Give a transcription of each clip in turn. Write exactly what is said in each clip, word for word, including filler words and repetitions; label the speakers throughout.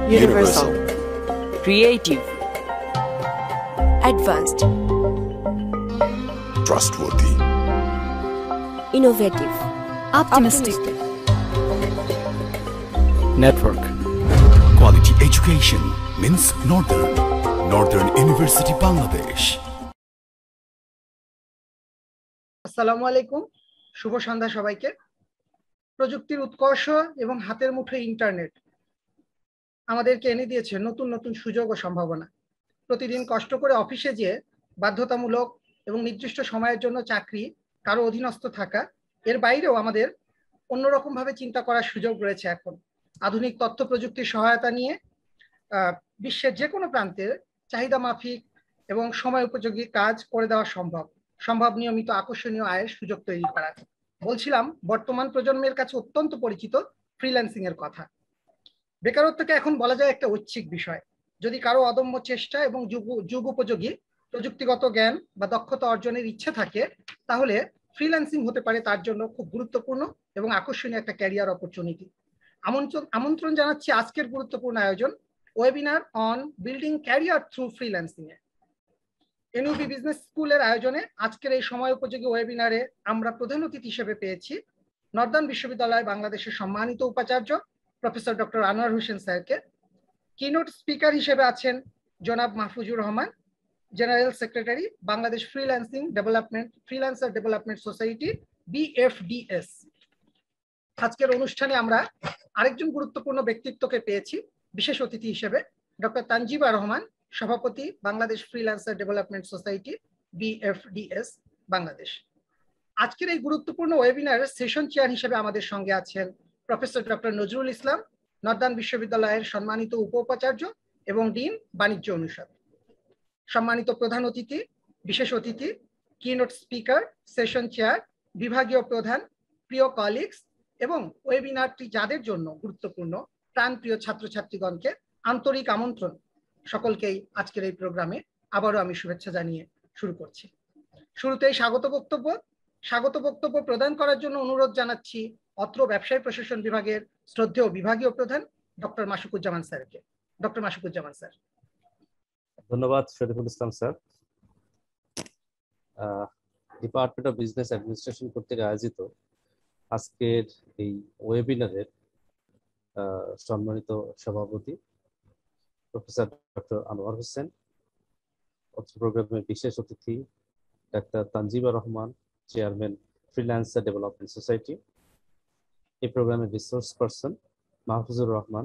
Speaker 1: Universal.
Speaker 2: Creative.
Speaker 1: Advanced.
Speaker 3: Trustworthy.
Speaker 1: Innovative.
Speaker 4: Optimistic.
Speaker 2: Network.
Speaker 3: Quality education means Northern. Northern University Bangladesh.
Speaker 5: আসসালামু আলাইকুম, শুভ সন্ধ্যা সবাইকে। প্রযুক্তির উৎকর্ষ এবং হাতের মুঠোয় ইন্টারনেট আমাদেরকে এনে দিয়েছে নতুন নতুন সুযোগ ও সম্ভাবনা। প্রতিদিন কষ্ট করে অফিসে যেয়ে বাধ্যতামূলক এবং নির্দিষ্ট সময়ের জন্য চাকরি, কারো অধীনস্থ থাকা, এর বাইরেও আমাদের অন্যরকমভাবে চিন্তা করার সুযোগ রয়েছে। এখন আধুনিক তথ্য প্রযুক্তির সহায়তা নিয়ে বিশ্বের যে কোনো প্রান্তের চাহিদা মাফিক এবং সময় উপযোগী কাজ করে দেওয়া সম্ভব সম্ভব নিয়মিত আকর্ষণীয় আয়ের সুযোগ তৈরি করা। বলছিলাম, বর্তমান প্রজন্মের কাছে অত্যন্ত পরিচিত ফ্রিল্যান্সিং এর কথা। বেকারত্বকে এখন বলা যায় একটা ঐচ্ছিক বিষয়। যদি কারো অদম্য চেষ্টা এবং যুগ যুগ উপযোগী প্রযুক্তিগত জ্ঞান বা দক্ষতা অর্জনের ইচ্ছে থাকে, তাহলে ফ্রিল্যান্সিং হতে পারে তার জন্য খুব গুরুত্বপূর্ণ এবং আকর্ষণীয় একটা ক্যারিয়ার অপরচুনিটি। আমন্ত্রণ আমন্ত্রণ জানাচ্ছি আজকের গুরুত্বপূর্ণ আয়োজন, webinar on building career through freelancing এ। এনইউবি বিজনেস স্কুলের আয়োজনে আজকের এই সময় উপযোগী ওয়েবিনারে আমরা প্রধান অতিথি হিসেবে পেয়েছি নর্দার্ন বিশ্ববিদ্যালয় বাংলাদেশের সম্মানিত উপাচার্য প্রফেসর ডক্টর আনোয়ার হোসেন স্যারকে। কিনোট স্পিকার হিসেবে আছেন জনাব Mahfuzur Rahman, general secretary, Bangladesh freelancing development freelancer development society BFDS. আজকের অনুষ্ঠানে আমরা আরেকজন গুরুত্বপূর্ণ ব্যক্তিত্বকে পেয়েছি বিশেষ অতিথি হিসেবে, ডক্টর তানজিবা রহমান, সভাপতি, Bangladesh freelancer development society BFDS Bangladesh. আজকের এই গুরুত্বপূর্ণ ওয়েবিনারের সেশন চেয়ার হিসেবে আমাদের সঙ্গে আছেন professor doctor Nazrul Islam, northern বিশ্ববিদ্যালয়ের সম্মানিত উপ উপাচার্য এবং ডিন, বাণিজ্য অনুষদ। সম্মানিত প্রধান অতিথি, বিশেষ অতিথি, কিনোট স্পিকার, সেশন চেয়ার, বিভাগীয় প্রধান, প্রিয় কলিগস এবং ওয়েবিনারটি যাদের জন্য গুরুত্বপূর্ণ প্রাণপ্রিয় ছাত্রছাত্রীগণকে আন্তরিক আমন্ত্রণ। সকলকেই আজকের এই প্রোগ্রামে আবারও আমি শুভেচ্ছা জানিয়ে শুরু করছি। শুরুতেই স্বাগত বক্তব্য স্বাগত বক্তব্য প্রদান করার জন্য অনুরোধ জানাচ্ছি অত্র ব্যবসায় প্রশাসন বিভাগের শ্রদ্ধেয় বিভাগীয় প্রধান ডক্টর মাসুকুজ্জামান স্যারকে। Doctor Masukuzzaman sir.
Speaker 6: ধন্যবাদ Shariful Islam sir. Department of business administration কর্তৃক আয়োজিত আজকের এই ওয়েবিনারের সম্মানিত সভাপতি প্রফেসর ডক্টর আনোয়ার হোসেন, অত্র প্রোগ্রামের বিশেষ অতিথি ডাক্তার Tanjiba Rahman, chairman freelancer development society, এই প্রোগ্রামের resource person Mahfuzur Rahman,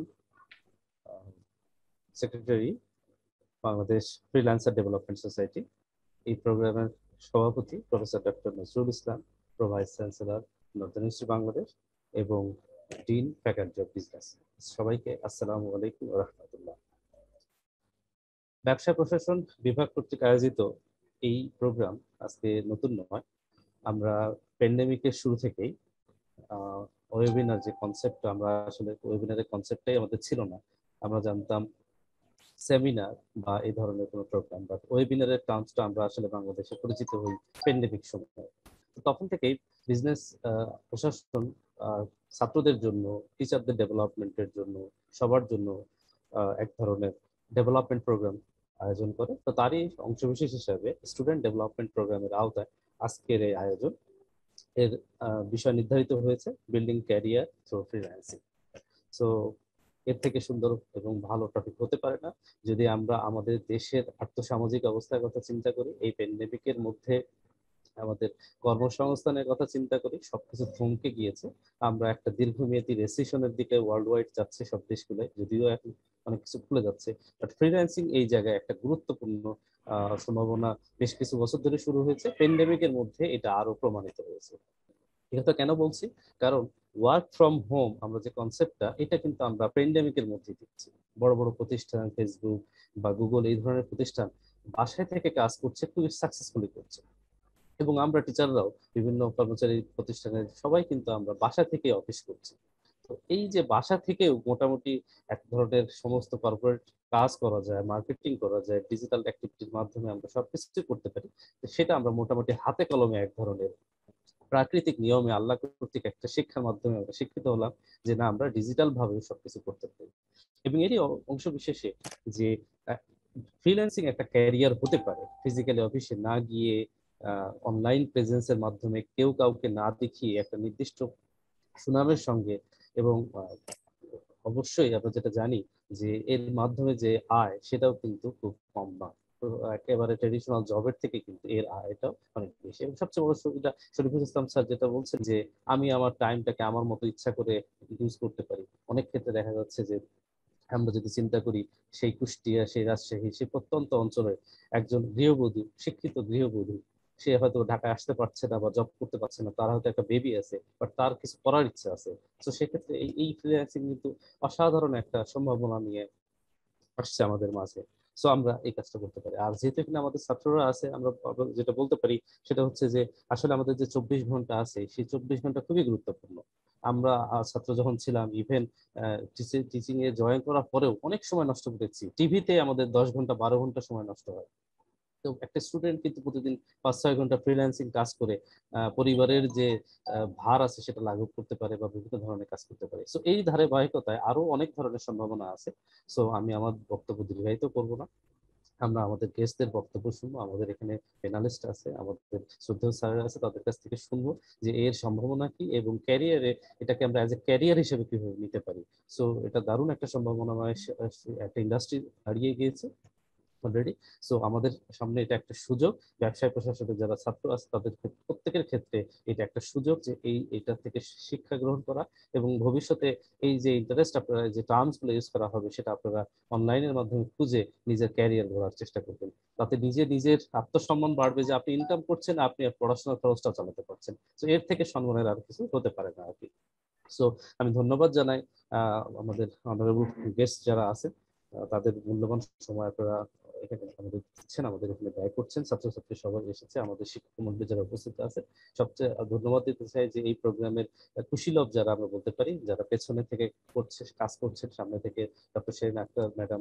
Speaker 6: secretary, Bangladesh freelancer development society, এই প্রোগ্রামের সভাপতি professor doctor Nazrul Islam, pro vice chancellor, northern university Bangladesh এবং ডিন, ফ্যাকাল্টি অফ বিজনেস। সবাইকে আসসালামু আলাইকুম ওয়া রাহমাতুল্লাহ। ব্যবসা প্রশাসন বিভাগ কর্তৃক আয়োজিত এই প্রোগ্রাম আজকে নতুন নয়। আমরা প্যান্ডেমিকের শুরু থেকেই ওয়েবিনার যে কনসেপ্ট, আমরা আসলে ওয়েবিনারের কনসেপ্টটাই আমাদের ছিল না। আমরা জানতাম সেমিনার বা এই ধরনের কোনো প্রোগ্রাম, বাট ওয়েবিনারের টার্মসটা আমরা আসলে বাংলাদেশে পরিচিত হই প্যান্ডেমিক সময়। তখন থেকেই বিজনেস প্রশাসন ছাত্রদের জন্য, টিচারদের ডেভেলপমেন্টের জন্য, সবার জন্য এক ধরনের ডেভেলপমেন্ট প্রোগ্রাম আয়োজন করে। তো তারই অংশবিশেষ হিসাবে স্টুডেন্ট ডেভেলপমেন্ট প্রোগ্রামের আওতায় আজকের এই আয়োজন। এর বিষয় নির্ধারিত হয়েছে building career through freelancing. So এর থেকে সুন্দর এবং ভালো টপিক হতে পারে না। যদি আমরা আমাদের দেশের আর্থসামাজিক অবস্থার কথা চিন্তা করি, এই প্যান্ডেমিকের মধ্যে আমাদের কর্মসংস্থানের কথা চিন্তা করি, সবকিছু থমকে গিয়েছে। আমরা একটা দীর্ঘমেয়াদী রেসিশনের দিকে ওয়ার্ল্ড ওয়াইড যাচ্ছে সব দেশগুলো, যদিও এখন অনেক কিছু খুলে যাচ্ছে, বাট ফ্রিল্যান্সিং এই জায়গায় একটা গুরুত্বপূর্ণ সম্ভাবনা বেশ কিছু বছর ধরে শুরু হয়েছে। প্যান্ডেমিকের মধ্যে এটা আরো প্রমাণিত হয়েছে। এটা কেন বলছি? কারণ ওয়ার্ক ফ্রম হোম আমরা যে কনসেপ্টটা, এটা কিন্তু আমরা প্যান্ডেমিকের মধ্যে দিচ্ছি। বড় বড় প্রতিষ্ঠান, ফেসবুক বা গুগল, এই ধরনের প্রতিষ্ঠান বাসায় থেকে কাজ করছে, খুবই সাকসেসফুলি করছে। এবং আমরা টিচাররাও, বিভিন্ন কর্মচারী প্রতিষ্ঠানের সবাই কিন্তু আমরা বাসা থেকে অফিস করছি। তো এই যে বাসা থেকেও মোটামুটি এক ধরনের সমস্ত কর্পোরেট কাজ করা যায়, মার্কেটিং করা যায়, ডিজিটাল অ্যাক্টিভিটির মাধ্যমে আমরা সবকিছু করতে পারি। তো সেটা আমরা মোটামুটি হাতে কলমে এক ধরনের প্রাকৃতিক নিয়মে আল্লাহ কর্তৃক একটা শিক্ষার মাধ্যমে আমরা শিক্ষিত হলাম যে না আমরা ডিজিটাল ভাবে সবকিছু করতে পারি। এবং এরই অংশ বিশেষে যে ফ্রিল্যান্সিং একটা ক্যারিয়ার হতে পারে, ফিজিক্যালি অফিসে না গিয়ে অনলাইন প্রেজেন্সের মাধ্যমে কেউ কাউকে না দেখিয়ে একটা নির্দিষ্ট সুনামের সঙ্গে, এবং অবশ্যই আমরা যেটা জানি যে এর মাধ্যমে যে আয় সেটাও কিন্তু খুব কম না, তো একেবারে ট্রেডিশনাল জবের থেকে কিন্তু এর আয়টাও অনেক বেশি। এবং সবচেয়ে বড় সুবিধা শরীফুল ইসলাম স্যার যেটা বলছেন যে আমি আমার টাইমটাকে আমার মতো ইচ্ছা করে ইউজ করতে পারি। অনেক ক্ষেত্রে দেখা যাচ্ছে যে আমরা যদি চিন্তা করি সেই কুষ্টিয়া, সেই রাজশাহী, সেই প্রত্যন্ত অঞ্চলে একজন গৃহবধূ, শিক্ষিত গৃহবধূ, সে হয়তো ঢাকায় আসতে পারছে না বা জব করতে পারছে না, তার হয়তো একটা বেবি আছে, বাট তার কিছু করার ইচ্ছা আছে। তো সেক্ষেত্রে এই এই ফ্রিল্যান্সিং কিন্তু অসাধারণ একটা সম্ভাবনা নিয়ে আসছে আমাদের মাঝে। সো আমরা এই কাজটা করতে পারি। আর যেহেতু এখানে আমাদের ছাত্ররা আছে, আমরা যেটা বলতে পারি সেটা হচ্ছে যে আসলে আমাদের যে চব্বিশ ঘন্টা আছে সেই চব্বিশ ঘন্টা খুবই গুরুত্বপূর্ণ। আমরা ছাত্র যখন ছিলাম, ইভেন টিচিং এ জয়েন করার পরেও অনেক সময় নষ্ট করেছি। টিভিতে আমাদের দশ ঘন্টা বারো ঘন্টা সময় নষ্ট হয়। তো একটা স্টুডেন্ট কিন্তু প্রতিদিন পাঁচ ছয় ঘন্টা ফ্রিল্যান্সিং কাজ করে পরিবারের যে ভার আছে সেটা লাঘব করতে পারে বা বিভিন্ন ধরনের কাজ করতে পারে। সো এই ধারাবাহিকতায় আরো অনেক ধরনের সম্ভাবনা আছে। সো আমি আমার বক্তব্য দীর্ঘায়িত করব না, আমরা আমাদের গেস্টদের বক্তব্য শুনবো। আমাদের এখানে প্যানালিস্ট আছে, আমাদের শ্রদ্ধেয় স্যার আছে, তাদের কাছ থেকে শুনবো যে এর সম্ভাবনা কি এবং ক্যারিয়ারে এটাকে আমরা অ্যাজ এ ক্যারিয়ার হিসেবে কিভাবে নিতে পারি। সো এটা দারুণ একটা সম্ভাবনা, একটা ইন্ডাস্ট্রি হারিয়ে গিয়েছে অলরেডি। সো আমাদের সামনে এটা একটা সুযোগ, ব্যবসায় প্রশাসনের যারা ছাত্র আছে তাদের প্রত্যেকের ক্ষেত্রে এটা একটা সুযোগ যে এই এটা থেকে শিক্ষা গ্রহণ করা এবং ভবিষ্যতে এই যে ইন্টারেস্ট আপনারা যে টার্মস গুলো ইউজ করা হবে সেটা আপনারা অনলাইনের মাধ্যমে খুঁজে নিজের ক্যারিয়ার গড়ার চেষ্টা করবেন। তাতে নিজে নিজের আত্মসম্মান বাড়বে যে আপনি ইনকাম করছেন, আপনি পড়াশোনার খরচটা চালাতে পারছেন। তো এর থেকে সম্মানের আর কিছু হতে পারে না আর কি। সো আমি ধন্যবাদ জানাই আমাদের অনারেবল গেস্ট যারা আছে, তাদের মূল্যবান সময় আপনারা এখানে আমাদের দিচ্ছেন, আমাদের এখানে ব্যয় করছেন। ছাত্রছাত্রী সবাই এসেছে, আমাদের শিক্ষক মন্ডলী যারা উপস্থিত আছে, সবচেয়ে ধন্যবাদ দিতে চাই যে এই প্রোগ্রামের কুশীলব যারা আমরা বলতে পারি, যারা পেছনে থেকে করছে কাজ করছেন, সামনে থেকে doctor Sherin Akter madam,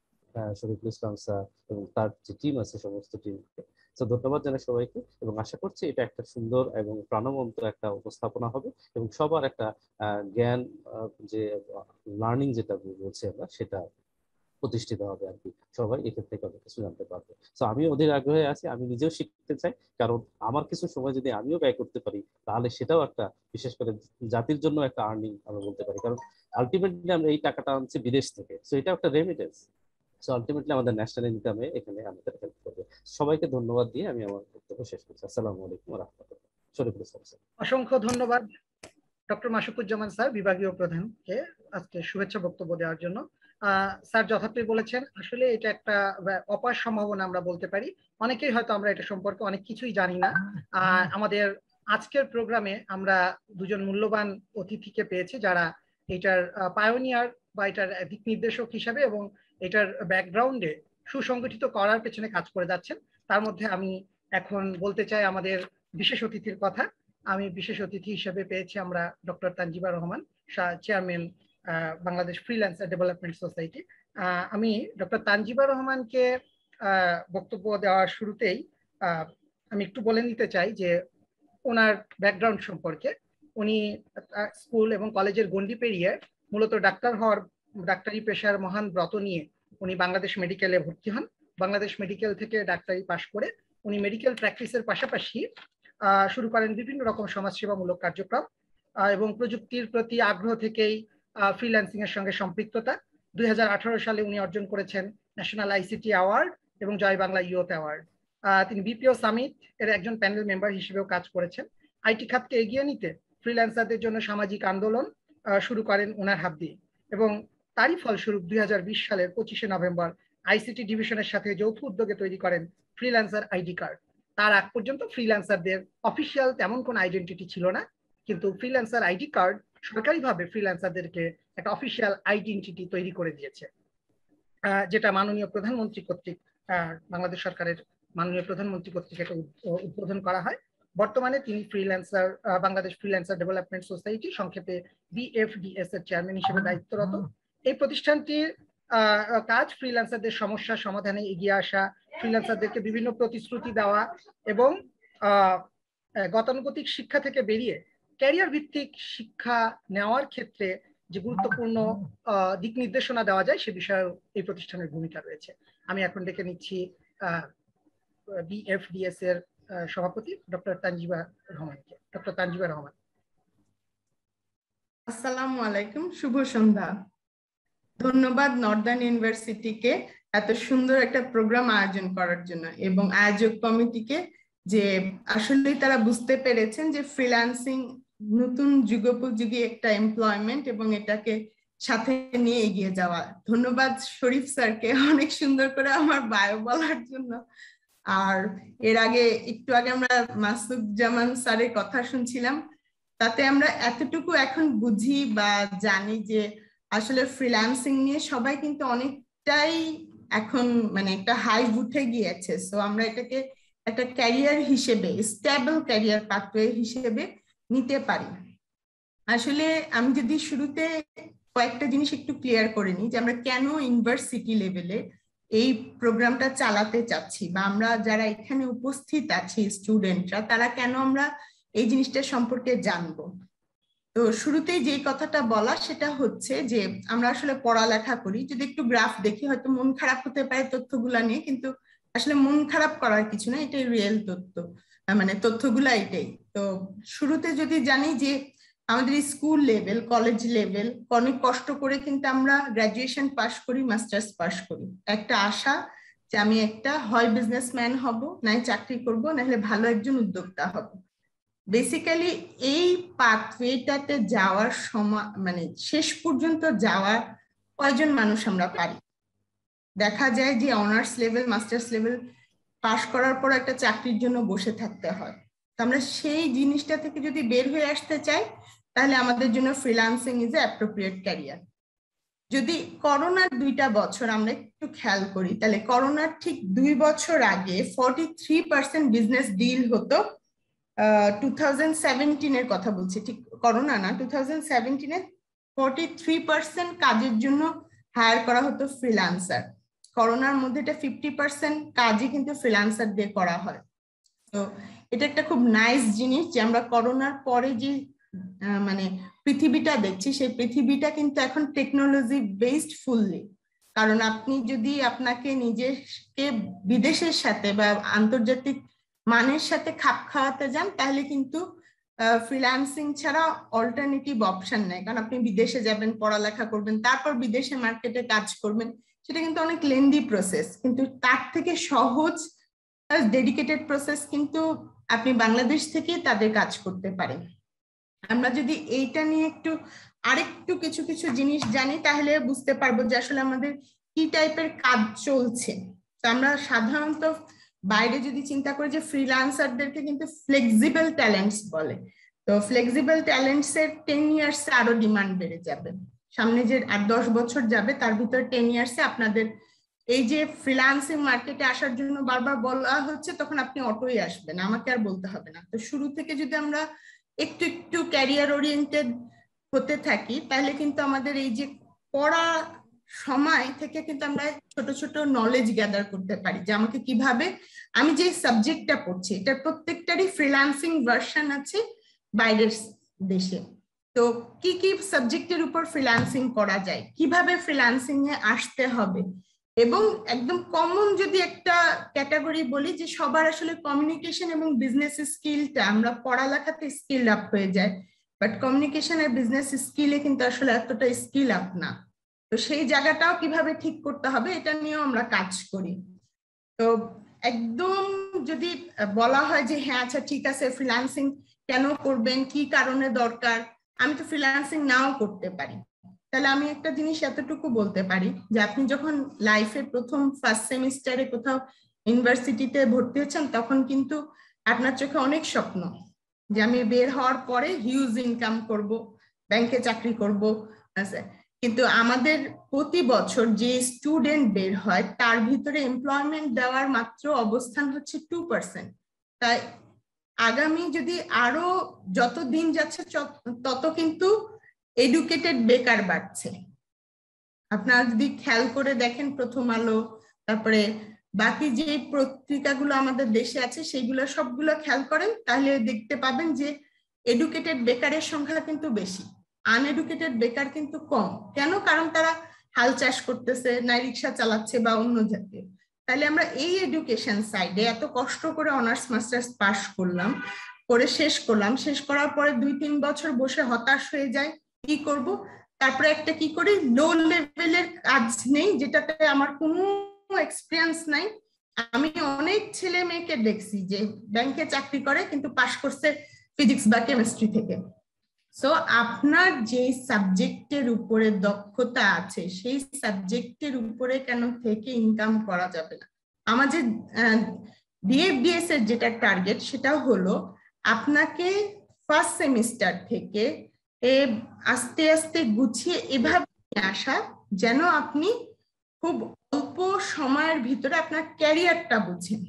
Speaker 6: Shariful Islam sir এবং তার যে টিম আছে সমস্ত টিমকে। তো ধন্যবাদ জানাই সবাইকে এবং আশা করছি এটা একটা সুন্দর এবং প্রাণবন্ত একটা উপস্থাপনা হবে এবং সবার একটা জ্ঞান যে লার্নিং যেটা বলছি আমরা সেটা প্রতিষ্ঠিত হবে আর কি। সবাই এখান থেকে অনেক কিছু জানতে পারবে। তো আমি ওদের আগ্রহে আছি, আমি নিজেও শিখতে চাই, কারণ আমার কিছু সময় যদি আমিও ব্যয় করতে পারি তাহলে সেটাও একটা বিশেষ করে জাতির জন্য একটা আর্নিং আমরা বলতে পারি, কারণ আলটিমেটলি আমরা এই টাকাটা আনছি বিদেশ থেকে। সো এটা একটা রেমিটেন্স। সো আলটিমেটলি আমাদের ন্যাশনাল ইনকামে এখানে আমাদের হেল্প করবে। সবাইকে ধন্যবাদ দিয়ে আমি আমার বক্তব্য শেষ করছি। আসসালামু আলাইকুম ওয়া রাহমাতুল্লাহ। শরীফুল ইসলাম স্যার।
Speaker 5: অসংখ্য ধন্যবাদ ডক্টর মাসুকুজ্জামান স্যার, বিভাগীয় প্রধানকে আজকে শুভেচ্ছা বক্তব্য দেওয়ার জন্য। স্যার যথার্থই বলেছেন, আসলে এটা একটা অপার সম্ভাবনা আমরা বলতে পারি। অনেকেই হয়তো আমরা এটা সম্পর্কে অনেক কিছুই জানি না। আমাদের আজকের প্রোগ্রামে আমরা দুজন মূল্যবান অতিথিকে পেয়েছি যারা এটার পায়োনিয়ার বা এটার দিক নির্দেশক হিসাবে এবং এটার ব্যাকগ্রাউন্ডে সুসংগঠিত করার পেছনে কাজ করে যাচ্ছেন। তার মধ্যে আমি এখন বলতে চাই আমাদের বিশেষ অতিথির কথা। আমি বিশেষ অতিথি হিসেবে পেয়েছি আমরা doctor Tanjiba Rahman, chairman Bangladesh freelancer development society. আমি ডক্টর তানজিবা রহমানকে বক্তব্য দেওয়ার শুরুতেই আমি একটু বলে নিতে চাই যে ওনার ব্যাকগ্রাউন্ড সম্পর্কে। উনি স্কুল এবং কলেজের গণ্ডি পেরিয়ে মূলত ডাক্তার হওয়ার, ডাক্তারি পেশার মহান ব্রত নিয়ে উনি বাংলাদেশ মেডিকেলে ভর্তি হন। বাংলাদেশ মেডিকেল থেকে ডাক্তারি পাশ করে উনি মেডিকেল প্র্যাকটিসের পাশাপাশি শুরু করেন বিভিন্ন রকম সমাজসেবামূলক কার্যক্রম এবং প্রযুক্তির প্রতি আগ্রহ থেকেই ফ্রিল্যান্সিং এর সঙ্গে সম্পৃক্ততা। দুই হাজার আঠারো সালে উনি অর্জন করেছেন ন্যাশনাল আইসিটি অ্যাওয়ার্ড এবং জয় বাংলা ইয়ুথ অ্যাওয়ার্ড। তিনি বিপিও সামিট এর একজন প্যানেল মেম্বার হিসেবেও কাজ করেছেন। আইটি খাতকে এগিয়ে নিতে ফ্রিল্যান্সারদের জন্য সামাজিক আন্দোলন শুরু করেন ওনার হাত দিয়ে এবং তারই ফলস্বরূপ দুই হাজার বিশ সালের পঁচিশে নভেম্বর আইসিটি ডিভিশনের সাথে যৌথ উদ্যোগে তৈরি করেন ফ্রিল্যান্সার আইডি কার্ড। তার আগ পর্যন্ত ফ্রিল্যান্সারদের অফিসিয়াল তেমন কোনো আইডেন্টিটি ছিল না, কিন্তু ফ্রিল্যান্সার আইডি কার্ড সরকারিভাবে ফ্রিল্যান্সারদেরকে একটা অফিসিয়াল আইডেন্টিটি তৈরি করে দিয়েছে, যেটা মাননীয় প্রধানমন্ত্রী কর্তৃক বাংলাদেশ সরকারের মাননীয় প্রধানমন্ত্রী কর্তৃক এটা উদ্বোধন করা হয়। বর্তমানে তিনি freelancer Bangladesh freelancer development society, সংক্ষেপে বিএফডিএস এর চেয়ারম্যান হিসেবে দায়িত্বরত। এই প্রতিষ্ঠানটির কাজ ফ্রিল্যান্সারদের সমস্যা সমাধানে এগিয়ে আসা, ফ্রিল্যান্সারদেরকে বিভিন্ন প্রতিশ্রুতি দেওয়া এবং গতানুগতিক শিক্ষা থেকে বেরিয়ে ক্যারিয়ার ভিত্তিক শিক্ষা নেওয়ার ক্ষেত্রে যে গুরুত্বপূর্ণ দিক নির্দেশনা দেওয়া যায় সে বিষয়ে এই প্রতিষ্ঠানের ভূমিকা রয়েছে। আমি এখন ডেকে নিচ্ছি বিএফডিএস এর সভাপতি ডক্টর তানজিবা রহমানকে। ডক্টর তানজিবা রহমান।
Speaker 1: আসসালামু আলাইকুম, শুভ সন্ধ্যা। ধন্যবাদ নর্দার্ন ইউনিভার্সিটিকে এত সুন্দর একটা প্রোগ্রাম আয়োজন করার জন্য এবং আয়োজক কমিটিকে যে আসলে তারা বুঝতে পেরেছেন যে ফ্রিল্যান্সিং নতুন যুগোপযোগী একটা এমপ্লয়মেন্ট এবং এটাকে সাথে নিয়ে এগিয়ে যাওয়া। ধন্যবাদ শরীফ স্যারকে অনেক সুন্দর করে আমার বায়ো বলার জন্য। আর এর আগে একটু আগে আমরা মাসুদ জামান স্যারের কথা শুনছিলাম, তাতে আমরা এতটুকু এখন বুঝি বা জানি যে আসলে ফ্রিল্যান্সিং নিয়ে সবাই কিন্তু অনেকটাই এখন মানে একটা হাইপ উঠে গিয়েছে। সো আমরা এটাকে একটা ক্যারিয়ার হিসেবে, স্টেবল ক্যারিয়ার পাথওয়ে হিসেবে নিতে পারি। আসলে আমি যদি শুরুতে কয়েকটা জিনিস একটু ক্লিয়ার করে নিই যে আমরা কেন ইউনিভার্সিটি লেভেলে এই প্রোগ্রামটা চালাতে চাচ্ছি বা আমরা যারা এখানে উপস্থিত আছি স্টুডেন্টরা তারা কেন আমরা এই জিনিসটা সম্পর্কে জানবো। তো শুরুতেই যে কথাটা বলা সেটা হচ্ছে যে আমরা আসলে পড়ালেখা করি, যদি একটু গ্রাফ দেখি হয়তো মন খারাপ হতে পারে তথ্যগুলা নিয়ে, কিন্তু আসলে মন খারাপ করার কিছু না, এটাই রিয়েল তথ্য, মানে তথ্যগুলা এটাই। তো শুরুতে যদি জানি যে আমাদের স্কুল লেভেল, কলেজ লেভেল অনেক কষ্ট করে কিন্তু আমরা গ্রাজুয়েশন পাস করি, মাস্টার্স পাস করি, একটা আশা যে আমি একটা হয় বিজনেসম্যান হব, নাই চাকরি করব, নাহলে ভালো একজন উদ্যোক্তা হব। বেসিক্যালি এই পাথওয়েটাতে যাওয়ার সময় মানে শেষ পর্যন্ত যাওয়ার কয়জন মানুষ আমরা পারি? দেখা যায় যে honours level, masters level pass করার পর একটা চাকরির জন্য বসে থাকতে হয়। তো আমরা সেই জিনিসটা থেকে যদি বের হয়ে আসতে চাই তাহলে আমাদের জন্য freelancing is a appropriate career. যদি করোনার দুইটা বছর আমরা একটু খেয়াল করি তাহলে করোনার ঠিক দুই বছর আগে forty three percent business deal হতো। টু থাউজেন্ড সেভেন্টিনের কথা বলছি, ঠিক করোনা না, টু থাউজেন্ড সেভেন্টিনে ফর্টি থ্রি পার্সেন্ট কাজের জন্য হায়ার করা হতো ফ্রিল্যান্সার। করোনার মধ্যে এটা ফিফটি পার্সেন্ট কাজই কিন্তু ফ্রিল্যান্সার দিয়ে করা হয়। তো এটা একটা খুব নাইস জিনিস যে আমরা করোনার পরে যে মানে পৃথিবীটা দেখছি সেই পৃথিবীটা কিন্তু এখন টেকনোলজি বেসড ফুললি। কারণ আপনি যদি আপনাকে নিজেকে বিদেশের সাথে বা আন্তর্জাতিক মানের সাথে খাপ খাওয়াতে যান তাহলে কিন্তু ফ্রিল্যান্সিং ছাড়া অল্টারনেটিভ অপশন নেই। কারণ আপনি বিদেশে যাবেন, পড়ালেখা করবেন, তারপর বিদেশে মার্কেটে কাজ করবেন, সেটা কিন্তু অনেক লেন্দি প্রসেস। কিন্তু তার থেকে সহজ ডেডিকেটেড প্রসেস কিন্তু আপনি বাংলাদেশ থেকে তাদের কাজ করতে পারেন। আমরা যদি এইটা নিয়ে একটু আরেকটু কিছু কিছু জিনিস জানি তাহলে বুঝতে পারবো যে আসলে আমাদের কি টাইপের কাজ চলছে। তো আমরা সাধারণত বাইরে যদি চিন্তা করি যে ফ্রিল্যান্সারদেরকে কিন্তু ফ্লেক্সিবল ট্যালেন্টস বলে। তো ফ্লেক্সিবল ট্যালেন্টস এর টেন ইয়ার্স আরো ডিমান্ড বেড়ে যাবে। সামনে যে আট দশ বছর যাবে তার ভিতর টেন ইয়ার্সে আপনাদের এই যে ফ্রিল্যান্সিং মার্কেটে আসার জন্য বারবার বলা হচ্ছে তখন আপনি অটোই আসবেন, আমাকে আর বলতে হবে না। তো শুরু থেকে যদি আমরা একটু একটু ক্যারিয়ার ওরিয়েন্টেড হতে থাকি তাহলে কিন্তু আমাদের এই যে পড়া সময় থেকে কিন্তু আমরা ছোট ছোট নলেজ গ্যাদার করতে পারি যে আমাকে কিভাবে আমি যে সাবজেক্টটা পড়ছি এটার প্রত্যেকটারই ফ্রিল্যান্সিং ভার্সন আছে বাইরের দেশে। তো কি কি সাবজেক্টের উপর ফ্রিল্যান্সিং করা যায়, কিভাবে ফ্রিল্যান্সিং এ আসতে হবে, এবং একদম কমন যদি একটা ক্যাটাগরি বলি যে সবার আসলে কমিউনিকেশন এবং বিজনেস স্কিলটা, আমরা পড়ালেখাতে স্কিল আপ হয়ে যায় বাট কমিউনিকেশন আর বিজনেস স্কিলে কিন্তু আসলে এতটা স্কিল আপ না। তো সেই জায়গাটাও কিভাবে ঠিক করতে হবে এটা নিয়েও আমরা কাজ করি। তো একদম যদি বলা হয় যে হ্যাঁ আচ্ছা ঠিক আছে ফ্রিল্যান্সিং কেন করবেন, কি কারণে দরকার, আমি তো ফ্রিল্যান্সিং নাও করতে পারি, তাহলে আমি একটা জিনিস এতটুকু বলতে পারি যে আপনি যখন লাইফের প্রথম ফার্স্ট সেমিস্টারে কোথাও ইউনিভার্সিটিতে ভর্তি হচ্ছেন তখন কিন্তু আপনার চোখে অনেক স্বপ্ন যে আমি বের হওয়ার পরে হিউজ ইনকাম করব, ব্যাংকে চাকরি করব। কিন্তু আমাদের প্রতি বছর যে স্টুডেন্ট বের হয় তার ভিতরে এমপ্লয়মেন্ট দেওয়ার মাত্র অবস্থান হচ্ছে টু পার্সেন্ট। তাই আগামী যদি আরো যত দিন যাচ্ছে তত কিন্তু এডুকেটেড বেকার বাড়ছে। আপনারা যদি খেয়াল করে দেখেন প্রথম আলো, তারপরে বাকি যে পত্রিকাগুলো আমাদের দেশে আছে সেইগুলো সবগুলো খেয়াল করেন, তাহলে দেখতে পাবেন যে এডুকেটেড বেকারের সংখ্যা কিন্তু বেশি, আনএডুকেটেড বেকার কিন্তু কম। কেন? কারণ তারা হাল চাষ করতেছে, নাই রিক্সা চালাচ্ছে বা অন্য জাতীয়। তাহলে আমরা এই এডুকেশন সাইডে এত কষ্ট করে অনার্স মাস্টার্স পাস করলাম, করে শেষ করলাম, শেষ করার পরে দুই তিন বছর বসে হতাশ হয়ে যায়, কি করব? তারপরে একটা কি করি, লো লেভেলের কাজ নেই যেটাতে আমার কোনো এক্সপিরিয়েন্স নাই। আমি অনেক ছেলে মেয়েকে দেখছি যে ব্যাংকে চাকরি করে কিন্তু পাস করছে ফিজিক্স বা কেমিস্ট্রি থেকে। সো আপনার যে সাবজেক্টের উপরে দক্ষতা আছে সেই সাবজেক্টের উপরে কেন থেকে ইনকাম করা যাবে না? আমাদের বিএফডিএস এর যেটা টার্গেট সেটা হলো আপনাকে ফার্স্ট সেমিস্টার থেকে আস্তে আস্তে গুছিয়ে এভাবে আসা যেন আপনি খুব অল্প সময়ের ভিতরে আপনার ক্যারিয়ারটা বুঝেন।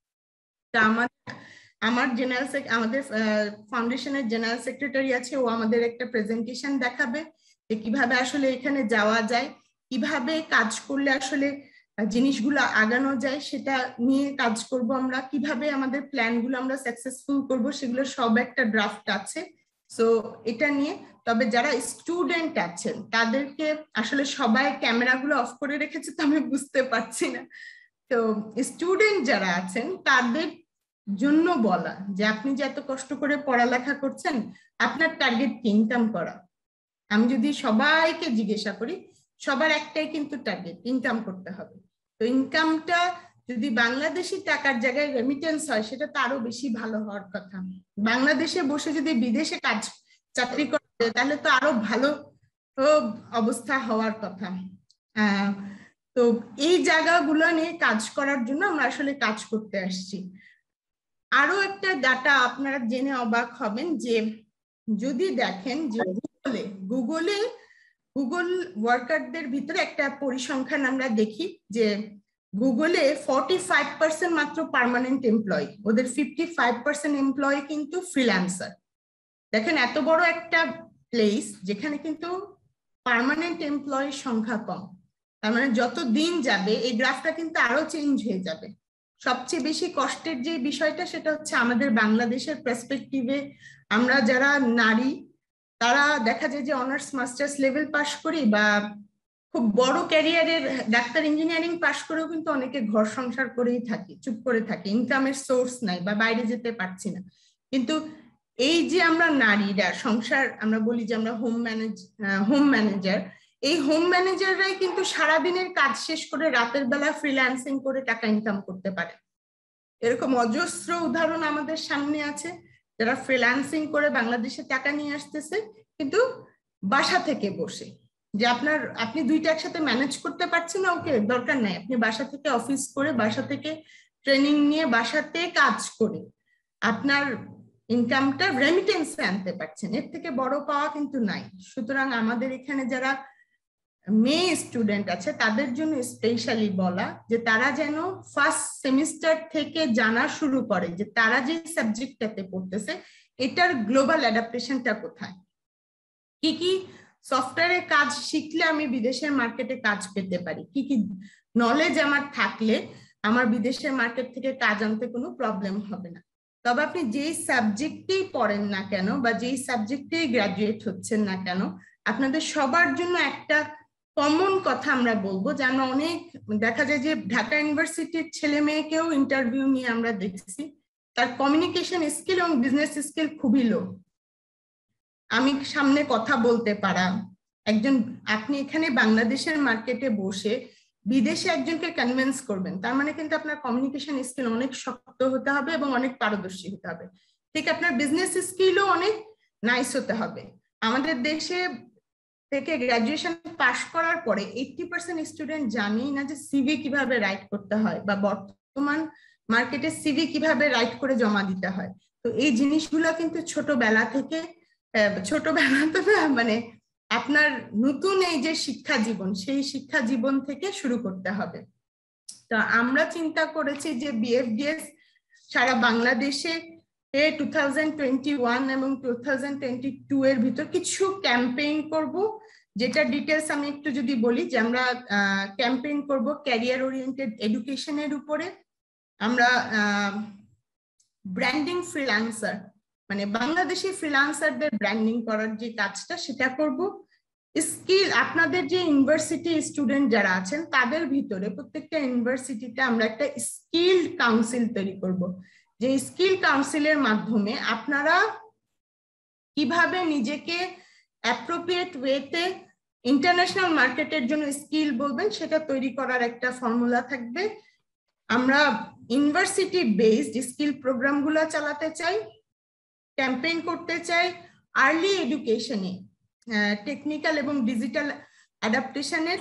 Speaker 1: তা আমার আমার জেনারেল আমাদের ফাউন্ডেশনের জেনারেল সেক্রেটারি আছে, ও আমাদের একটা প্রেজেন্টেশন দেখাবে যে কিভাবে আসলে এখানে যাওয়া যায়, কিভাবে কাজ করলে আসলে জিনিসগুলো আগানো যায়, সেটা নিয়ে কাজ করব আমরা, কিভাবে আমাদের প্ল্যানগুলো আমরা সাকসেসফুল করব, সেগুলো সব একটা ড্রাফট আছে। সো এটা নিয়ে, তবে যারা স্টুডেন্ট আছেন তাদেরকে আসলে সবাই ক্যামেরাগুলো অফ করে রেখেছে তো আমি বুঝতে পারছি না, তো স্টুডেন্ট যারা আছেন তাদের জন্য বলা যে আপনি যে এত কষ্ট করে পড়ালেখা করছেন, আপনার টার্গেট কি? ইনকাম করা। আমি যদি সবাইকে জিজ্ঞাসা করি, সবার একটাই কিন্তু টার্গেট, ইনকাম করতে হবে। তো ইনকামটা যদি বাংলাদেশি টাকার জায়গায় রেমিটেন্স হয় সেটা তো আরো বেশি ভালো হওয়ার কথা। বাংলাদেশে বসে যদি বিদেশে কাজ চাকরি করতে তাহলে তো আরো ভালো অবস্থা হওয়ার কথা। আহ তো এই জায়গাগুলো নিয়ে কাজ করার জন্য আমরা আসলে কাজ করতে আসছি। আরো একটা ডাটা আপনারা জেনে অবাক হবেন যে যদি দেখেন যে গুগলে গুগলে গুগল ওয়ার্কারদের ভিতরে একটা পরিসংখ্যান আমরা দেখি যে গুগলে ফর্টি ফাইভ পার্সেন্ট মাত্র পার্মানেন্ট এমপ্লয়ি, ওদের ফিফটি ফাইভ পার্সেন্ট এমপ্লয়ি কিন্তু ফ্রিল্যান্সার। দেখেন এত বড় একটা প্লেস যেখানে কিন্তু পার্মানেন্ট এমপ্লয়ির সংখ্যা কম, তার মানে যত দিন যাবে এই গ্রাফটা কিন্তু আরো চেঞ্জ হয়ে যাবে। সবচেয়ে বেশি কষ্টের যে বিষয়টা সেটা হচ্ছে আমাদের বাংলাদেশের পার্সপেক্টিভে আমরা যারা নারী তারা দেখা যায় যে অনার্স মাস্টার্স লেভেল পাস করি বা খুব বড় ক্যারিয়ারের ডাক্তার ইঞ্জিনিয়ারিং পাস করেও কিন্তু অনেকে ঘর সংসার করেই থাকি, চুপ করে থাকি, ইনকামের সোর্স নাই বা বাইরে যেতে পারছি না। কিন্তু এই যে আমরা নারীরা সংসার, আমরা বলি যে আমরা হোম ম্যানেজ হোম ম্যানেজার, এই হোম ম্যানেজাররাই কিন্তু সারাদিনের কাজ শেষ করে রাতের বেলা ফ্রিল্যান্সিং করে টাকা ইনকাম করতে পারে। এরকম অজস্র উদাহরণ আমাদের সামনে আছে যারা ফ্রিল্যান্সিং করে বাংলাদেশে টাকা নিয়ে আসতেছে, কিন্তু বাসা থেকে বসে। যে আপনার আপনি দুইটা একসাথে ম্যানেজ করতে পারছেন না, ওকে দরকার নাই, আপনি বাসা থেকে অফিস করে বাসা থেকে ট্রেনিং নিয়ে বাসাতে কাজ করে আপনার ইনকামটা রেমিটেন্সে আনতে পারছেন, এর থেকে বড় পাওয়া কিন্তু নাই। সুতরাং আমাদের এখানে যারা মেয়ে স্টুডেন্ট আছে তাদের জন্য স্পেশালি বলা যে তারা যেন ফার্স্ট সেমিস্টার থেকে জানা শুরু করে যে তারা যে সাবজেক্টটাতে পড়তেছে এটার গ্লোবাল অ্যাডাপ্টেশনটা কোথায়, কি কি সফটওয়্যারে কাজ শিখলে আমি বিদেশের মার্কেটে কাজ পেতে পারি, কি কি নলেজ আমার থাকলে আমার বিদেশের মার্কেট থেকে কাজ আনতে কোনো প্রবলেম হবে না। তবে আপনি যেই সাবজেক্টেই পড়েন না কেন বা যেই সাবজেক্টেই গ্রাজুয়েট হচ্ছেন না কেন, আপনাদের সবার জন্য একটা কমন কথা আমরা বলবো যে আমরা অনেক দেখা যায় যে ঢাকা ইউনিভার্সিটির ছেলে মেয়েকেও ইন্টারভিউ নিয়ে আমরা দেখছি তার কমিউনিকেশন স্কিল এবং বিজনেস স্কিল খুবই লো। আমি সামনে কথা বলতে পারা একজন, আপনি এখানে বাংলাদেশের মার্কেটে বসে বিদেশে একজনকে কনভিন্স করবেন, তার মানে কিন্তু আপনার কমিউনিকেশন স্কিল অনেক শক্ত হতে হবে এবং অনেক পারদর্শী হতে হবে। ঠিক আপনার বিজনেস স্কিলও অনেক নাইস হতে হবে। আমাদের দেশে থেকে গ্রাজুয়েশন পাশ করার পরে এইটটি পার্সেন্ট স্টুডেন্ট জানেই না যে সিভি কিভাবে রাইট করতে হয় বা বর্তমান মার্কেটে সিভি কিভাবে রাইট করে জমা দিতে হয়। তো এই জিনিসগুলো কিন্তু ছোটবেলা থেকে ছোটবেলা তো না, মানে আপনার নতুন এই যে শিক্ষা জীবন সেই শিক্ষা জীবন থেকে শুরু করতে হবে। তো আমরা চিন্তা করেছি যে বিএফডিএস সারা বাংলাদেশে টু থাউজেন্ড টোয়েন্টি ওয়ান এবং টু থাউজেন্ড টোয়েন্টি টু এর ভিতর কিছু ক্যাম্পেইন করব যেটা ডিটেলস আমি একটু যদি বলি যে আমরা ক্যাম্পেইন করব ক্যারিয়ার ওরিয়েন্টেড এডুকেশনের উপরে। আমরা ব্র্যান্ডিং ফ্রিল্যান্সার মানে বাংলাদেশি ফ্রিল্যান্সারদের ব্র্যান্ডিং করার যে কাজটা সেটা করব। স্কিল আপনাদের যে ইউনিভার্সিটি স্টুডেন্ট যারা আছেন তাদের ভিতরে প্রত্যেকটা ইউনিভার্সিটিতে আমরা একটা স্কিল কাউন্সিল তৈরি করব, যে স্কিল কাউন্সিলের মাধ্যমে আপনারা কিভাবে নিজেকে অ্যাপ্রোপ্রিয়েট ওয়েতে ইন্টারন্যাশনাল মার্কেটের জন্য স্কিল বলবেন সেটা তৈরি করার একটা ফর্মুলা থাকবে। আমরা ইউনিভার্সিটি বেসড স্কিল প্রোগ্রামগুলো চালাতে চাই, ক্যাম্পেইন করতে চাই আর্লি এডুকেশনে, টেকনিক্যাল এবং ডিজিটাল অ্যাডাপ্টেশনের।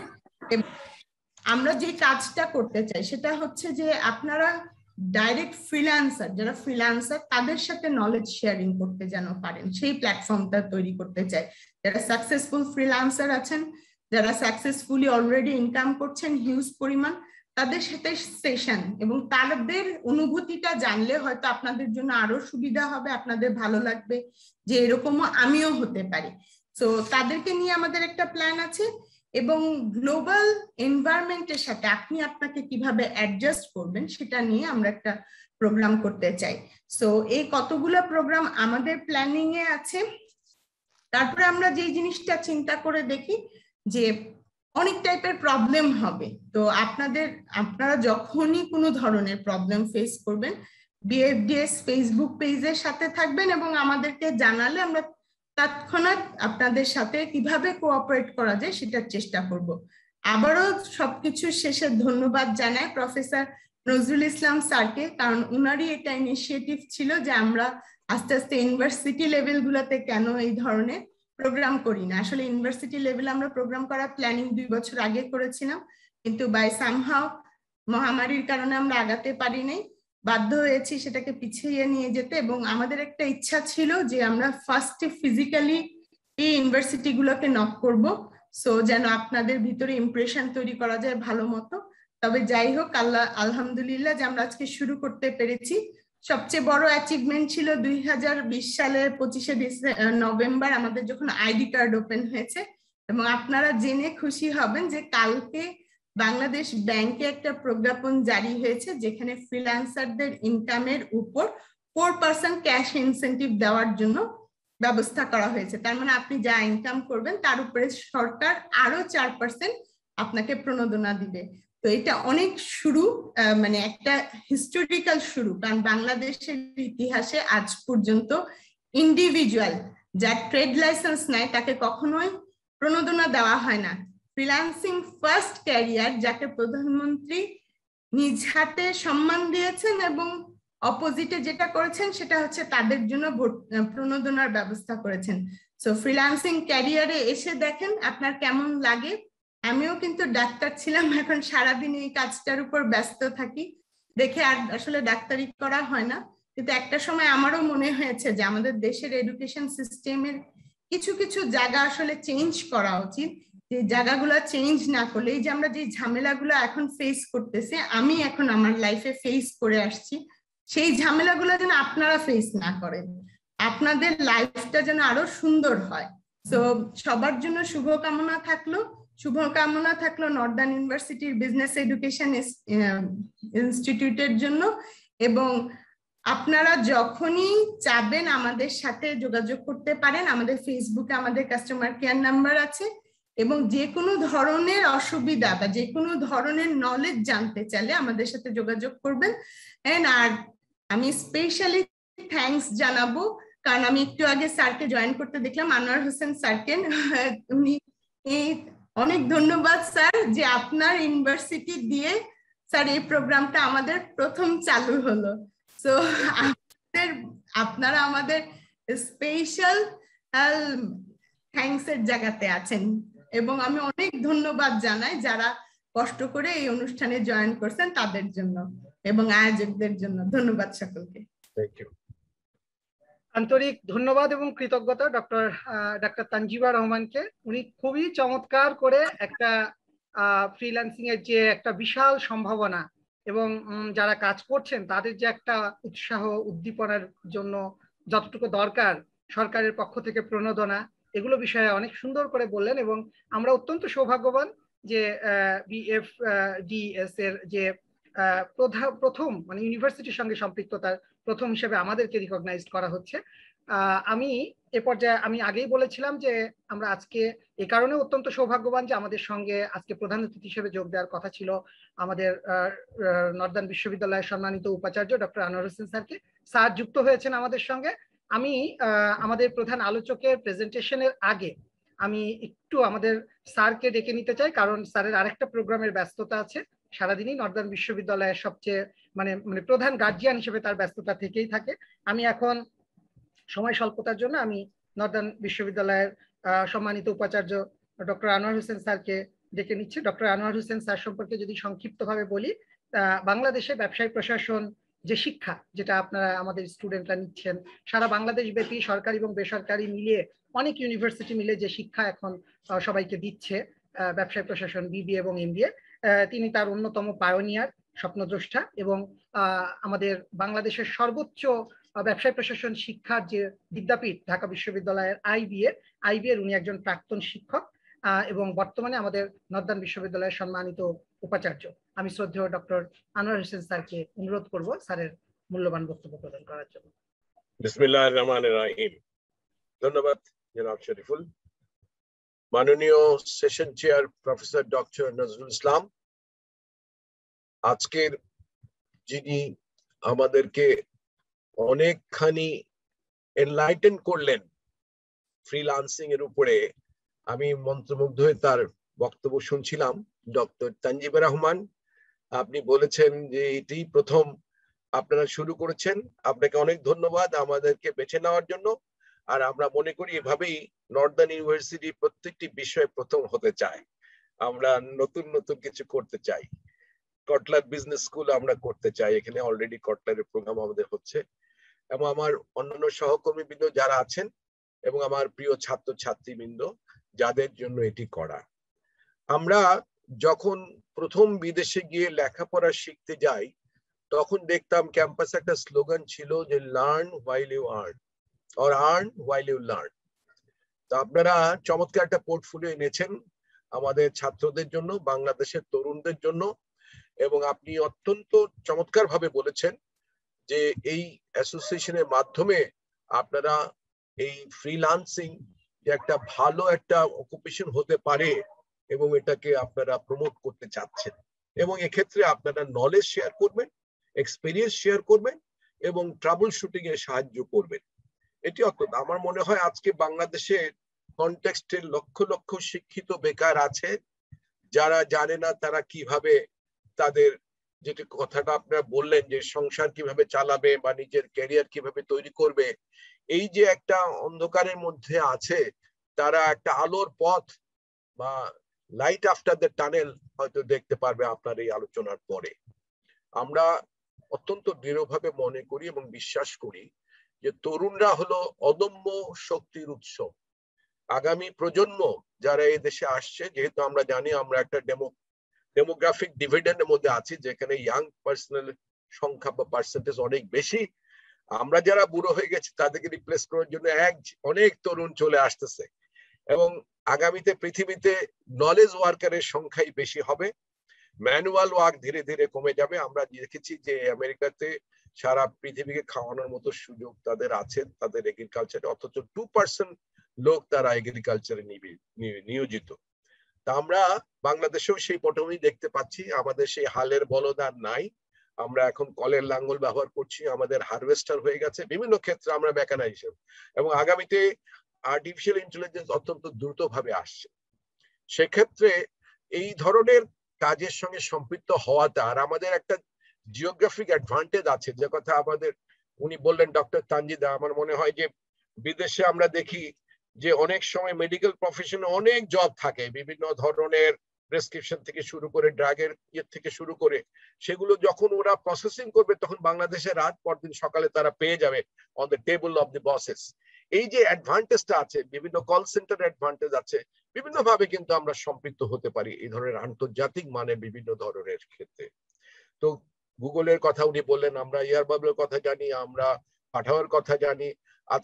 Speaker 1: আমরা যে কাজটা করতে চাই সেটা হচ্ছে যে আপনারা ডাইরেক্ট ফ্রিল্যান্সার যারা ফ্রিল্যান্সার তাদের সাথে নলেজ শেয়ারিং করতে যেন পারেন সেই প্ল্যাটফর্মটা তৈরি করতে চাই। যারা সাকসেসফুল ফ্রিল্যান্সার আছেন, যারা সাকসেসফুলি অলরেডি ইনকাম করছেন হিউজ পরিমাণ, তাদের সাথে সেশন এবং তাদের অনুভূতিটা জানলে হয়তো আপনাদের জন্য আরো সুবিধা হবে, আপনাদের ভালো লাগবে যে এরকমও আমিও হতে পারি। তো তাদেরকে নিয়ে আমাদের একটা প্ল্যান আছে এবং গ্লোবাল এনভায়রনমেন্টের সাথে আপনি আপনাকে কিভাবে অ্যাডজাস্ট করবেন সেটা নিয়ে আমরা একটা প্রোগ্রাম করতে চাই। সো এই কতগুলো প্রোগ্রাম আমাদের প্ল্যানিং এ আছে। তারপরে আমরা যে জিনিসটা চিন্তা করে দেখি যে অনেক টাইপের প্রবলেম হবে, তো আপনাদের আপনারা যখনই কোনো ধরনের প্রবলেম ফেস করবেন বিএফডিএস ফেসবুক পেজের সাথে থাকবেন এবং আমাদেরকে জানালে আমরা তৎক্ষণাৎ আপনাদের সাথে কিভাবে কোঅপারেট করা যায় সেটার চেষ্টা করব। আবারও সবকিছু শেষে ধন্যবাদ জানাই প্রফেসর নজরুল ইসলাম স্যারকে, কারণ উনারই এটা ইনিশিয়েটিভ ছিল যে আমরা আস্তে আস্তে ইউনিভার্সিটি লেভেলগুলোতে কেন এই ধরনের প্রোগ্রাম করি না। আসলে ইউনিভার্সিটি লেভেলে আমরা প্রোগ্রাম করার প্ল্যানিং দুই বছর আগে করেছিলাম, কিন্তু বাই সামহাও মহামারীর কারণে আমরা আগাতে পারি নাই, বাধ্য হয়েছি সেটাকে পিছিয়ে নিয়ে যেতে। এবং আমাদের একটা ইচ্ছা ছিল যে আমরা ফার্স্টে ফিজিক্যালি এই ইউনিভার্সিটি গুলোকে নক করব, সো যেন আপনাদের ভিতরে ইমপ্রেশন তৈরি করা যায় ভালো মতো। তবে যাই হোক আল্লাহ আলহামদুলিল্লাহ যে আমরা আজকে শুরু করতে পেরেছি। সবচেয়ে বড় অ্যাচিভমেন্ট ছিল দুই হাজার বিশ সালের পঁচিশে নভেম্বর আমাদের যখন আইডি কার্ড ওপেন হয়েছে, এবং আপনারা জেনে খুশি হবেন যে কালকে বাংলাদেশ ব্যাংকে একটা প্রজ্ঞাপন জারি হয়েছে যেখানে ফ্রিল্যান্সারদের ইনকামের উপর ফোর পার্সেন্ট ক্যাশ ইনসেন্টিভ দেওয়ার জন্য ব্যবস্থা করা হয়েছে। তার মানে আপনি যা ইনকাম করবেন তার উপরে সরকার আরো চার পার্সেন্ট আপনাকে প্রণোদনা দিবে। তো এটা অনেক শুরু, মানে একটা হিস্টোরিক্যাল শুরু, কারণ বাংলাদেশের ইতিহাসে আজ পর্যন্ত ইন্ডিভিজুয়াল যার ট্রেড লাইসেন্স নাই তাকে কখনোই প্রণোদনা দেওয়া হয় না। ফ্রিল্যান্সিং ফার্স্ট ক্যারিয়ার যাকে প্রধানমন্ত্রী নিজ হাতে সম্মান দিয়েছেন এবং অপোজিটে যেটা করেছেন সেটা হচ্ছে তাদের জন্য প্রণোদনার ব্যবস্থা করেছেন। সো ফ্রিল্যান্সিং ক্যারিয়ারে এসে দেখেন আপনার কেমন লাগে। আমিও কিন্তু ডাক্তার ছিলাম, এখন সারাদিন এই কাজটার উপর ব্যস্ত থাকি দেখে আর আসলে ডাক্তারি করা হয় না, কিন্তু একটা সময় আমারও মনে হয়েছে যে আমাদের দেশের এডুকেশন সিস্টেমের কিছু কিছু জায়গা আসলে চেঞ্জ করা উচিত। যে জায়গাগুলো চেঞ্জ না করলে এই যে আমরা যে ঝামেলাগুলো এখন ফেস করতেছি, আমি এখন আমার লাইফে ফেস করে আসছি, সেই ঝামেলাগুলো যেন আপনারা ফেস না করেন, আপনাদের লাইফটা যেন আরো সুন্দর হয়। তো সবার জন্য শুভকামনা থাকলো শুভকামনা থাকলো নর্দার্ন ইউনিভার্সিটির বিজনেস এডুকেশন ইনস্টিটিউটের জন্য। এবং আপনারা যখনই চাবেন আমাদের সাথে যোগাযোগ করতে পারেন, আমাদের ফেসবুকে আমাদের কাস্টমার কেয়ার নাম্বার আছে, এবং যে কোনো ধরনের অসুবিধা বা যে কোনো ধরনের নলেজ জানতে চাইলে আমাদের সাথে যোগাযোগ করবেন। আর আমি স্পেশালি থ্যাঙ্কস জানাবো, কারণ আমি একটু আগে স্যারকে জয়েন করতে দেখলাম, আনোয়ার হোসেন স্যারকে। উনি এই অনেক ধন্যবাদ স্যার যে আপনার ইউনিভার্সিটি দিয়ে স্যার এই প্রোগ্রামটা আমাদের প্রথম চালু হলো। সো আপনাদের আপনারা আমাদের স্পেশাল থ্যাঙ্কস এর জায়গাতে আছেন, এবং আমি অনেক ধন্যবাদ জানাই যারা কষ্ট করে এই অনুষ্ঠানে জয়েন করছেন তাদের জন্য এবং আয়োজকদের জন্য। ধন্যবাদ সকলকে।
Speaker 5: Thank you. আন্তরিক ধন্যবাদ এবং কৃতজ্ঞতা ডক্টর ডাক্তার তানজিবা রহমানকে। উনি খুবই চমৎকার করে একটা ফ্রিল্যান্সিং এর যে একটা বিশাল সম্ভাবনা এবং যারা কাজ করছেন তাদের যে একটা উৎসাহ উদ্দীপনার জন্য যতটুকু দরকার সরকারের পক্ষ থেকে প্রণোদনা এগুলো বিষয়ে অনেক সুন্দর করে বললেন এবং আমরা অত্যন্ত সৌভাগ্যবান যে বিএফডিএস এর যে প্রথম মানে ইউনিভার্সিটির সঙ্গে সম্পৃক্ততার প্রথম হিসেবে আমাদেরকে রিকগনাইজ করা হচ্ছে। আমি এ পর্যায়ে আমি আগেই বলেছিলাম যে আমরা আজকে এ কারণে অত্যন্ত সৌভাগ্যবান যে আমাদের সঙ্গে আজকে প্রধান অতিথি হিসেবে যোগ দেওয়ার কথা ছিল আমাদের নর্দার্ন বিশ্ববিদ্যালয়ের সম্মানিত উপাচার্য ডক্টর আনোয়ার হোসেন স্যারকে। স্যার যুক্ত হয়েছেন আমাদের সঙ্গে। আমি আমাদের প্রধান আলোচকের প্রেজেন্টেশনের আগে আমি একটু আমাদের স্যারকে ডেকে নিতে চাই, কারণ স্যারের আরেকটা প্রোগ্রামের ব্যস্ততা আছে। সারাদিনই নর্দার্ন বিশ্ববিদ্যালয়ের সবচেয়ে মানে মানে প্রধান গার্জিয়ান হিসেবে তার ব্যস্ততা থেকেই থাকে। আমি এখন সময় স্বল্পতার জন্য আমি নর্দার্ন বিশ্ববিদ্যালয়ের সম্মানিত উপাচার্য ডক্টর আনোয়ার হোসেন স্যারকে ডেকে নিচ্ছি। ডক্টর আনোয়ার হোসেন স্যার সম্পর্কে যদি সংক্ষিপ্তভাবে বলি, বাংলাদেশে ব্যবসায় প্রশাসন যে শিক্ষা যেটা আপনারা আমাদের স্টুডেন্টরা নিচ্ছেন, সারা বাংলাদেশ ব্যাপী সরকারি এবং বেসরকারি মিলিয়ে অনেক ইউনিভার্সিটি মিলে যে শিক্ষা এখন সবাইকে দিচ্ছে ব্যবসায় প্রশাসন বিবিএ এবং এমবিএ, তিনি তার অন্যতম পায়োনিয়ার, স্বপ্নদ্রষ্টা এবং আমাদের বাংলাদেশের সর্বোচ্চ ব্যবসায় প্রশাসন শিক্ষার যে বিদ্যাপীঠ ঢাকা বিশ্ববিদ্যালয়ের আইবিএ আইবিএর উনি একজন প্রাক্তন শিক্ষক এবং বর্তমানে আমাদের নর্দার্ন বিশ্ববিদ্যালয়ের সম্মানিত উপাচার্য। আমি শ্রদ্ধেয় ডক্টর আনোয়ার হোসেন স্যারকে অনুরোধ করব স্যারের মূল্যবান বক্তব্য প্রদান করার জন্য।
Speaker 4: বিসমিল্লাহির রহমানির রহিম। ধন্যবাদ জনাব শরীফুল। মাননীয় session chair professor doctor Nazrul Islam, আজকের যিনি আমাদেরকে অনেকখানি এনলাইটেন করলেন ফ্রিল্যান্সিং এর উপরে, আমি মন্ত্রমুগ্ধ হয়ে তার বক্তব্য শুনছিলাম। ডক্টর তানজিবুর রহমান, আপনি বলেছেন যে এটি প্রথম আপনারা শুরু করেছেন, আপনাকে অনেক ধন্যবাদ আমাদেরকে বেছে নেওয়ার জন্য। আর আমরা মনে করি এভাবেই নর্দার্ন ইউনিভার্সিটি প্রত্যেকটি বিষয়ে প্রথম হতে চায়। আমরা নতুন নতুন কিছু করতে চাই। কটলার বিজনেস স্কুল আমরা করতে চাই, এখানে অলরেডি কটলারের প্রোগ্রাম আমাদের হচ্ছে, এবং আমার অন্যান্য সহকর্মীবৃন্দ যারা আছেন এবং আমার প্রিয় ছাত্র ছাত্রীবৃন্দ যাদের জন্য এটি করা। আমরা যখন প্রথম বিদেশে গিয়ে লেখাপড়া শিখতে যাই তখন দেখতাম ক্যাম্পাসে একটা স্লোগান ছিল যে learn while you earn or earn while you learn. তো আপনারা চমৎকার একটা পোর্টফোলিও এনেছেন আমাদের ছাত্রদের জন্য, বাংলাদেশের তরুণদের জন্য, এবং আপনি অত্যন্ত চমৎকার ভাবে বলেছেন যে এই অ্যাসোসিয়েশনের মাধ্যমে আপনারা এই ফ্রিল্যান্সিং যে একটা ভালো একটা অকুপেশন হতে পারে এবং এটাকে আপনারা প্রমোট করতে চাচ্ছেন, এবং এক্ষেত্রে আপনারা নলেজ শেয়ার করবেন, এক্সপেরিয়েন্স শেয়ার করবেন এবং ট্রাবল শুটিং এ সাহায্য করবেন। এটি অত্যন্ত, আমার মনে হয় আজকে বাংলাদেশের কনটেক্সটে লক্ষ লক্ষ শিক্ষিত বেকার আছে যারা জানে না তারা কিভাবে তাদের, যেটা কথাটা আপনারা বললেন যে সংসার কিভাবে চালাবে বা নিজের ক্যারিয়ার কিভাবে তৈরি করবে, এই যে একটা অন্ধকারের মধ্যে আছে, তারা একটা আলোর পথ বা লাইট আফটার দ্য টানেল হয়তো দেখতে পারবে আপনার এই আলোচনার পরে। আমরা অত্যন্ত দৃঢ়ভাবে মনে করি এবং বিশ্বাস করি যে তরুণরা হলো অদম্য শক্তির উৎস। আগামী প্রজন্ম যারা এই দেশে আসছে, যেহেতু আমরা জানি আমরা একটা ডেমো ডেমোগ্রাফিক ডিভিডেন্ডের মধ্যে আছি যেখানে ইয়াং পার্সোনাল সংখ্যা বা পার্সেন্টেজ অনেক বেশি, আমরা যারা বুড়ো হয়ে গেছি তাদেরকে রিপ্লেস করার জন্য এক অনেক তরুণ চলে আসতেছে, এবং আগামীতে পৃথিবীতে নলেজ ওয়ার্কারের সংখ্যাই বেশি হবে, ম্যানুয়াল ওয়ার্ক ধীরে ধীরে কমে যাবে। আমরা দেখেছি যে আমেরিকাতে সারা পৃথিবীকে খাওয়ানোর মতো সুযোগ তাদের আছে তাদের এগ্রিকালচারে, অথচ টু পার্সেন্ট লোক তারা এগ্রিকালচারে নিয়োজিত। তা আমরা বাংলাদেশেও সেই পটভূমি দেখতে পাচ্ছি, আমাদের সেই হালের বলদ আর নাই, আমরা এখন কলের লাঙ্গল ব্যবহার করছি, আমাদের হারভেস্টার হয়ে গেছে, বিভিন্ন ক্ষেত্রে আমরা মেকানাইজেশন, এবং আগামীতে আর্টিফিশিয়াল ইন্টেলিজেন্স অত্যন্ত দ্রুত ভাবে আসছে। সেক্ষেত্রে এই ধরনের কাজের সঙ্গে সম্পৃক্ত হওয়াটা, আর আমাদের একটা জিওগ্রাফিক অ্যাডভান্টেজ আছে যে কথা আমাদের উনি বললেন ডক্টর তানজিদা, আমার মনে হয় যে বিদেশে আমরা দেখি যে অনেক সময় মেডিকেল প্রফেশনে অনেক জব থাকে, বিভিন্ন ধরনের প্রেসক্রিপশন থেকে শুরু করে ড্রাগের ইয়ে থেকে শুরু করে, সেগুলো যখন ওরা প্রসেসিং করবে তখন বাংলাদেশে রাত পরদিন সকালে তারা পেয়ে যাবে on the table of the bosses. এই যে অ্যাডভান্টেজটা আছে, বিভিন্ন কল সেন্টার অ্যাডভান্টেজ আছে, বিভিন্ন ভাবে কিন্তু আমরা সম্পৃক্ত হতে পারি এই ধরনের আন্তর্জাতিক মানের বিভিন্ন ধরনের ক্ষেত্রে। তো গুগলের কথা উনি বললেন, আমরা এয়ার বাবলের কথা জানি, আমরা পাঠাওয়ার কথা জানি, আজকাল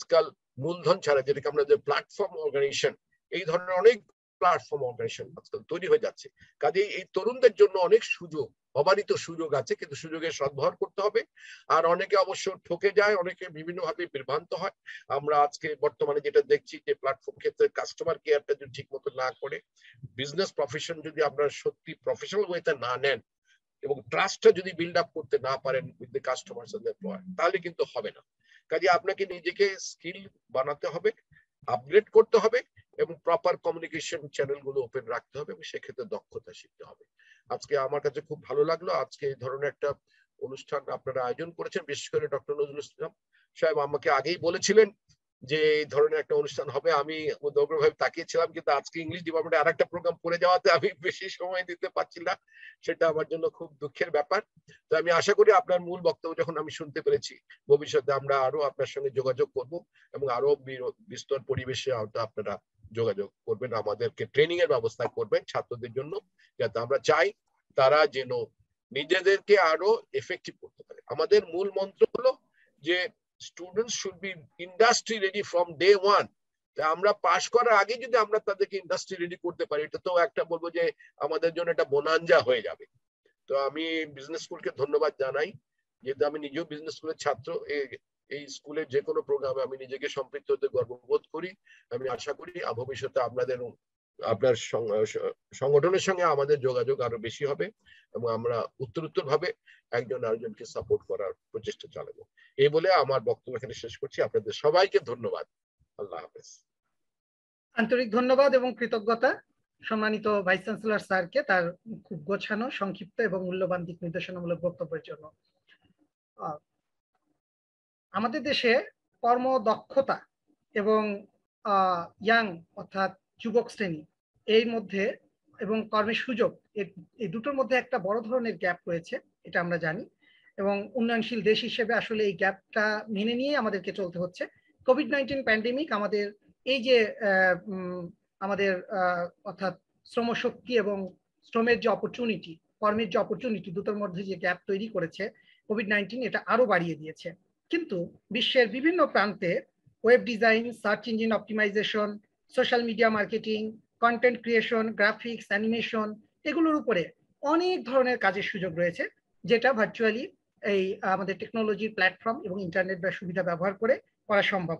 Speaker 4: মূলধন ছাড়া, যেটাকে আমরা যে প্ল্যাটফর্ম অর্গানাইজেশন, এই ধরনের অনেক প্ল্যাটফর্ম অর্গানাইজেশন আজকাল তৈরি হয়ে যাচ্ছে। কাজেই এই তরুণদের জন্য অনেক সুযোগ, অবারিত সুযোগ আছে, কিন্তু সুযোগের সদ্ব্যবহার করতে হবে। আর অনেকে অবশ্য ঠকে যায়, অনেকে বিভিন্নভাবে বিভ্রান্ত হয়। আমরা আজকে বর্তমানে যেটা দেখছি যে প্ল্যাটফর্ম ক্ষেত্রে কাস্টমার কেয়ারটা যদি ঠিক মতো না করে, বিজনেস প্রফেশন যদি আপনারা সত্যি প্রফেশনাল ওয়েতে না নেন এবং ট্রাস্টটা যদি বিল্ড আপ করতে না পারেন with the customers and employer, তাহলে কিন্তু হবে না। কাজে আপনাকে নিজেকে স্কিল বানাতে হবে, আপগ্রেড করতে হবে এবং প্রপার কমিউনিকেশন চ্যানেলগুলো ওপেন রাখতে হবে এবং সেক্ষেত্রে দক্ষতা শিখতে হবে। আজকে আমার কাছে খুব ভালো লাগলো, আজকে এই ধরনের একটা অনুষ্ঠান আপনারা আয়োজন করেছেন। বিশেষ করে ডক্টর নজরুল ইসলাম সাহেব আমাকে আগেই বলেছিলেন যে এই ধরনের একটা অনুষ্ঠান হবে। আমি ভাবে তাকিয়েছিলাম, কিন্তু আজকে ইংলিশ ডিপার্টমেন্টে আরেকটা প্রোগ্রাম পড়ে যাওয়াতে আমি বেশি সময় দিতে পারছি না, সেটা আমার জন্য খুব দুঃখের ব্যাপার। তো আমি আশা করি আপনার মূল বক্তব্য যখন আমি শুনতে পেরেছি, ভবিষ্যতে আমরা আরো আপনার সঙ্গে যোগাযোগ করব এবং আরো বিস্তর পরিবেশে আপনারা যোগাযোগ করবেন, আমাদেরকে ট্রেনিং এর ব্যবস্থা করবেন ছাত্রদের জন্য, যাতে আমরা চাই তারা যেন নিজেদেরকে আরো এফেক্টিভ করতে পারে। আমাদের মূল মন্ত্র হলো যে students should be industry ready from day one. আমরা পাশ করার আগে যদি আমরা তাদেরকে ইন্ডাস্ট্রি রেডি করতে পারি, এটা তো একটা বলবো যে আমাদের জন্য একটা বোনাঞ্জা হয়ে যাবে। তো আমি বিজনেস স্কুলকে ধন্যবাদ জানাই, যেহেতু আমি নিজেও বিজনেস স্কুলের ছাত্র। এই স্কুলের যে কোনো প্রোগ্রামে আমি নিজেকে সম্পৃক্ত হতে গর্ববোধ করি। আমি আশা করি ভবিষ্যতে আপনাদের আপনার সংগঠনের সঙ্গে আমাদের যোগাযোগ আরো বেশি হবে এবং আমরা উত্তরোত্তর ভাবে একজন আরেকজনকে সাপোর্ট করার প্রচেষ্টা চালাবো। এই বলে আমার বক্তব্য এখানে শেষ করছি। আপনাদের সবাইকে ধন্যবাদ। আল্লাহ হাফেজ।
Speaker 5: আন্তরিক ধন্যবাদ এবং কৃতজ্ঞতা সম্মানিত ভাইস চ্যান্সেলর স্যারকে তার খুব গোছানো, সংক্ষিপ্ত এবং মূল্যবান দিক নির্দেশনামূলক বক্তব্যের জন্য। আমাদের দেশে কর্মদক্ষতা এবং ইয়াং অর্থাৎ যুবক শ্রেণী এর মধ্যে এবং কর্মের সুযোগ, এই দুটোর মধ্যে একটা বড় ধরনের গ্যাপ রয়েছে, এটা আমরা জানি। এবং উন্নয়নশীল দেশ হিসেবে আসলে এই গ্যাপটা মেনে নিয়ে আমাদেরকে চলতে হচ্ছে। কোভিড নাইন্টিন প্যান্ডেমিক আমাদের এই যে আমাদের অর্থাৎ শ্রমশক্তি এবং শ্রমের যে অপরচুনিটি, কর্মের যে অপরচুনিটি, দুটোর মধ্যে যে গ্যাপ তৈরি করেছে কোভিড নাইন্টিন, এটা আরো বাড়িয়ে দিয়েছে। কিন্তু বিশ্বের বিভিন্ন প্রান্তে web design, search engine optimisation, social media marketing, content creation, graphics, animation, এগুলোর উপরে অনেক ধরনের কাজের সুযোগ রয়েছে, যেটা ভার্চুয়ালি এই আমাদের টেকনোলজির প্ল্যাটফর্ম এবং ইন্টারনেট বা সুবিধা ব্যবহার করে করা সম্ভব।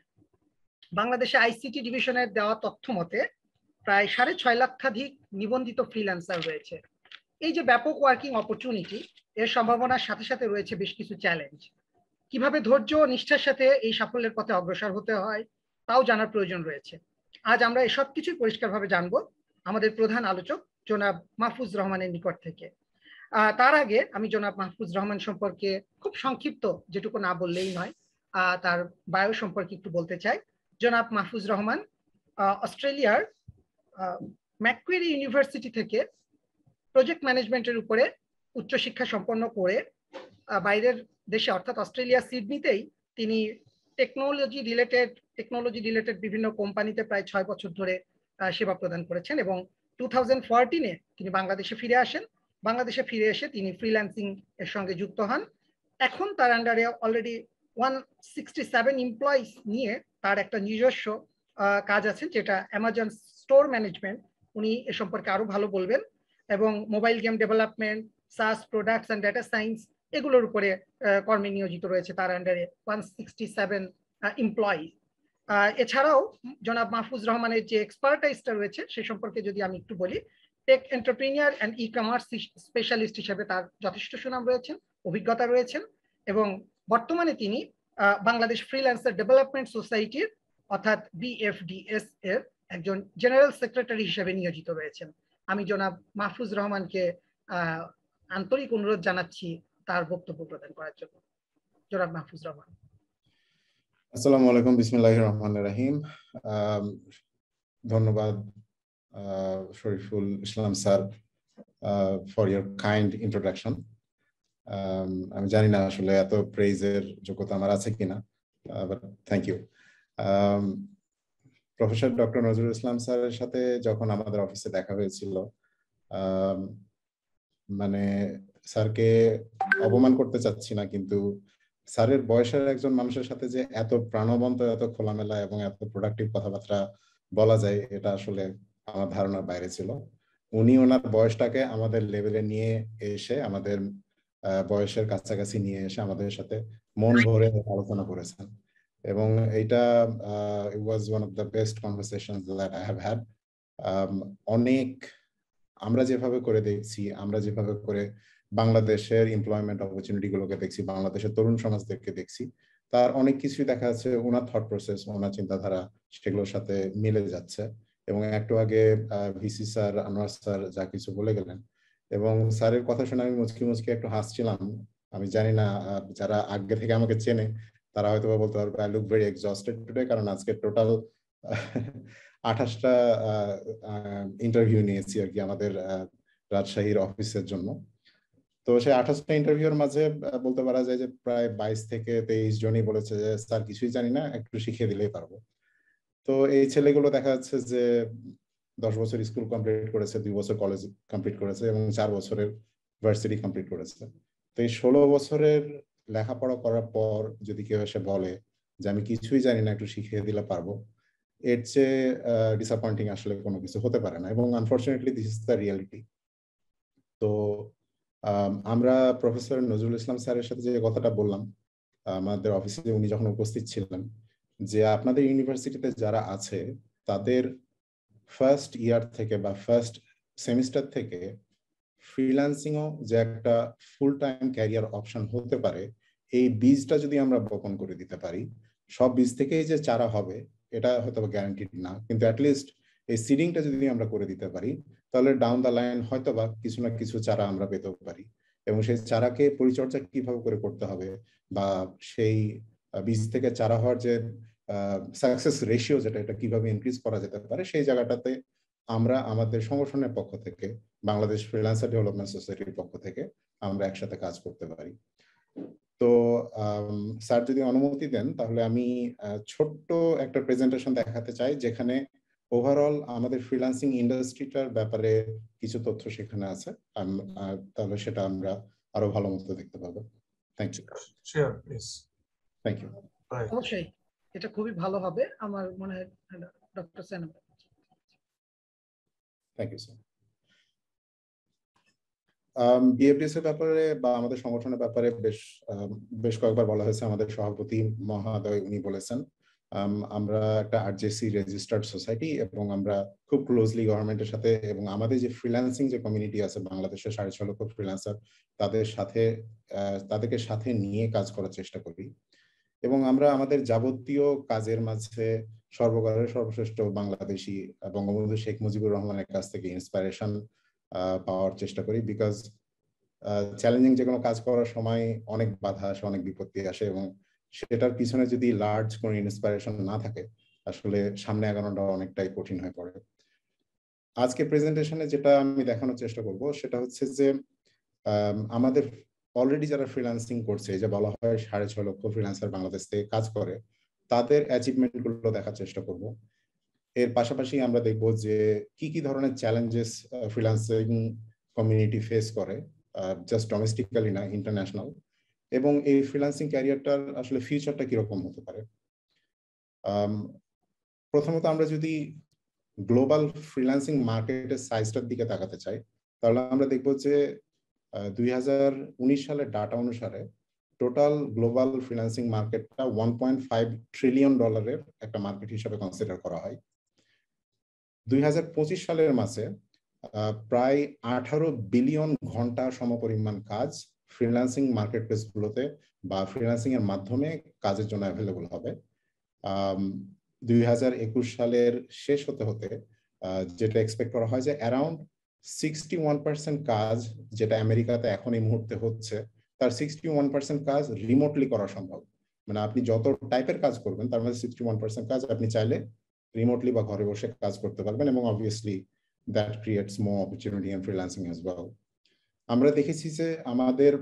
Speaker 5: বাংলাদেশে আইসিটি ডিভিশনের দেওয়া তথ্য মতে প্রায় সাড়ে ছয় লক্ষাধিক নিবন্ধিত ফ্রিল্যান্সার রয়েছে। এই যে ব্যাপক ওয়ার্কিং অপরচুনিটি, এর সম্ভাবনার সাথে সাথে রয়েছে বেশ কিছু চ্যালেঞ্জ। কিভাবে ধৈর্য ও নিষ্ঠার সাথে এই সাফল্যের পথে অগ্রসর হতে হয় তাও জানার প্রয়োজন রয়েছে। আজ আমরা এসব কিছুই পরিষ্কারভাবে জানবো আমাদের প্রধান আলোচক জনাব মাহফুজ রহমানের নিকট থেকে। আহ তার আগে আমি জনাব মাহফুজ রহমান সম্পর্কে খুব সংক্ষিপ্ত, যেটুকু না বললেই নয়, আহ তার বায়ো সম্পর্কে একটু বলতে চাই। জনাব মাহফুজ রহমান অস্ট্রেলিয়ার ম্যাকুয়ারি ইউনিভার্সিটি থেকে প্রজেক্ট ম্যানেজমেন্টের উপরে উচ্চশিক্ষা সম্পন্ন করে বাইরের দেশে অর্থাৎ অস্ট্রেলিয়া সিডনিতেই তিনি টেকনোলজি রিলেটেড টেকনোলজি রিলেটেড বিভিন্ন কোম্পানিতে প্রায় ছয় বছর ধরে সেবা প্রদান করেছেন এবং টু থাউজেন্ড ফোরটিনে তিনি বাংলাদেশে ফিরে আসেন। বাংলাদেশে ফিরে এসে তিনি ফ্রিল্যান্সিং এর সঙ্গে যুক্ত হন। এখন তার আন্ডারে already one sixty seven employees নিয়ে তার একটা নিজস্ব কাজ আছে, যেটা অ্যামাজন স্টোর ম্যানেজমেন্ট। উনি এ সম্পর্কে আরো ভালো বলবেন। এবং mobile game development, SaaS products and data science, এগুলোর উপরে কর্মে নিয়োজিত রয়েছে তার আন্ডারে ওয়ান সিক্সটি সেভেন এমপ্লয়ি। এছাড়াও জনাব মাহফুজ রহমানের যে এক্সপার্টাইজটা রয়েছে সে সম্পর্কে যদি আমি একটু বলি, tech entrepreneur and e commerce specialist হিসেবে তার যথেষ্ট সুনাম রয়েছেন, অভিজ্ঞতা রয়েছেন এবং বর্তমানে তিনি বাংলাদেশ ফ্রিল্যান্সার ডেভেলপমেন্ট সোসাইটির অর্থাৎ বিএফডিএস এর একজন জেনারেল সেক্রেটারি হিসেবে নিয়োজিত রয়েছেন। আমি জনাব মাহফুজ রহমানকে আহ আন্তরিক অনুরোধ জানাচ্ছি তার বক্তব্য প্রদান করার জন্য। জনাব মাহফুজ রহমান।
Speaker 7: আসসালামু আলাইকুম, বিসমিল্লাহির রহমানির রহিম। ধন্যবাদ Shariful Islam sir for your kind introduction. আমি জানি না আসলে এত প্রেইজের যোগ্যতা আমার আছে কিনা, but thank you. Professor doctor Nazrul Islam স্যারের সাথে যখন আমাদের অফিসে দেখা হয়েছিল, মানে স্যারকে অপমান করতে চাচ্ছি না, কিন্তু স্যারের বয়সের একজন মানুষের সাথে যে এত প্রাণবন্ত, এত খোলামেলা এবং এত প্রোডাক্টিভ কথাবার্তা বলা যায়, এটা আসলে আমার ধারণার বাইরে ছিল। উনি ওনার বয়সটাকে আমাদের লেভেলে নিয়ে এসে, আমাদের বয়সের কাছাকাছি নিয়ে এসে আমাদের সাথে মন ভরে আলোচনা করেছেন, এবং এটা it was one of the best conversations that I have had. অনেক আমরা যেভাবে করে দেখছি, আমরা যেভাবে করে বাংলাদেশের এমপ্লয়মেন্ট অপরচুনিটি গুলোকে দেখছি, বাংলাদেশের তরুণ সমাজদেরকে দেখছি, তার অনেক কিছুই দেখা যাচ্ছে ওনার থট প্রসেস, ওনার চিন্তাধারা সেগুলোর সাথে মিলে যাচ্ছে। এবং একটু আগে ভিসি স্যার, আনোয়ার স্যার যা কিছু বলে গেলেন, এবং স্যারের কথা শুনে আমি মুচকি মুচকি একটু হাসছিলাম। আমি জানি না যারা আগে থেকে আমাকে চেনে তারা হয়তো বলতে পারবে I look very exhausted today, কারণ আজকে টোটাল আঠাশটা ইন্টারভিউ নিয়েছি আর কি আমাদের রাজশাহীর অফিসের জন্য। তো সেই আঠাশটা ইন্টারভিউর মাঝে বলতে পারা যায় যে প্রায় বাইশ থেকে তেইশ জনই বলেছে যে স্যার কিছুই জানি না, একটু শিখিয়ে দিলেই পারবো। তো এই ছেলেগুলো দেখা যাচ্ছে যে দশ বছর স্কুল কমপ্লিট করেছে, দুই বছর কলেজ কমপ্লিট করেছে এবং চার বছরের ভার্সিটি কমপ্লিট করেছে। তো এই ষোলো বছরের লেখাপড়া করার পর যদি কেউ এসে বলে যে আমি কিছুই জানি না, একটু শিখিয়ে দিলে পারবো, এর চেয়ে ডিসঅ্যাপয়েন্টিং আসলে কোনো কিছু হতে পারে না। এবং unfortunately this is the reality. তো আমরা প্রফেসর নজরুল ইসলাম স্যারের সাথে যে কথাটা বললাম আমাদের অফিসে উনি যখন উপস্থিত ছিলেন, যে আপনাদের ইউনিভার্সিটিতে যারা আছে তাদের ফার্স্ট ইয়ার থেকে বা ফার্স্ট সেমিস্টার থেকে ফ্রিল্যান্সিংও যে একটা ফুল টাইম ক্যারিয়ার অপশন হতে পারে, এই বীজটা যদি আমরা বপন করে দিতে পারি, সব বীজ থেকেই যে চারা হবে এটা হয়তো গ্যারান্টিড না, কিন্তু অ্যাটলিস্ট এই সিডিংটা যদি আমরা করে দিতে পারি, তাহলে ডাউন দ্য লাইন হয়তো বা কিছু না কিছু চারা আমরা পেতেও পারি। এবং সেই চারাকে পরিচর্যা কিভাবে করে করতে হবে, বা সেই বীজ থেকে চারা হওয়ার যে সাকসেস রেশিও যেটা, এটা কিভাবে ইনক্রিজ করা যেতে পারে, সেই জায়গাটাতে আমরা আমাদের সংগঠনের পক্ষ থেকে, বাংলাদেশ ফ্রিল্যান্সার ডেভেলপমেন্ট সোসাইটির পক্ষ থেকে আমরা একসাথে কাজ করতে পারি। তো স্যার যদি অনুমতি দেন তাহলে আমি ছোট্ট একটা প্রেজেন্টেশন দেখাতে চাই, যেখানে ওভারঅল আমাদের ফ্রিল্যান্সিং ইন্ডাস্ট্রিটার ব্যাপারে কিছু তথ্য সেখানে আছে, তাহলে সেটা আমরা আরো ভালো মতো দেখতে পাবো। Thank you.
Speaker 8: Sure, please.
Speaker 7: Thank you.
Speaker 5: অবশ্যই এটা খুবই ভালো হবে আমার মনে হয়। Doctor Sen.
Speaker 7: Thank you sir. BFDS এর ব্যাপারে বা আমাদের সংগঠনের ব্যাপারে বেশ বেশ কয়েকবার বলা হয়েছে। আমাদের সভাপতি মহোদয় উনি বলেছেন আমরা একটা আরজেসি রেজিস্টার্ড সোসাইটি, এবং আমরা খুব ক্লোজলি গভর্নমেন্টের সাথে এবং আমাদের যে ফ্রিল্যান্সিং যে কমিউনিটি আছে বাংলাদেশের সাড়ে ছয় লক্ষ ফ্রিল্যান্সার, তাদের সাথে তাদেরকে সাথে নিয়ে কাজ করার চেষ্টা করি। এবং আমরা আমাদের যাবতীয় কাজের মাঝে সর্বকালের সর্বশ্রেষ্ঠ বাংলাদেশি বঙ্গবন্ধু শেখ মুজিবুর রহমানের কাছ থেকে ইন্সপিরেশন পাওয়ার চেষ্টা করি, বিকজ চ্যালেঞ্জিং যে কোনো কাজ করার সময় অনেক বাধা আসে, অনেক বিপত্তি আসে, এবং সেটার পিছনে যদি লার্জ কোনো ইন্সপিরেশন না থাকে আসলে সামনে এগানোটা অনেকটাই কঠিন হয়ে পড়ে। আজকে প্রেজেন্টেশনে যেটা আমি দেখানোর চেষ্টা করব সেটা হচ্ছে যে আমাদের অলরেডি যারা ফ্রিল্যান্সিং করছে, যে বলা হয় সাড়ে ছয় লক্ষ ফ্রিল্যান্সার বাংলাদেশ থেকে কাজ করে, তাদের অ্যাচিভমেন্ট গুলো দেখার চেষ্টা করব। এর পাশাপাশি আমরা দেখব যে কি কি ধরনের চ্যালেঞ্জেস ফ্রিল্যান্সিং কমিউনিটি ফেস করে, জাস্ট ডোমেস্টিক্যালি না, ইন্টারন্যাশনাল, এবং এই ফ্রিল্যান্সিং ক্যারিয়ারটার আসলে ফিউচারটা কিরকম হতে পারে। প্রথমত আমরা যদি গ্লোবাল ফ্রিল্যান্সিং মার্কেটের সাইজটার দিকে তাকাতে চাই, তাহলে আমরা দেখব যে দুই হাজার উনিশ সালের ডাটা অনুসারে টোটাল গ্লোবাল ফ্রিল্যান্সিং মার্কেটটা ওয়ান পয়েন্ট ফাইভ ট্রিলিয়ন ডলারের একটা মার্কেট হিসাবে কনসিডার করা হয়। দুই হাজার পঁচিশ সালের মাসে প্রায় আঠারো বিলিয়ন ঘন্টা সমপরিমাণ কাজ ফ্রিল্যান্সিং মার্কেট প্লেস গুলোতে বা ফ্রিল্যান্সিং এর মাধ্যমে কাজের জন্য অ্যাভেলেবল হবে। দুই হাজার একুশ সালের শেষ হতে হতে যেটা এক্সপেক্ট করা হয় যে অ্যারাউন্ড সিক্সটি ওয়ান পার্সেন্ট কাজ যেটা আমেরিকাতে এখন এই মুহূর্তে হচ্ছে, তার সিক্সটি ওয়ান পার্সেন্ট কাজ রিমোটলি করা সম্ভব। মানে আপনি যত টাইপের কাজ করবেন তার মধ্যে সিক্সটি ওয়ান পার্সেন্ট কাজ আপনি চাইলে রিমোটলি বা ঘরে বসে কাজ করতে পারবেন, এবং obviously that creates more opportunity in freelancing as well. আমরা দেখেছি যে আমাদের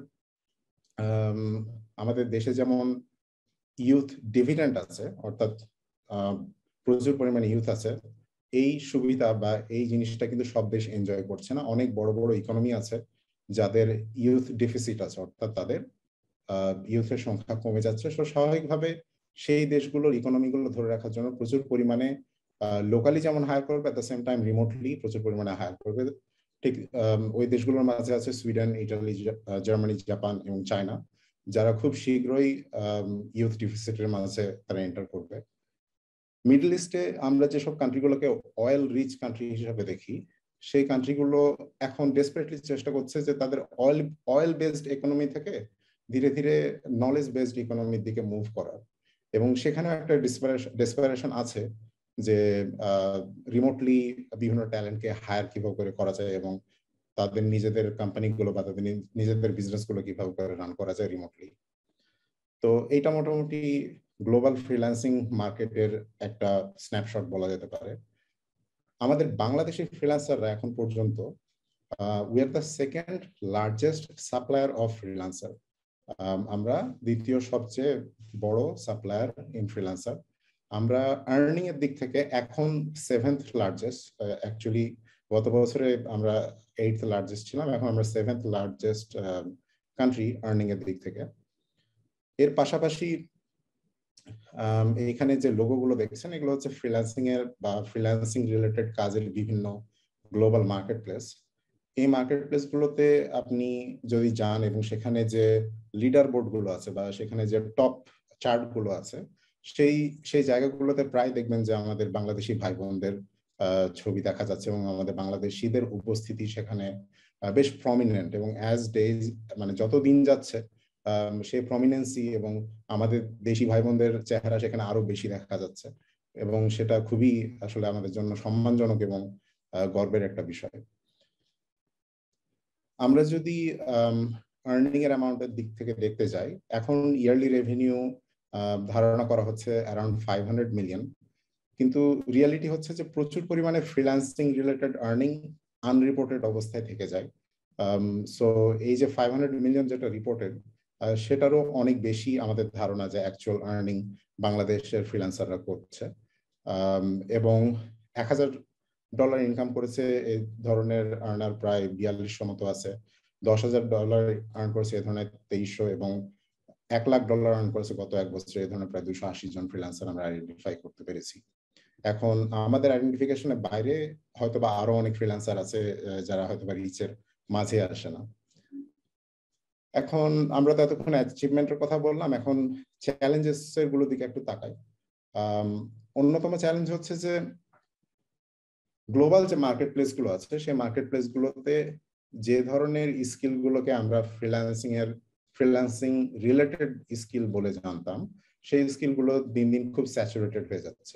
Speaker 7: আমাদের দেশে যেমন ইউথ ডিভিডেন্ড আছে, অর্থাৎ প্রচুর পরিমাণে ইউথ আছে, এই সুবিধা বা এই জিনিসটা কিন্তু সব দেশ এনজয় করছে না। অনেক বড় বড় ইকোনমি আছে যাদের ইউথ ডেফিসিট আছে, অর্থাৎ তাদের ইউথের সংখ্যা কমে যাচ্ছে। তো স্বাভাবিকভাবে সেই দেশগুলোর ইকোনমিগুলো ধরে রাখার জন্য প্রচুর পরিমাণে লোকালি যেমন হায়ার করবে, at the same time remotely প্রচুর পরিমাণে হায়ার করবে। ঠিক ওই দেশগুলোর মাঝে আছে সুইডেন, ইটালি, জার্মানি, জাপান এবং চায়না, যারা খুব শীঘ্রই ইউথ ডিফিসিটের মাঝে তারা এন্টার করবে। মিডল ইস্টে আমরা যেসব কান্ট্রিগুলোকে অয়েল রিচ কান্ট্রি হিসেবে দেখি, সেই কান্ট্রিগুলো এখন ডেসপারেটলি চেষ্টা করছে যে তাদের অয়েল অয়েল বেসড ইকোনমি থেকে ধীরে ধীরে নলেজ বেসড ইকোনমির দিকে মুভ করার, এবং সেখানেও একটা ডেসপারেশন আছে যে রিমোটলি বিভিন্ন ট্যালেন্টকে হায়ার কিভাবে করে করা যায় এবং তাদের নিজেদের কোম্পানিগুলো বা তাদের নিজেদের বিজনেসগুলো কিভাবে করে রান করা যায় রিমোটলি। তো এইটা মোটামুটি গ্লোবাল ফ্রিল্যান্সিং মার্কেটের একটা স্ন্যাপশট বলা যেতে পারে। আমাদের বাংলাদেশি ফ্রিল্যান্সাররা এখন পর্যন্ত we are the second largest supplier of freelancer. আমরা দ্বিতীয় সবচেয়ে বড় সাপ্লায়ার ইন ফ্রিল্যান্সার। আমরা আর্নিং এর দিক থেকে এখন সেভেন্থ লার্জেস্ট। অ্যাকচুয়ালি গত বছরে আমরা এইটথ লার্জেস্ট ছিলাম, এখন আমরা সেভেন্থ লার্জেস্ট কান্ট্রি আর্নিং এর দিক থেকে। এর পাশাপাশি এখানে যে লোগোগুলো দেখছেন এগুলো হচ্ছে ফ্রিল্যান্সিং এর বা ফ্রিল্যান্সিং রিলেটেড কাজের বিভিন্ন গ্লোবাল মার্কেট প্লেস। এই মার্কেট প্লেস গুলোতে আপনি যদি যান এবং সেখানে যে লিডার বোর্ড গুলো আছে বা সেখানে যে টপ চার্ট গুলো আছে, সেই সেই জায়গাগুলোতে প্রায় দেখবেন যে আমাদের বাংলাদেশি ভাই বোনদের ছবি দেখা যাচ্ছে এবং আমাদের বাংলাদেশিদের উপস্থিতি সেখানে বেশ প্রমিনেন্ট। এবং অ্যাজ ডেজ মানে যত দিন যাচ্ছে সেই প্রমিনেন্সি এবং আমাদের দেশি ভাই বোনদের চেহারা সেখানে আরো বেশি দেখা যাচ্ছে, এবং সেটা খুবই আসলে আমাদের জন্য সম্মানজনক এবং গর্বের একটা বিষয়। আমরা যদি আর্নিং এর অ্যামাউন্টের দিক থেকে দেখতে যাই, এখন ইয়ারলি রেভিনিউ ধারণা করা হচ্ছে অ্যারাউন্ড ফাইভ হান্ড্রেড মিলিয়ন, কিন্তু রিয়ালিটি হচ্ছে যে প্রচুর পরিমাণে ফ্রিল্যান্সিং রিলেটেড আর্নিং আনরিপোর্টেড অবস্থায় থেকে যায়। সো এই যে ফাইভ হান্ড্রেড মিলিয়ন যেটা রিপোর্টেড, সেটারও অনেক বেশি আমাদের ধারণা যে অ্যাকচুয়াল আর্নিং বাংলাদেশের ফ্রিল্যান্সাররা করছে। এবং এক হাজার ডলার ইনকাম করেছে এই ধরনের আর্নার প্রায় বিয়াল্লিশশো মতো আছে, দশ হাজার ডলার আর্ন করেছে এই ধরনের তেইশশো, এবং এক লাখ ডলার আর্ন করেছে গত এক বছরে এই ধরনের প্রায় দুশো আশি জন ফ্রিল্যান্সার আমরা আইডেন্টিফাই করতে পেরেছি। এখন আমাদের আইডেন্টিফিকেশনের বাইরে হয়তো বা আরো অনেক ফ্রিল্যান্সার আছে যারা হয়তো বা রিচের মাঝে আসে না। এখন আমরা তো এতক্ষণ অ্যাচিভমেন্টের কথা বললাম, এখন চ্যালেঞ্জেস এর গুলোর দিকে একটু তাকাই। অন্যতম চ্যালেঞ্জ হচ্ছে যে গ্লোবাল যে মার্কেট প্লেস গুলো আছে সেই মার্কেট প্লেস গুলোতে যে ধরনের স্কিল গুলোকে আমরা ফ্রিল্যান্সিং এর ফ্রিল্যান্সিং রিলেটেড স্কিল বলে জানতাম, সেই স্কিল গুলো দিন দিন খুব স্যাচুরেটেড হয়ে যাচ্ছে।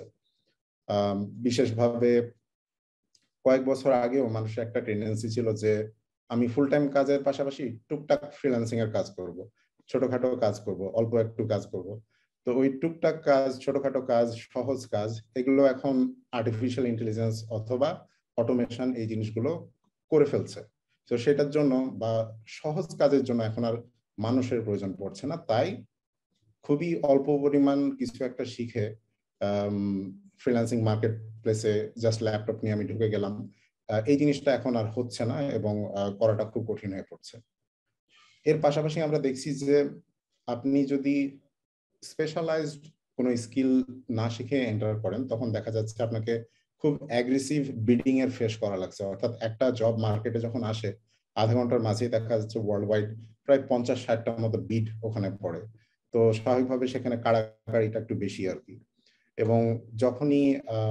Speaker 7: বিশেষভাবে কয়েক বছর আগেও মানুষের একটা টেন্ডেন্সি ছিল যে আমি ফুল টাইম কাজের পাশাপাশি টুকটাক ফ্রিল্যান্সিং এর কাজ করব, ছোটখাটো কাজ করব, অল্প একটু কাজ করব। তো ওই টুকটাক কাজ, ছোটখাটো কাজ, সহজ কাজ, এগুলো এখন আর্টিফিশিয়াল ইন্টেলিজেন্স অথবা অটোমেশন এই জিনিসগুলো করে ফেলছে। তো সেটার জন্য বা সহজ কাজের জন্য এখন আর মানুষের প্রয়োজন পড়ছে না। তাই খুবই অল্প পরিমাণ কিছু একটা শিখে ফ্রিল্যান্সিং মার্কেট প্লেসে জাস্ট ল্যাপটপ নিয়ে আমি ঢুকে গেলাম, এই জিনিসটা এখন আর হচ্ছে না এবং করাটা খুব কঠিন হয়ে পড়ছে। এর পাশাপাশি আমরা দেখছি যে আপনি যদি স্পেশালাইজড কোনো স্কিল না শিখে এন্টার করেন, তখন দেখা যাচ্ছে আপনাকে খুব অ্যাগ্রেসিভ বিডিং এর ফেস করা লাগছে। অর্থাৎ একটা জব মার্কেটে যখন আসে আধা ঘন্টার মাঝেই দেখা যাচ্ছে ওয়ার্ল্ড ওয়াইড প্রায় পঞ্চাশ ষাটটার মতো বিড ওখানে পড়ে। তো স্বাভাবিকভাবে সেখানে কাড়াকাড়িটা একটু বেশি আর কি। এবং যখনই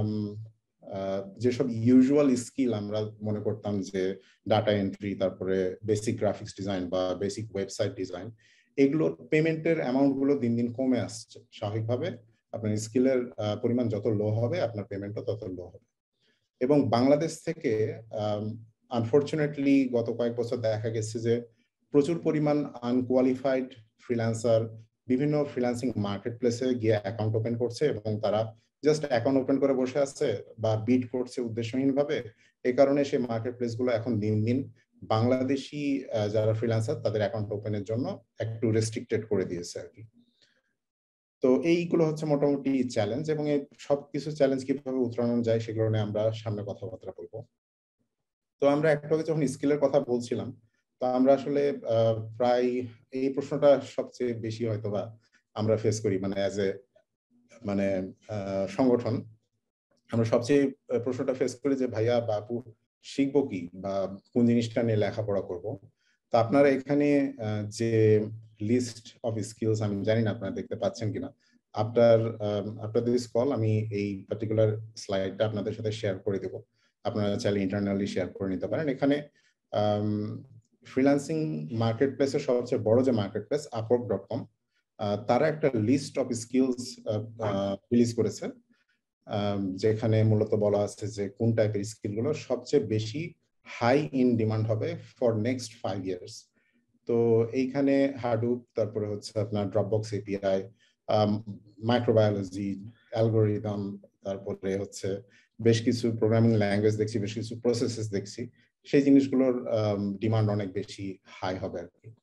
Speaker 7: যেসব ইউজুয়াল স্কিল আমরা মনে করতাম যে ডাটা এন্ট্রি, তারপরে বেসিক গ্রাফিক্স ডিজাইন বা বেসিক ওয়েবসাইট ডিজাইন, এগুলোর পেমেন্টের অ্যামাউন্ট গুলো দিন দিন কমে আসছে। স্বাভাবিকভাবে আপনার স্কিলের পরিমাণ যত লো হবে আপনার পেমেন্টও তত লো হবে। এবং বাংলাদেশ থেকে আনফরচুনেটলি গত কয়েক বছর দেখা গেছে যে প্রচুর পরিমাণ আনকোয়ালিফাইড ফ্রিল্যান্সার বিভিন্ন ফ্রিল্যান্সিং মার্কেট প্লেসে গিয়ে অ্যাকাউন্ট ওপেন করছে এবং তারা জাস্ট অ্যাকাউন্ট ওপেন করে বসে আছে বা বিড করছে উদ্দেশ্যহীনভাবে। এই কারণে সেই মার্কেট প্লেস গুলো এখন দিন দিন বাংলাদেশি যারা ফ্রিল্যান্সার তাদের অ্যাকাউন্ট ওপেনের জন্য একটু রেস্ট্রিক্টেড করে দিয়েছে আর কি। তো এইগুলো হচ্ছে মোটামুটি চ্যালেঞ্জ, এবং এই সবকিছু চ্যালেঞ্জ কিভাবে উতরানো যায় সেগুলো নিয়ে আমরা সামনে কথাবার্তা বলবো। তো আমরা একটু আগে যখন স্কিলের কথা বলছিলাম তো আমরা আসলে প্রায় এই প্রশ্নটা সবচেয়ে বেশি হয়তো বা আমরা ফেস করি, মানে অ্যাজ এ মানে সংগঠন আমরা সবচেয়ে প্রশ্নটা ফেস করি যে ভাইয়া বাপু শিখবো কি বা কোন জিনিসটা নিয়ে লেখাপড়া করব। তো আপনারা এখানে যে লিস্ট অফ স্কিলস, আমি জানি না আপনারা দেখতে পাচ্ছেন কিনা, আফটার আফটার দিস কল আমি এই পার্টিকুলার স্লাইডটা আপনাদের সাথে শেয়ার করে দেব, আপনারা চাইলে ইন্টারনালি শেয়ার করে নিতে পারেন। এখানে ফ্রিল্যান্সিং মার্কেট প্লেসের সবচেয়ে বড় যে marketplace Upwork dot com, তারা একটা লিস্ট অফ স্কিলস রিলিজ করেছে, যেখানে মূলত বলা আছে যে কোন টাইপের স্কিলগুলো সবচেয়ে বেশি হাই ইন ডিমান্ড হবে ফর নেক্সট ফাইভ ইয়ার্স। তো এইখানে হাডুপ, তারপরে হচ্ছে আপনার ড্রপবক্স এপিআই, মাইক্রোবায়োলজি, অ্যালগোরিদম, তারপরে হচ্ছে বেশ কিছু প্রোগ্রামিং ল্যাঙ্গুয়েজ দেখছি, বেশ কিছু প্রসেসেস দেখছি, সেই জিনিসগুলোর ডিমান্ড অনেক বেশি হাই হবে আর কি।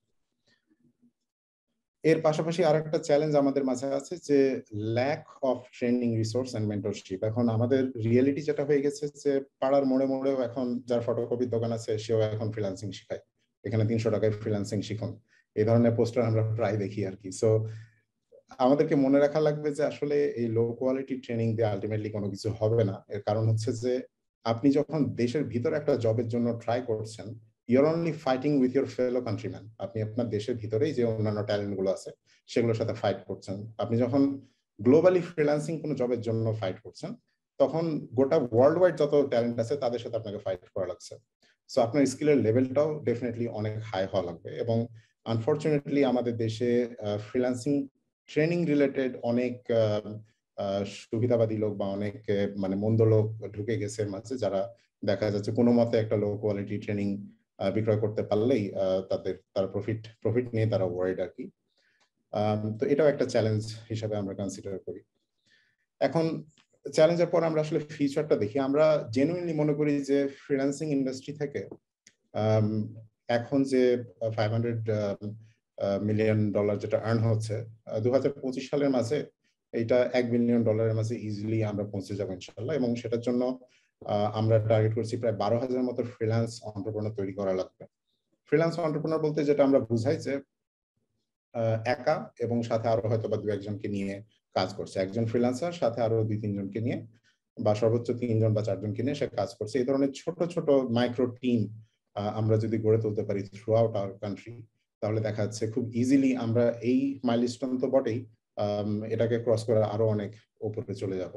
Speaker 7: এর পাশাপাশি আর একটা চ্যালেঞ্জ আমাদের মাঝে আছে যে lack of training resource and mentorship. এখন আমাদের রিয়েলিটি যেটা হয়ে গেছে যে পাড়ার মোড়ে মোড়েও এখন যার ফটোকপির দোকান আছে সেও এখন ফ্রিল্যান্সিং শেখায়, এখানে তিনশো টাকায় ফ্রিল্যান্সিং শিখুন, এই ধরনের পোস্টার আমরা প্রায় দেখি আর কি। সো আমাদেরকে মনে রাখা লাগবে যে আসলে এই লো কোয়ালিটি ট্রেনিং দিয়ে আলটিমেটলি কোনো কিছু হবে না। এর কারণ হচ্ছে যে আপনি যখন দেশের ভিতরে একটা জবের জন্য ট্রাই করছেন, you're only fighting with your fellow countryman. আপনি আপনার দেশের ভিতরেই যে অন্যান্য ট্যালেন্ট গুলো আছে সেগুলোর সাথে ফাইট করছেন। আপনি যখন গ্লোবালি ফ্রিল্যান্সিং কোনো জবের জন্য ফাইট করছেন, তখন গোটা ওয়ার্ল্ড ওয়াইড যত ট্যালেন্ট আছে তাদের সাথে আপনাকে ফাইট করা লাগছে। সো আপনার স্কিলের লেভেলটাও ডেফিনেটলি অনেক হাই হওয়া লাগবে। এবং আনফর্চুনেটলি আমাদের দেশে ফ্রিল্যান্সিং ট্রেনিং রিলেটেড অনেক সুবিধাবাদী লোক বা অনেক মানে মন্দ লোক ঢুকে গেছে মাঝে, যারা দেখা যাচ্ছে কোনো মতে একটা লো কোয়ালিটি ট্রেনিং বিক্রয় করতে পারলেই তাদের তারা প্রফিট প্রফিট নিয়ে তারা ওয়ারিড আর কি। তো এটাও একটা চ্যালেঞ্জ হিসাবে আমরা কনসিডার করি। এখন চ্যালেঞ্জের পর আমরা আসলে ফিউচারটা দেখি। আমরা জেনুইনলি মনে করি যে ফ্রিল্যান্সিং ইন্ডাস্ট্রি থেকে এখন যে ফাইভ হান্ড্রেড মিলিয়ন ডলার যেটা আর্ন হচ্ছে, দু হাজার পঁচিশ সালের মাঝে এইটা এক বিলিয়ন ডলারের মাঝে ইজিলি আমরা পৌঁছে যাবো ইনশাল্লাহ। এবং সেটার জন্য আমরা টার্গেট করছি প্রায় বারো হাজার মতো ফ্রিল্যান্স এন্টারপ্রেনার তৈরি করা লাগবে। ফ্রিল্যান্স এন্টারপ্রেনার বলতে যেটা আমরা বুঝাই যে একা এবং সাথে আরো হয়তো বা দু একজনকে নিয়ে কাজ করছে, একজন ফ্রিল্যান্সার সাথে আরো দুই তিনজনকে নিয়ে বা সর্বোচ্চ তিনজন বা চারজনকে নিয়ে সে কাজ করছে। এই ধরনের ছোট ছোট মাইক্রো টিম আমরা যদি গড়ে তুলতে পারি থ্রু আউট আওয়ার কান্ট্রি, তাহলে দেখা যাচ্ছে খুব ইজিলি আমরা এই মাইলস্টোন তো বটেই, এটাকে ক্রস করে আরো অনেক উপরে চলে যাব।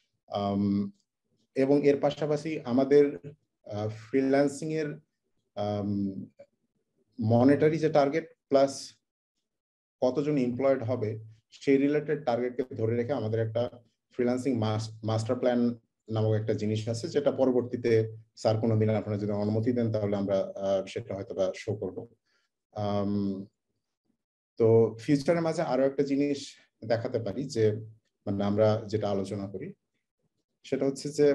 Speaker 7: এবং এর পাশাপাশি আমাদের ফ্রিল্যান্সিং এর মনিটারি যে টার্গেট প্লাস কতজন এমপ্লয়েড হবে সেই রিলেটেড টার্গেটকে ধরে রেখে আমাদের একটা ফ্রিল্যান্সিং মাস্টার প্ল্যান নামক একটা জিনিস আছে, যেটা পরবর্তীতে স্যার কোনোদিন আপনারা যদি অনুমতি দেন তাহলে আমরা সেটা হয়তো বা শো করবো। তো ফিউচারের মাঝে আরো একটা জিনিস দেখাতে পারি যে মানে আমরা যেটা আলোচনা করি সেটা হচ্ছে যে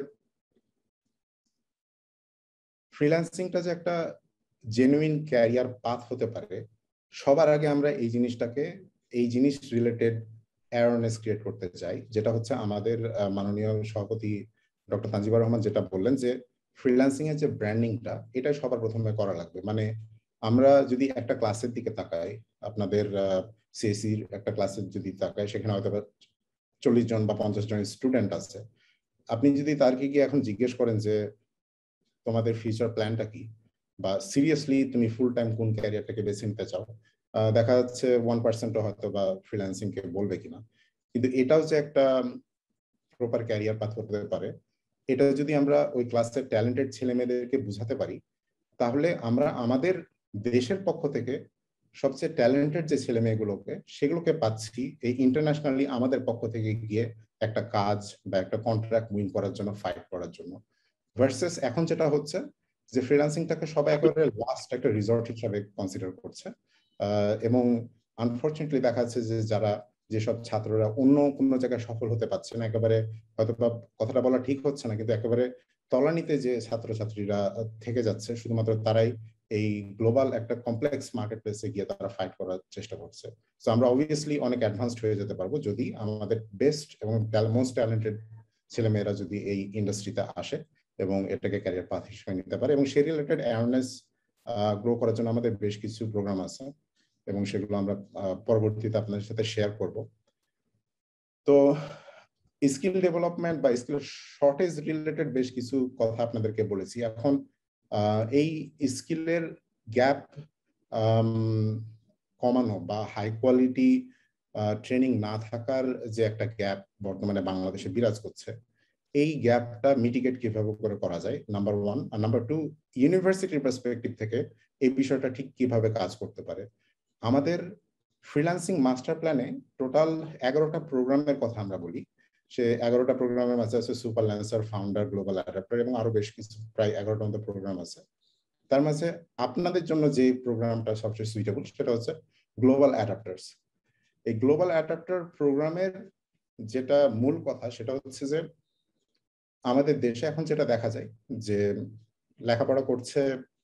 Speaker 7: ফ্রিল্যান্সিংটা যে একটা জেনুইন ক্যারিয়ার পাথ হতে পারে, সবার আগে আমরা এই জিনিসটাকে এই জিনিস রিলেটেড অ্যাওয়ারনেস ক্রিয়েট করতে চাই, যেটা হচ্ছে আমাদের মাননীয় সভাপতি ডক্টর তানজিবুর রহমান যেটা বললেন যে ফ্রিল্যান্সিং এর যে ব্র্যান্ডিংটা এটা সবার প্রথমে করা লাগবে। মানে আমরা যদি একটা ক্লাসের দিকে তাকাই, আপনাদের সিএসির একটা ক্লাসের যদি তাকাই, সেখানে হয়তো চল্লিশ জন বা পঞ্চাশ জন স্টুডেন্ট আছে। আপনি যদি তারকে গিয়ে এখন জিজ্ঞেস করেন যে তোমাদের ফিউচার প্ল্যানটা কি, বা সিরিয়াসলি তুমি ফুল টাইম কোন ক্যারিয়ারটাকে বেছে নিতে চাও, দেখা যাচ্ছে ওয়ান পার্সেন্টও হয়তো বা ফ্রিল্যান্সিং কে বলবে কিনা। কিন্তু এটাও যে একটা প্রপার ক্যারিয়ার পাথ হতে পারে, এটা যদি আমরা ওই ক্লাসের ট্যালেন্টেড ছেলে মেয়েদেরকে বুঝাতে পারি, তাহলে আমরা আমাদের দেশের পক্ষ থেকে সবচেয়ে ট্যালেন্টেড যে ছেলে মেয়েগুলোকে সেগুলোকে পাচ্ছি এই ইন্টারন্যাশনালি আমাদের পক্ষ থেকে গিয়ে একটা কাজ বা একটা কন্ট্রাক্ট উইন করার জন্য, ফাইট করার জন্য। ভার্সেস এখন যেটা হচ্ছে যে ফ্রিল্যান্সিংটাকে সবাই একেবারে লাস্ট একটা রিসর্ট হিসাবে কনসিডার করছে। এবং আনফর্চুনেটলি দেখা যাচ্ছে যে যারা যেসব ছাত্ররা অন্য কোনো জায়গায় সফল হতে পারছে না, একেবারে হয়তো কথাটা বলা ঠিক হচ্ছে না, কিন্তু একেবারে তলানিতে যে ছাত্রছাত্রীরা থেকে যাচ্ছে, শুধুমাত্র তারাই এই গ্লোবাল একটা কমপ্লেক্স মার্কেট প্লেসে গিয়ে তারা ফাইট করার চেষ্টা করছে। তো আমরা অবভিয়াসলি অনেক অ্যাডভান্সড হয়ে যেতে পারবো যদি আমাদের বেস্ট এবং মোস্ট ট্যালেন্টেড ছেলেমেয়েরা যদি এই ইন্ডাস্ট্রিতে আসে এবং এটাকে ক্যারিয়ার পাথ হিসেবে নিতে পারে এবং সেই রিলেটেড অ্যাওয়ারনেস গ্রো করার জন্য আমাদের বেশ কিছু প্রোগ্রাম আছে এবং সেগুলো আমরা পরবর্তীতে আপনাদের সাথে শেয়ার করব। তো স্কিল ডেভেলপমেন্ট বা স্কিল শর্টেজ রিলেটেড বেশ কিছু কথা আপনাদেরকে বলেছি। এখন এই স্কিলের গ্যাপ কমানো বা হাই কোয়ালিটি ট্রেনিং না থাকার যে একটা গ্যাপ বর্তমানে বাংলাদেশে বিরাজ করছে, এই গ্যাপটা মিটিগেট কিভাবে করে করা যায়, নাম্বার ওয়ান। আর নাম্বার টু, ইউনিভার্সিটির পার্সপেক্টিভ থেকে এই বিষয়টা ঠিক কিভাবে কাজ করতে পারে। আমাদের ফ্রিল্যান্সিং মাস্টার প্ল্যানে টোটাল এগারোটা প্রোগ্রামের কথা আমরা বলি। সে এগারোটা প্রোগ্রামের মাঝে আছে super lancer, founder, global adapter এবং আরো বেশ কিছু, প্রায় এগারোটার মতো প্রোগ্রাম আছে। তার মাঝে আপনাদের জন্য যে প্রোগ্রামটা সবচেয়ে সুইটেবল সেটা হচ্ছে গ্লোবাল অ্যাডাপ্টার্স। এই গ্লোবাল অ্যাডাপ্টার প্রোগ্রামের যেটা মূল কথা সেটা হচ্ছে যে আমাদের দেশে এখন যেটা দেখা যায় যে লেখাপড়া করছে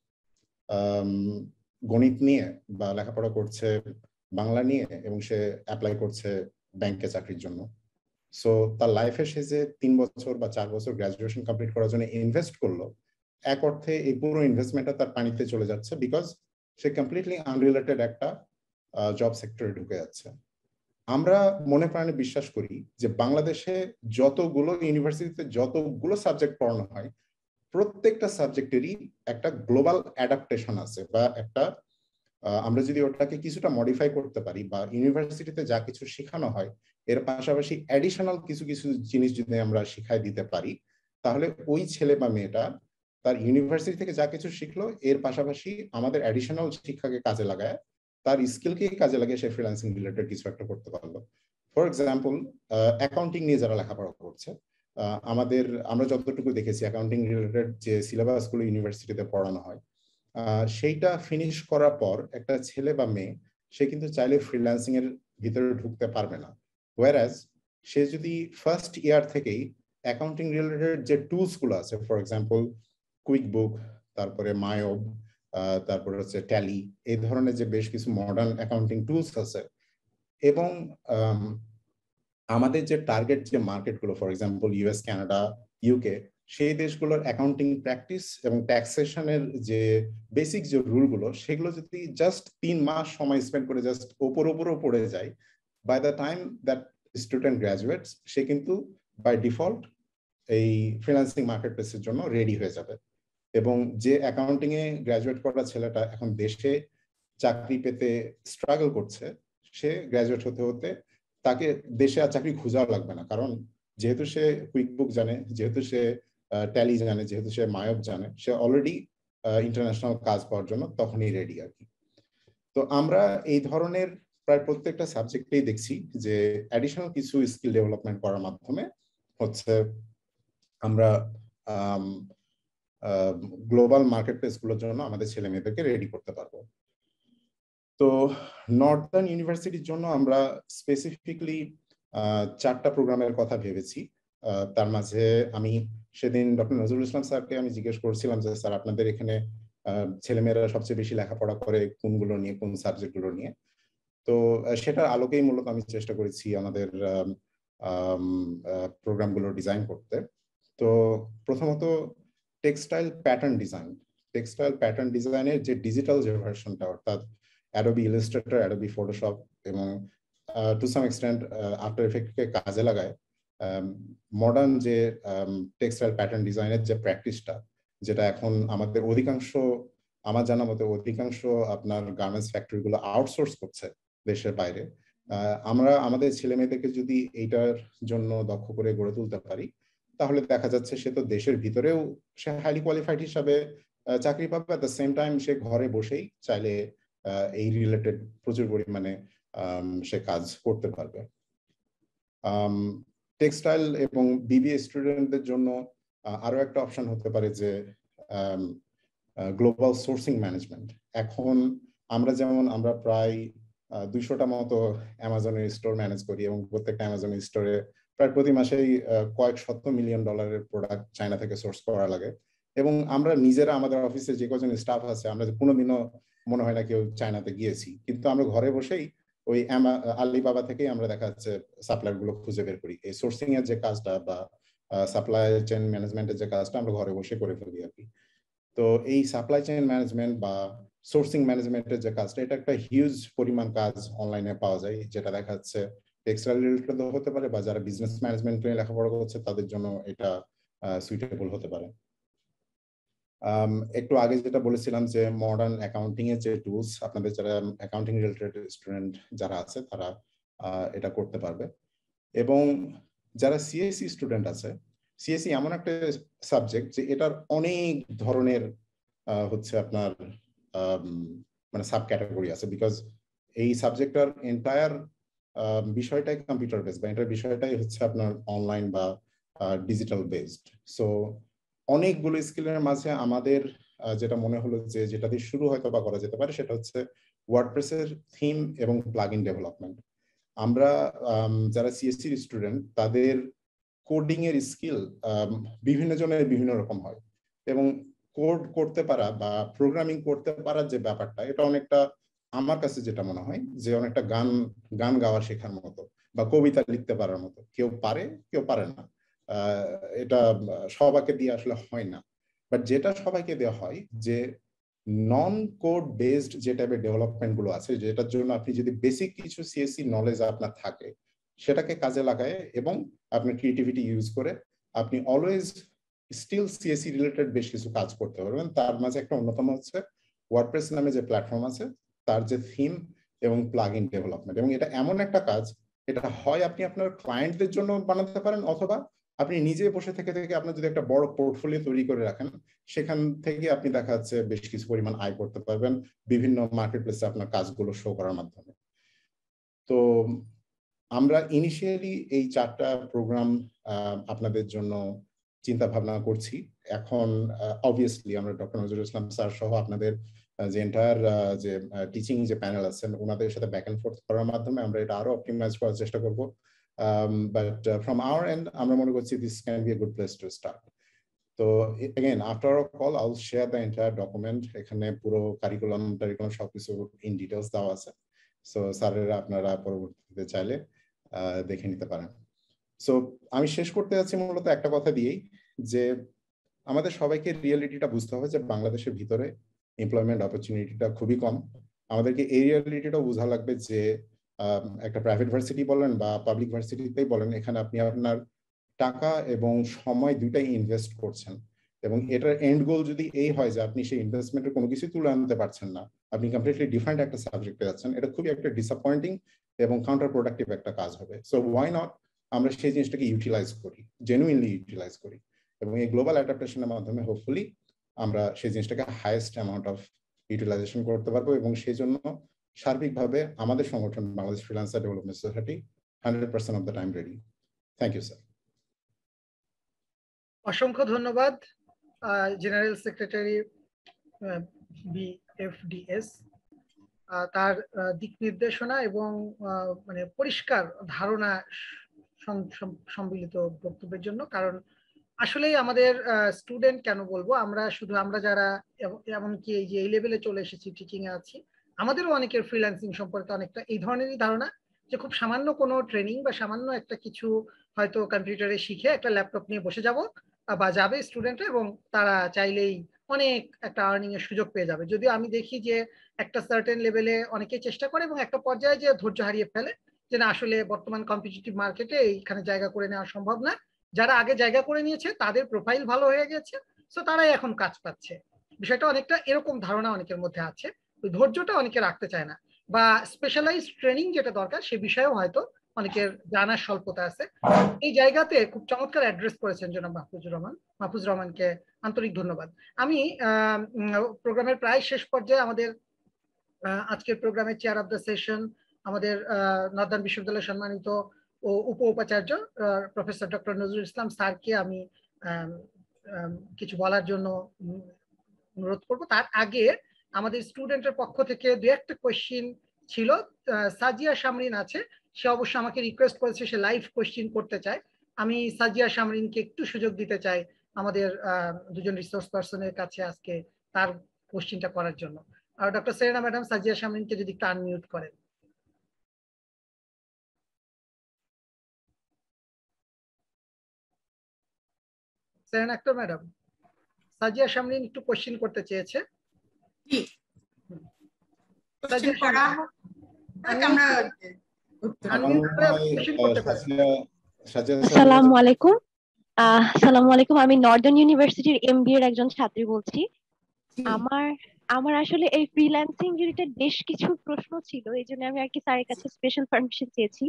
Speaker 7: গণিত নিয়ে বা লেখাপড়া করছে বাংলা নিয়ে এবং সে অ্যাপ্লাই করছে ব্যাংকে চাকরির জন্য। সো তার লাইফে সে যে তিন বছর বা চার বছর গ্রাজুয়েশন কমপ্লিট করার জন্য ইনভেস্ট করলো, এক অর্থে এই পুরো ইনভেস্টমেন্টটা তার পানিতে চলে যাচ্ছে, বিকজ সে কমপ্লিটলি আনরিলেটেড একটা জব সেক্টরে ঢুকে যাচ্ছে। আমরা মনে প্রাণে বিশ্বাস করি যে বাংলাদেশে যতগুলো ইউনিভার্সিটিতে যতগুলো সাবজেক্ট পড়ানো হয়, প্রত্যেকটা সাবজেক্টেরই একটা গ্লোবাল অ্যাডাপ্টেশন আছে বা একটা আমরা যদি ওটাকে কিছুটা মডিফাই করতে পারি বা ইউনিভার্সিটিতে যা কিছু শেখানো হয় এর পাশাপাশি অ্যাডিশনাল কিছু কিছু জিনিস যদি আমরা শিখাই দিতে পারি, তাহলে ওই ছেলে বা মেয়েটা তার ইউনিভার্সিটি থেকে যা কিছু শিখলো এর পাশাপাশি আমাদের অ্যাডিশনাল শিক্ষাকে কাজে লাগায়, তার স্কিলকে কাজে লাগিয়ে সে ফ্রিল্যান্সিং রিলেটেড কিছু একটা করতে পারলো। ফর এক্সাম্পল, অ্যাকাউন্টিং নিয়ে যারা লেখাপড়া করছে, আমাদের আমরা যতটুকু দেখেছি অ্যাকাউন্টিং রিলেটেড যে সিলেবাসগুলো ইউনিভার্সিটিতে পড়ানো হয়, সেইটা ফিনিশ করার পর একটা ছেলে বা মেয়ে সে কিন্তু চাইলে ফ্রিল্যান্সিং এর ভিতরে ঢুকতে পারবে না। ওয়ারাজ সে যদি ফার্স্ট ইয়ার থেকেই অ্যাকাউন্টিং রিলেটেড যে টুলস গুলো আছে, ফর এক্সাম্পল কুইক বুক, তারপরে মায়োব, তারপরে হচ্ছে ট্যালি, এই ধরনের যে বেশ কিছু মডার্ন অ্যাকাউন্টিং টুলস আছে, এবং আমাদের যে টার্গেট যে মার্কেটগুলো, for example US, Canada, UK, সেই দেশগুলোর অ্যাকাউন্টিং প্র্যাকটিস এবং ট্যাক্সেশনের যে বেসিক যে রুলগুলো সেগুলো যদি জাস্ট তিন মাস সময় স্পেন্ড করে জাস্ট ওপর ওপরও পড়ে যায়, by the time that student graduates সে কিন্তু বাই ডিফল্ট এই ফ্রিল্যান্সিং মার্কেট প্লেসের জন্য রেডি হয়ে যাবে। এবং যে অ্যাকাউন্টিং এ গ্রাজুয়েট করা ছেলেটা এখন দেশে চাকরি পেতে স্ট্রাগল করছে, সে গ্রাজুয়েট হতে হতে তাকে দেশে আর চাকরি খোঁজাও লাগবে না, কারণ যেহেতু সে কুইক বুক জানে, যেহেতু সে ট্যালি জানে, যেহেতু সে মায়োব জানে, সে অলরেডি ইন্টারন্যাশনাল কাজ পাওয়ার জন্য তখনই রেডি আর কি। তো আমরা এই ধরনের প্রায় প্রত্যেকটা সাবজেক্টেই দেখছি যে অ্যাডিশনাল কিছু স্কিল ডেভেলপমেন্ট করার মাধ্যমে হচ্ছে আমরা গ্লোবাল মার্কেট প্লেসগুলোর জন্য আমাদের ছেলে মেয়েদেরকে রেডি করতে পারবো। তো নর্দার্ন ইউনিভার্সিটির জন্য আমরা স্পেসিফিকলি চারটা প্রোগ্রামের কথা ভেবেছি। তার মাঝে আমি সেদিন ডক্টর নজরুল ইসলাম স্যারকে আমি জিজ্ঞেস করছিলাম যে স্যার আপনাদের এখানে ছেলেমেয়েরা সবচেয়ে বেশি লেখাপড়া করে কোনগুলো নিয়ে, কোন সাবজেক্টগুলো নিয়ে। তো সেটার আলোকেই মূলত আমি চেষ্টা করেছি আমাদের প্রোগ্রামগুলো ডিজাইন করতে। তো প্রথমত textile pattern design, textile pattern ডিজাইনের যে ডিজিটাল যে ভার্সনটা, অর্থাৎ অ্যাডোবি ইলাস্ট্রেটর, অ্যাডোবি ফটোশপ এবং টু সাম এক্সটেন্ট আফটার এফেক্টকে কাজে লাগায় মডার্ন যে টেক্সটাইল প্যাটার্ন ডিজাইনের যে প্র্যাকটিসটা, যেটা এখন আমাদের অধিকাংশ, আমার জানা মতে অধিকাংশ আপনার গার্মেন্টস ফ্যাক্টরিগুলো আউটসোর্স করছে দেশের বাইরে। আমরা আমাদের ছেলে মেয়েদেরকে যদি এইটার জন্য দক্ষ করে গড়ে তুলতে পারি, তাহলে দেখা যাচ্ছে সে তো দেশের ভিতরেও সে হাইলি কোয়ালিফাইড হিসাবে চাকরি পাবে, অ্যাট দ্য সেম টাইম সে ঘরে বসেই চাইলে এই রিলেটেড প্রচুর পরিমাণে সে কাজ করতে পারবে। টেক্সটাইল এবং বিবিএ স্টুডেন্টদের জন্য আরো একটা অপশন হতে পারে যে গ্লোবাল সোর্সিং ম্যানেজমেন্ট। এখন আমরা যেমন আমরা প্রায় দুইশোটা মতো অ্যামাজনের স্টোর ম্যানেজ করি এবং প্রত্যেকটা অ্যামাজনের স্টোরে প্রায় প্রতি মাসেই কয়েক শত মিলিয়ন ডলারের প্রোডাক্ট চায়না থেকে সোর্স করা লাগে। এবং আমরা নিজেরা আমাদের অফিসে যে কজন স্টাফ আছে, আমরা কোনোদিনও মনে হয় না কেউ চায়নাতে গিয়েছি, কিন্তু আমরা ঘরে বসেই ওই আলিবাবা থেকেই আমরা দেখা যাচ্ছে সাপ্লায়ার গুলো খুঁজে বের করি। এই সোর্সিং এর যে কাজটা বা সাপ্লাই চেইন ম্যানেজমেন্টের যে কাজটা আমরা ঘরে বসে করে ফেলি আর কি। তো এই সাপ্লাই চেইন ম্যানেজমেন্ট বা সোর্সিং ম্যানেজমেন্টের যে কাজটা, এটা একটা হিউজ পরিমাণ কাজ অনলাইনে পাওয়া যায়, যেটা দেখা যাচ্ছে টেক্সটাইল রিলেটেড হতে পারে বা যারা বিজনেস ম্যানেজমেন্ট নিয়ে লেখাপড়া করছে তাদের জন্য এটা সুইটেবল হতে পারে। একটু আগে যেটা বলেছিলাম যে মডার্ন অ্যাকাউন্টিং এর যে টুলস, আপনাদের যারা অ্যাকাউন্টিং রিলেটেড স্টুডেন্ট যারা আছে তারা এটা করতে পারবে। এবং যারা সিএসসি স্টুডেন্ট আছে, সিএসসি এমন একটা সাবজেক্ট যে এটার অনেক ধরনের হচ্ছে আপনার মানে সাব ক্যাটাগরি আছে, বিকজ এই সাবজেক্টটার এন্টায়ার বিষয়টাই কম্পিউটার বেসড বা এটার বিষয়টাই হচ্ছে আপনার অনলাইন বা ডিজিটাল বেসড। সো অনেকগুলো স্কিলের মাঝে আমাদের যেটা মনে হলো যে যেটা দিয়ে শুরু হয়তো বা করা যেতে পারে সেটা হচ্ছে ওয়ার্ডপ্রেসের থিম এবং প্লাগইন ডেভেলপমেন্ট। আমরা যারা সিএসসি স্টুডেন্ট তাদের কোডিং এর স্কিল বিভিন্ন জনের বিভিন্ন রকম হয়, এবং কোড করতে পারা বা প্রোগ্রামিং করতে পারার যে ব্যাপারটা, এটা অনেকটা আমার কাছে যেটা মনে হয় যে অনেকটা গান গান গাওয়া শেখার মতো বা কবিতা লিখতে পারার মতো। কেউ পারে কেউ পারে না, এটা সবাইকে দিয়ে আসলে হয় না। বাট যেটা সবাইকে দেওয়া হয় যে নন কোড বেসড যে টাইপের ডেভেলপমেন্ট গুলো আছে, যেটার জন্য আপনি যদি বেসিক কিছু সিএসসি নলেজ আপনার থাকে সেটাকে কাজে লাগায় এবং আপনার ক্রিয়েটিভিটি ইউজ করে আপনি অলওয়েজ স্টিল সিএসসি রিলেটেড বেশ কিছু কাজ করতে পারবেন। তার মাঝে একটা অন্যতম হচ্ছে ওয়ার্ডপ্রেস নামে যে প্ল্যাটফর্ম আছে তার যে থিম এবং প্লাগইন ডেভেলপমেন্ট। এবং এটা এমন একটা কাজ, এটা হয় আপনি আপনার ক্লায়েন্টদের জন্য বানাতে পারেন, অথবা আপনি নিজে বসে থেকে থেকে আপনার যদি একটা বড় পোর্টফোলিও তৈরি করে রাখেন, সেখান থেকে আপনি দেখা যাচ্ছে বেশ কিছু পরিমাণ আয় করতে পারবেন বিভিন্ন মার্কেট প্লেসে আপনার কাজগুলো শো করার মাধ্যমে। তো আমরা ইনিশিয়ালি এই চারটা প্রোগ্রাম আপনাদের জন্য চিন্তা ভাবনা করছি। এখন অবভিয়াসলি আমরা ডক্টর নজরুল ইসলাম স্যার সহ আপনাদের যে এন্টায়ার যে টিচিং যে প্যানেল আছেন ওনাদের সাথে ব্যাক এন্ড ফোর্থ করার মাধ্যমে আমরা এটা আরো অপটিমাইজ করার চেষ্টা করব। বাট ফ্রম আওয়ার এন্ড আমরা মনে করছি this can be a good place to start. তো again after our call I will share the entire document. এখানে পুরো কারিকুলাম টারিকুলাম সবকিছু ইন ডিটেলস দেওয়া আছে। সো স্যারেরা আপনারা পরবর্তীতে চাইলে দেখে নিতে পারেন। সো আমি শেষ করতে যাচ্ছি মূলত একটা কথা দিয়েই, যে আমাদের সবাইকে রিয়েলিটিটা বুঝতে হবে যে বাংলাদেশের ভিতরে এমপ্লয়মেন্ট অপরচুনিটিটা খুবই কম। আমাদেরকে এই রিয়েলিটিটাও বোঝা লাগবে যে একটা প্রাইভেট ভার্সিটি বলেন বা পাবলিক ভার্সিটিতেই বলেন, এখানে আপনি আপনার টাকা এবং সময় দুইটাই ইনভেস্ট করছেন, এবং এটার এন্ড গোল যদি এই হয় যে আপনি সেই ইনভেস্টমেন্টের কোনো কিছু তুলে আনতে পারছেন না, আপনি কমপ্লিটলি ডিফারেন্ট একটা সাবজেক্টে যাচ্ছেন, এটা খুবই একটা ডিসঅ্যাপয়েন্টিং এবং কাউন্টার প্রোডাক্টিভ একটা কাজ হবে। সো ওয়াই নট আমরা সেই জিনিসটাকে ইউটিলাইজ করি, জেনুইনলি ইউটিলাইজ করি, এবং এই গ্লোবাল অ্যাডাপ্টেশনের মাধ্যমে হোপফুলি আমরা সেই জিনিসটাকে হাইয়েস্ট অ্যামাউন্ট অফ ইউটিলাইজেশন করতে পারবো। এবং সেই জন্য সার্বিকভাবে আমাদের সংগঠন Bangladesh freelancer development society hundred percent of the time ready. Thank you sir.
Speaker 5: অসংখ্য ধন্যবাদ জেনারেল সেক্রেটারি বিএফডিএস, তার দিক নির্দেশনা এবং মানে পরিষ্কার ধারণা সম্মিলিত বক্তব্যের জন্য। কারণ আসলেই আমাদের স্টুডেন্ট কেন বলবো, আমরা শুধু আমরা যারা এমনকি এই যে এই লেভেলে চলে এসেছি টিচিং এ আছি, আমাদেরও অনেকের ফ্রিল্যান্সিং সম্পর্কে অনেকটা এই ধরনেরই ধারণা যে খুব সামান্য কোনো ট্রেনিং বা সামান্য একটা কিছু হয়তো কম্পিউটারে শিখে একটা ল্যাপটপ নিয়ে বসে যাব বা যাবে স্টুডেন্টরা এবং তারা চাইলেই অনেক একটা আর্নিং এর সুযোগ পেয়ে যাবে। যদিও আমি দেখি যে একটা সার্টেন লেভেলে অনেকেই চেষ্টা করে এবং একটা পর্যায়ে যে ধৈর্য হারিয়ে ফেলে, যে না আসলে বর্তমান কম্পিটিটিভ মার্কেটে এইখানে জায়গা করে নেওয়া সম্ভব না। যারা আগে জায়গা করে নিয়েছে তাদের প্রোফাইল ভালো হয়ে গেছে, সো তারাই এখন কাজ পাচ্ছে। বিষয়টা অনেকটা এরকম ধারণা অনেকের মধ্যে আছে, ওই ধৈর্যটা অনেকে রাখতে চায় না, বা স্পেশালাইজ ট্রেনিং যেটা দরকার সে বিষয়েও হয়তো অনেকের জানার স্বল্পতা আছে। এই জায়গাতে খুব চমৎকার অ্যাড্রেস করেছেন জনাব মাহফুজুর রহমান, মাহফুজ রহমানকে আন্তরিক ধন্যবাদ। আমি প্রোগ্রামের প্রায় শেষ পর্যায়ে আমাদের আজকের প্রোগ্রামের চেয়ার অফ দ্য সেশন আমাদের নর্দার্ন বিশ্ববিদ্যালয়ের সম্মানিত ও উপ উপাচার্য প্রফেসর ডক্টর নজরুল ইসলাম স্যারকে আমি কিছু বলার জন্য অনুরোধ করব। তার আগে আমাদের স্টুডেন্টের পক্ষ থেকে দু একটা কোয়েশ্চিন ছিল। সাজিয়া শামরিন আছে, সে অবশ্য আমাকে রিকোয়েস্ট করেছে সে লাইভ কোয়েশ্চিন করতে চায়। আমি সাজিয়া শামরিনকে একটু সুযোগ দিতে চাই আমাদের দুজন রিসোর্স পার্সনের কাছে আজকে তার কোয়েশ্চিনটা করার জন্য। আর ডক্টর সেরেনা ম্যাডাম সাজিয়া শামরিনকে যদি একটু আনমিউট করেন। সেরেনা আক্তার ম্যাডাম, সাজিয়া শামরিন একটু কোশ্চেন করতে চেয়েছে।
Speaker 1: জি
Speaker 5: সাজিয়া
Speaker 1: করা হোক, আমরা
Speaker 8: আসসালামু আলাইকুম। আসসালামু আলাইকুম, আমি নর্দার্ন ইউনিভার্সিটির এমবিএ এর একজন ছাত্রী বলছি। আমার আমার আসলে এই ফ্রিল্যান্সিং রিলেটেড বেশ কিছু প্রশ্ন ছিল, এই জন্য আমি আর কি স্যারের কাছে স্পেশাল পারমিশন চেয়েছি।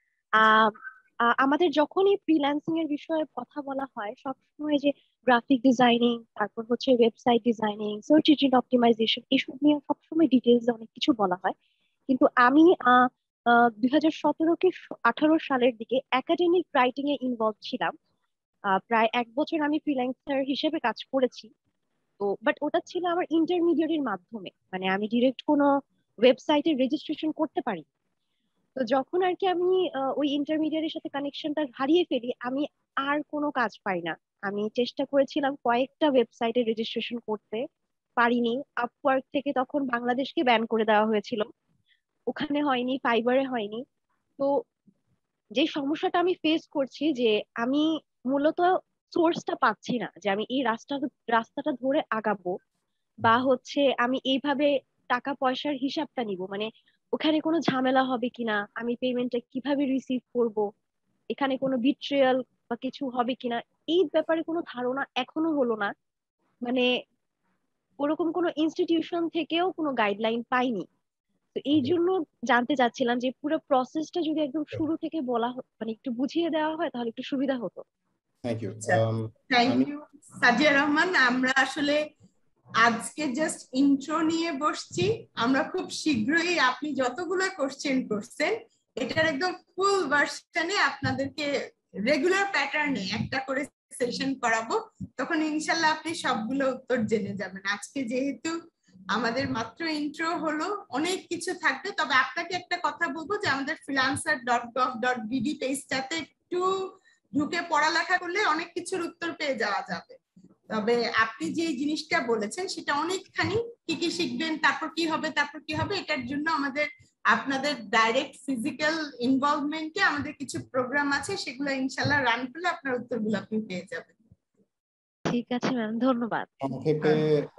Speaker 8: আহ আমাদের যখনই ফ্রিল্যান্সিং এর বিষয়ে কথা বলা হয় সবসময় যে গ্রাফিক ডিজাইনিং, তারপর হচ্ছে website designing, search engine optimization, এসব নিয়ে সবসময় ডিটেলস অনেক কিছু বলা হয়। কিন্তু আমি আহ দুই হাজার সতেরো কি আঠারো সালের দিকে একাডেমিক রাইটিং এ ইনভলভ ছিলাম। প্রায় এক বছর আমি ফ্রিল্যান্সার হিসেবে কাজ করেছি। তো বাট ওটা ছিল আমার ইন্টারমিডিয়েটের মাধ্যমে, মানে আমি ডিরেক্ট কোনো ওয়েবসাইটে রেজিস্ট্রেশন করতে পারি। তো যখন আর কি আমি ওই ইন্টারমিডিয়েটের সাথে কানেকশনটা হারিয়ে ফেলি, আমি আর কোনো কাজ পাই না। আমি চেষ্টা করেছিলাম কয়েকটা ওয়েবসাইটে রেজিস্ট্রেশন করতে, পারিনি। আপওয়ার্ক থেকে তখন বাংলাদেশকে ব্যান করে দেওয়া হয়েছিল, ওখানে হয়নি, ফাইবারে হয়নি। তো যে সমস্যাটা আমি ফেস করছি যে আমি মূলত সোর্সটা পাচ্ছি না, যে আমি এই রাস্তা রাস্তাটা ধরে আগাবো বা হচ্ছে আমি এইভাবে টাকা পয়সার হিসাবটা নিব, মানে ওখানে কোনো ঝামেলা হবে কিনা, আমি পেমেন্টটা কিভাবে রিসিভ করব, এখানে কোনো বিট্রিয়াল বা কিছু হবে কিনা, এই ব্যাপারে কোনো ধারণা এখনো হলো না। মানে ওরকম কোনো ইনস্টিটিউশন থেকেও কোনো গাইডলাইন পাইনি। তো এই জন্য জানতে চাচ্ছিলাম যে পুরো প্রসেসটা যদি একদম শুরু থেকে বলা মানে একটু বুঝিয়ে দেওয়া হয় তাহলে একটু সুবিধা হতো।
Speaker 7: Thank you
Speaker 1: thank you Sajia Rahman. আমরা আসলে আজকে জাস্ট ইন্ট্রো নিয়ে বসছি, আমরা খুব শীঘ্রই আপনি যতগুলো কোশ্চেন করছেন এটার একদম ফুল ভার্সনে আপনাদেরকে রেগুলার প্যাটার্নে একটা করে সেশন করাবো, তখন ইনশাল্লাহ আপনি সবগুলো উত্তর জেনে যাবেন। আজকে যেহেতু আমাদের মাত্র ইন্ট্রো হলো, অনেক কিছু থাকবে। তবে আপনাকে একটা কথা বলবো যে আমাদের freelancer dot gov dot BD পেজটাতে একটু ঢুকে পড়ালেখা করলে অনেক কিছুর উত্তর পেয়ে যাওয়া যাবে। তবে আপনি যে জিনিসটা বলেছেন সেটা অনেকখানি, কি কি শিখবেন, তারপর কি হবে, তারপর কি হবে, এটার জন্য আমাদের আপনাদের ডাইরেক্ট ফিজিক্যাল ইনভলভমেন্টে আমাদের কিছু প্রোগ্রাম আছে, সেগুলো ইনশাল্লাহ রান করলে আপনার উত্তরগুলো আপনি পেয়ে যাবেন।
Speaker 8: ঠিক আছে ম্যাম, ধন্যবাদ।
Speaker 7: সংক্ষেপে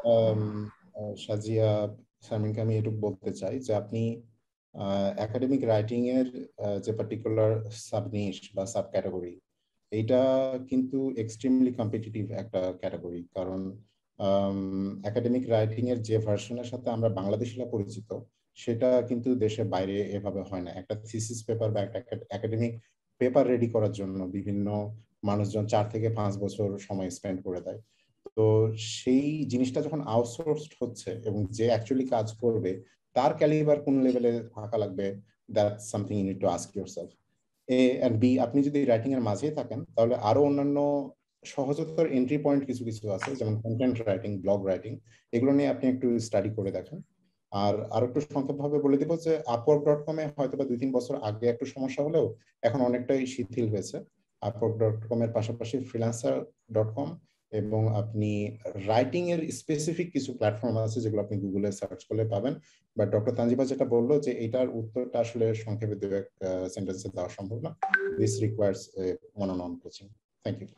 Speaker 7: সাজিয়া শারমিনকে আমি একটু বলতে চাই যে আপনি একাডেমিক রাইটিং এর যে পার্টিকুলার সাবনিশ বা সাব ক্যাটাগরি, এইটা কিন্তু এক্সট্রিমলি কম্পিটিটিভ একটা ক্যাটাগরি। কারণ একাডেমিক রাইটিং এর যে ভার্সনের সাথে আমরা বাংলাদেশিরা পরিচিত সেটা কিন্তু দেশের বাইরে এভাবে হয় না। একটা থিসিস পেপার বা একটা একাডেমিক পেপার রেডি করার জন্য বিভিন্ন মানুষজন চার থেকে পাঁচ বছর সময় স্পেন্ড করে দেয়। তো সেই জিনিসটা যখন আউটসোর্সড হচ্ছে এবং যে অ্যাকচুয়ালি কাজ করবে তার ক্যালিবার কোন লেভেলে থাকা লাগবে, that's something you need to ask yourself. A and B, আপনি যদি রাইটিং এর মাঝেই থাকেন তাহলে আরো অন্যান্য সহজতর এন্ট্রি পয়েন্ট কিছু কিছু আছে, যেমন কন্টেন্ট রাইটিং, ব্লগ রাইটিং, এগুলো নিয়ে আপনি একটু স্টাডি করে দেখেন। আর আর একটু সংক্ষেপভাবে বলে দিব যে আপওয়ার্ক ডট কমে হয়তো বা দুই তিন বছর আগে একটু সমস্যা হলেও এখন অনেকটাই শিথিল হয়েছে। আপওয়ার্ক ডট কম এর পাশাপাশি ফ্রিল্যান্সার ডট কম এবং আপনি রাইটিং এর স্পেসিফিক কিছু প্ল্যাটফর্ম আছে যেগুলো আপনি গুগলে সার্চ করলে পাবেন। বাট ডক্টর তানজিবা যেটা বললো যে এটার উত্তরটা আসলে সংক্ষেপে দু এক সেন্টেন্সে দেওয়া সম্ভব না। This requires one on one coaching. Thank you.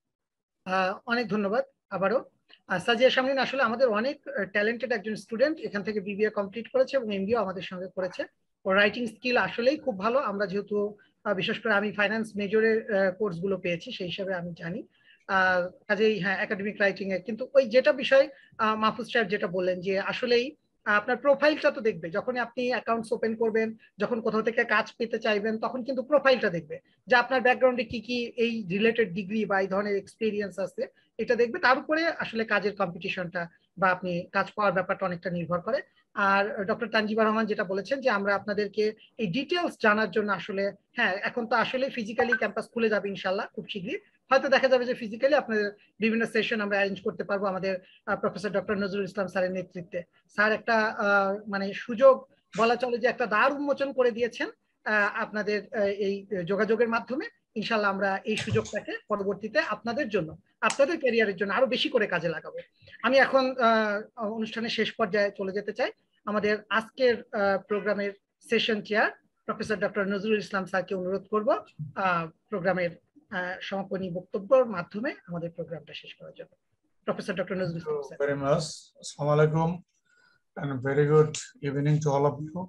Speaker 5: অনেক ধন্যবাদ আবারও। সাজিয়া শামরিন আসলে আমাদের অনেক ট্যালেন্টেড একজন স্টুডেন্ট, এখান থেকে বিবিএ কমপ্লিট করেছে এবং এমবিএ আমাদের সঙ্গে করেছে। ওর রাইটিং স্কিল আসলেই খুব ভালো। আমরা যেহেতু বিশেষ করে আমি ফাইন্যান্স মেজরের কোর্সগুলো পেয়েছি সেই হিসাবে আমি জানি। কাজেই হ্যাঁ, একাডেমিক রাইটিং এর কিন্তু ওই যেটা বিষয় মাহফুজ সাহেব যেটা বললেন যে আসলেই আপনার প্রোফাইলটা তো দেখবে, যখন আপনি অ্যাকাউন্টস ওপেন করবেন, যখন কোথাও থেকে কাজ পেতে চাইবেন, তখন কিন্তু প্রোফাইলটা দেখবে যে আপনার ব্যাকগ্রাউন্ডে কি কি এই রিলেটেড ডিগ্রি বা এই ধরনের এক্সপিরিয়েন্স আছে, এটা দেখবে। তার উপরে আসলে কাজের কম্পিটিশনটা বা আপনি কাজ পাওয়ার ব্যাপারটা অনেকটা নির্ভর করে। আর ডক্টর তানজিবা রহমান যেটা বলেছেন যে আমরা আপনাদেরকে এই ডিটেলস জানার জন্য আসলে হ্যাঁ, এখন তো আসলে ফিজিক্যালি ক্যাম্পাস খুলে যাবে ইনশাল্লাহ খুব শীঘ্রই। হয়তো দেখা যাবে যে ফিজিক্যালি আপনাদের বিভিন্ন সেশন আমরা অ্যারেঞ্জ করতে পারবো আমাদের প্রফেসর ডক্টর নজরুল ইসলাম স্যারের নেতৃত্বে। স্যার একটা মানে সুযোগ বলা চলে যে একটা দ্বার উন্মোচন করে দিয়েছেন আপনাদের এই যোগাযোগের মাধ্যমে। ইনশাল্লাহ আমরা এই সুযোগটাকে পরবর্তীতে আপনাদের জন্য, আপনাদের ক্যারিয়ারের জন্য আরো বেশি করে কাজে লাগাবো। আমি এখন অনুষ্ঠানের শেষ পর্যায়ে চলে যেতে চাই। আমাদের আজকের প্রোগ্রামের session chair professor doctor Nazrul Islam স্যারকে অনুরোধ করব প্রোগ্রামের সমাপনী বক্তব্যের মাধ্যমে আমাদের প্রোগ্রামটা শেষ করার জন্য। Professor Doctor Nazrul.
Speaker 9: Thank you very much. Assalamu alaikum and very good evening to all of you.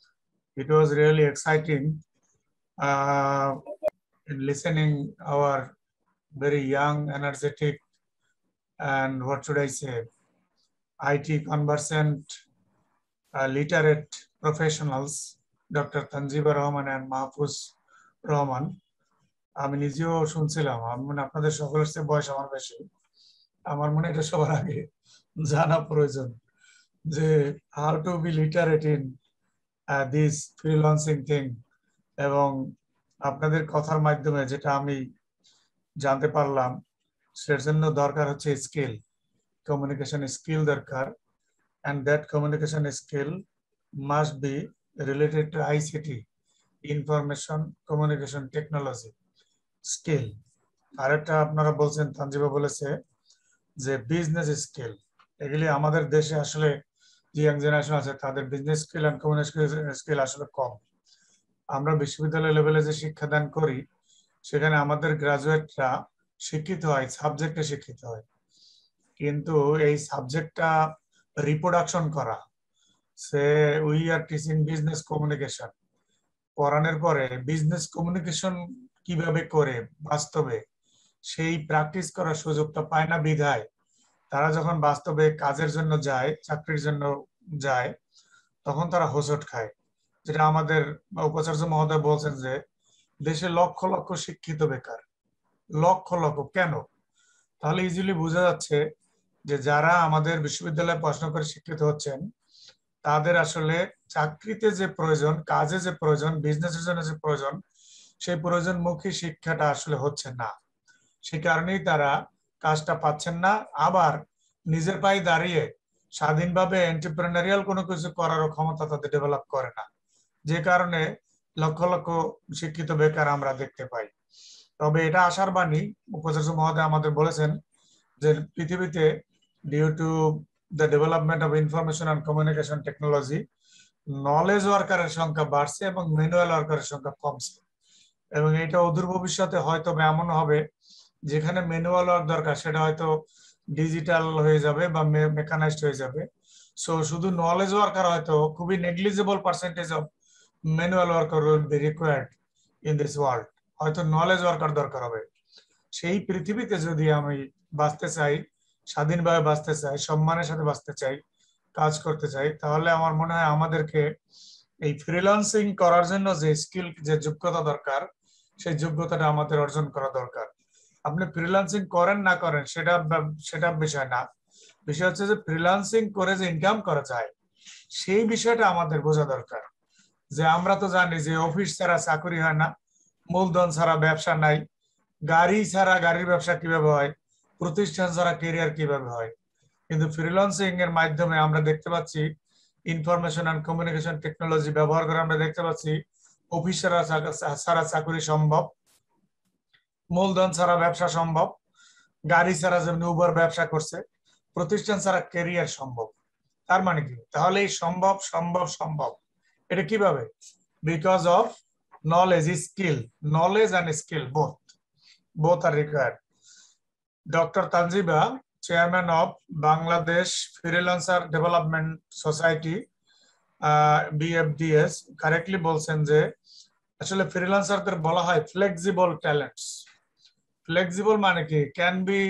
Speaker 9: It was really exciting uh, in listening our very young, energetic, and what should I say, I T conversant, uh, literate professionals, Doctor Tanjiba Rahman and Mahfuz Rahman. আমি নিজেও শুনছিলাম, আমি মানে আপনাদের সকলের চেয়ে বয়স আমার বেশি, আমার মনে এটা সবার আগে জানা প্রয়োজন যে how to be literate in uh, this freelancing thing, এবং আপনাদের কথার মাধ্যমে যেটা আমি জানতে পারলাম সেটার জন্য দরকার হচ্ছে স্কিল, কমিউনিকেশন স্কিল দরকার, and that communication skill must be related to I C T, information communication technology skill. আরেকটা আপনারা বলছেন, তানজিবা বলেছে যে বিজনেস স্কিল, এগুলি আমাদের দেশে আসলে যে ইয়াং জেনারেশন আছে তাদের business skill and communication skill আসলে কম। আমরা বিশ্ববিদ্যালয় লেভেলে যে শিক্ষাদান করি সেখানে আমাদের গ্রাজুয়েটরা শিক্ষিত হয়, সাবজেক্টে শিক্ষিত হয়, কিন্তু এই সাবজেক্টটা রিপ্রোডাকশন করা, সে we are teaching business communication, পড়ানোর পরে বিজনেস কমিউনিকেশন কিভাবে করে বাস্তবে সেই প্র্যাকটিস করার সুযোগটা পায় না বিধায় তারা যখন বাস্তবে কাজের জন্য যায়, চাকরির জন্য যায়, তখন তারা হোঁচট খায়। যেটা আমাদের উপাচার্য মহোদয় বলছেন যে দেশে লক্ষ লক্ষ শিক্ষিত বেকার, লক্ষ লক্ষ। কেন? তাহলে ইজিলি বোঝা যাচ্ছে যে যারা আমাদের বিশ্ববিদ্যালয়ে পড়াশোনা করে শিক্ষিত হচ্ছেন তাদের আসলে চাকরিতে যে প্রয়োজন, কাজে যে প্রয়োজন, বিজনেসের জন্য যে প্রয়োজন, সেই প্রয়োজনমুখী শিক্ষাটা আসলে হচ্ছে না। সেই কারণেই তারা কাজটা পাচ্ছেন না, আবার নিজের পায়ে দাঁড়িয়ে স্বাধীনভাবে এন্টারপ্রেনারিয়াল কোনো কিছু করারও ক্ষমতা তাদের ডেভেলপ করে না, যে কারণে লক্ষ লক্ষ শিক্ষিত বেকার আমরা দেখতে পাই। তবে এটা আশার বাণী, উপাচার্য মহোদয় আমাদের বলেছেন যে পৃথিবীতে due to the development of information and communication technology knowledge ওয়ার্কারের সংখ্যা বাড়ছে এবং ম্যানুয়াল ওয়ার্কারের সংখ্যা কমছে, এবং এটা অদূর ভবিষ্যতে হয়তো এমন হবে যেখানে ম্যানুয়াল ওয়ার্ক দরকার সেটা হয়তো ডিজিটাল হয়ে যাবে বা মেকানাইজড হয়ে যাবে। সো শুধু নলেজ ওয়ার্কার হয়তো খুবই negligible percentage of manual worker will be required in this world, হয়তো নলেজ ওয়ার্কার দরকার হবে। সেই পৃথিবীতে যদি আমি বাঁচতে চাই, স্বাধীনভাবে বাঁচতে চাই, সম্মানের সাথে বাঁচতে চাই, কাজ করতে চাই, তাহলে আমার মনে হয় আমাদেরকে এই ফ্রিল্যান্সিং করার জন্য যে স্কিল, যে যোগ্যতা দরকার, সেই যোগ্যতাটা আমাদের অর্জন করা দরকার। আপনি ফ্রিল্যান্সিং করেন না করেন সেটা সেটা বিষয় না, বিষয় হচ্ছে যে ফ্রিল্যান্সিং করে যে ইনকাম করা যায় সেই বিষয়টা আমাদের বোঝা দরকার। যে আমরা তো জানি যে অফিস ছাড়া চাকরি হয় না, মূলধন ছাড়া ব্যবসা নাই, গাড়ি ছাড়া গাড়ির ব্যবসা কিভাবে হয়, প্রতিষ্ঠান ছাড়া ক্যারিয়ার কিভাবে হয়। কিন্তু ফ্রিল্যান্সিং এর মাধ্যমে আমরা দেখতে পাচ্ছি ইনফরমেশন অ্যান্ড কমিউনিকেশন টেকনোলজি ব্যবহার করে আমরা দেখতে পাচ্ছি অফিস ছাড়া চাকরি সম্ভব, মূলধন ছাড়া ব্যবসা সম্ভব, গাড়ি ছাড়া যেমন উবার ব্যবসা করছে, প্রতিষ্ঠান ছাড়া ক্যারিয়ার সম্ভব। তার মানে কি? তাহলে এই সম্ভব সম্ভব সম্ভব এটা কিভাবে? Because of knowledge, skill, knowledge and skill both both are required. Doctor Tanjiba, chairman of Bangladesh freelancer development society B F D S, correctly বলছেন যে আসলে ফ্রিল্যান্সারদের বলা হয় ফ্লেক্সিবল ট্যালেন্টস। ফ্লেক্সিবল মানে কি? Can be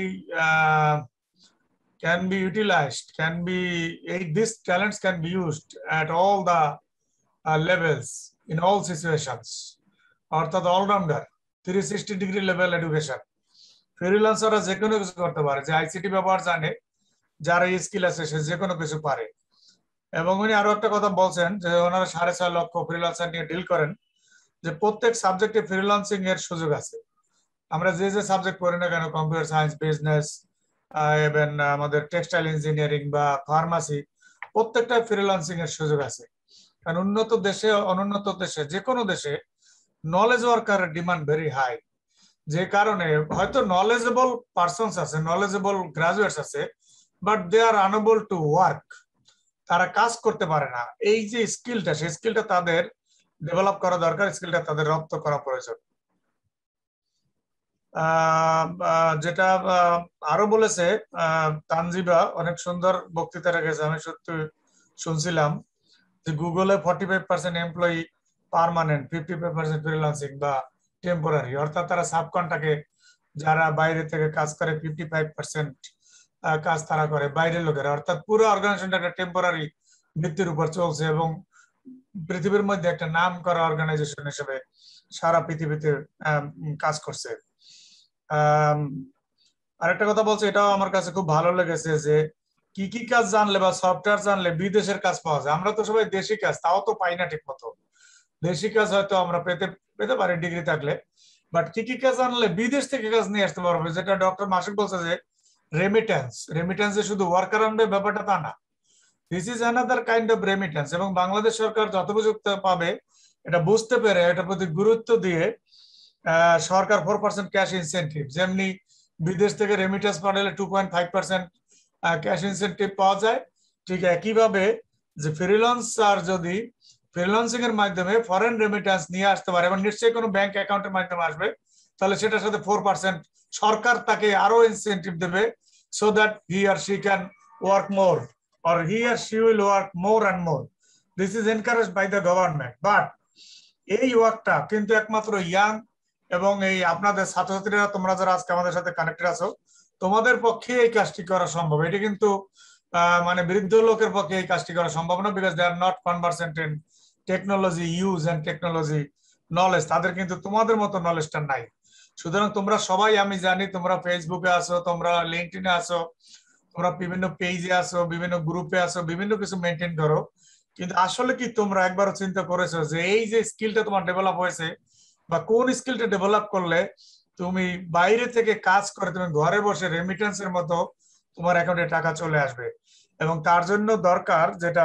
Speaker 9: can be utilized, can be this talents can be used at all the levels in all situations, অর্থাৎ allrounder, three sixty degree level education. ফ্রিল্যান্সাররা যে কোনো কিছু করতে পারে, যে আইসিটি ব্যবহার জানে, যার এই স্কিল আছে সে যে কোনো কিছু পারে। এবং উনি আরো একটা কথা বলছেন যে ওনারা সাড়ে ছয় লক্ষ ফ্রিল্যান্সার নিয়ে ডিল করেন, যে প্রত্যেক সাবজেক্টে ফ্রিল্যান্সিং এর সুযোগ আছে। আমরা যে যে সাবজেক্ট পড়ি না কেন, কম্পিউটার সায়েন্স, বিজনেস, ইভেন আমাদের টেক্সটাইল ইঞ্জিনিয়ারিং বা ফার্মাসি, প্রত্যেকটা ফ্রিল্যান্সিং এর সুযোগ আছে। কারণ উন্নত দেশে, অনুন্নত দেশে, যে কোনো দেশে নলেজ ওয়ার্কারের ডিমান্ড ভেরি হাই, যে কারণে হয়তো নলেজেবল পারসনস আছে, নলেজেবল গ্রাজুয়েটস আছে, but they are unable to work, তারা কাজ করতে পারে না। এই যে স্কিলটা, সেই স্কিলটা তাদের ডেভেলপ করা দরকার, স্কিলটা তাদের রপ্ত করা প্রয়োজন। যেটা আরো বলেছে তানজিবা, অনেক সুন্দর বক্তৃতা রেখেছে, আমি সত্যি শুনছিলাম যে গুগলে forty five percent employee permanent, fifty five percent freelancing বা টেম্পোরারি, অর্থাৎ তারা সাবকন্ট্রাক্টে যারা বাইরে থেকে কাজ করে ফিফটি ফাইভ পার্সেন্ট কাজ তারা করে বাইরের লোকেরা, অর্থাৎ পুরো অর্গানাইজেশনটা একটা টেম্পোরারি ভিত্তির উপর চলছে এবং পৃথিবীর মধ্যে একটা নাম করা অর্গানাইজেশন হিসেবে সারা পৃথিবীতে কাজ করছে। আরেকটা কথা বলছে, এটাও আমার কাছে খুব ভালো লেগেছে যে কি কি কাজ জানলে বা সফটওয়্যার জানলে বিদেশের কাজ পাওয়া যায়। আমরা তো সবাই দেশি কাজ তাও তো পাই না ঠিক মতো, দেশি কাজ হয়তো আমরা পেতে পেতে পারি ডিগ্রি থাকলে, বাট কি কি কাজ জানলে বিদেশ থেকে কাজ নিয়ে আসতে পারবে। যেটা ডক্টর মাসুক বলছে যে রেমিটেন্স, রেমিটেন্সে শুধু ওয়ার্কার আনবে ব্যাপারটা তা না, this is another kind of remittance. এবং বাংলাদেশ সরকার যথোপযুক্ত পাবে এটা বুঝতে পেরে এটার প্রতি গুরুত্ব দিয়ে সরকার ফোর পার্সেন্ট ক্যাশ ইনসেন্টিভ, যেমনি বিদেশ থেকে রেমিটেন্স পাঠালে two point five percent cash incentive পাওয়া যায়, ঠিক একইভাবে যে ফ্রিল্যান্সার যদি ফ্রিল্যান্সিং এর মাধ্যমে ফরেন রেমিটেন্স নিয়ে আসতে পারে এবং নিশ্চয়ই কোনো ব্যাংক অ্যাকাউন্টের মাধ্যমে আসবে, তাহলে সেটার সাথে ফোর পার্সেন্ট সরকার তাকে আরো ইনসেন্টিভ দেবে, so that he or she can work more or he or she will work more and more. This is encouraged by the government. But এই ওয়ার্কটা কিন্তু একমাত্র ইয়াং এবং এই আপনাদের ছাত্রছাত্রীরা, তোমরা যারা আজকে আমাদের সাথে কানেক্টেড আছো, তোমাদের পক্ষে এই কাজটি করা সম্ভব। এটি কিন্তু মানে বৃদ্ধ লোকের পক্ষে এই কাজটি করা সম্ভব না, because they are not conversant in technology use and technology knowledge, তাদের কিন্তু তোমাদের মতো নলেজটা নাই। সুতরাং তোমরা সবাই, আমি জানি তোমরা ফেসবুকে আছো, তোমরা লিঙ্কডইনে আছো, তোমরা বিভিন্ন পেজে আসো, বিভিন্ন গ্রুপে আসো, বিভিন্ন কিছু মেনটেন করো, কিন্তু আসলে কি তোমরা একবারও চিন্তা করেছো যে এই যে স্কিলটা তোমার ডেভেলপ হয়েছে বা কোন স্কিলটা ডেভেলপ করলে তুমি বাইরে থেকে কাজ করে তুমি ঘরে বসে রেমিটেন্সের মতো তোমার অ্যাকাউন্টে টাকা চলে আসবে। এবং তার জন্য দরকার, যেটা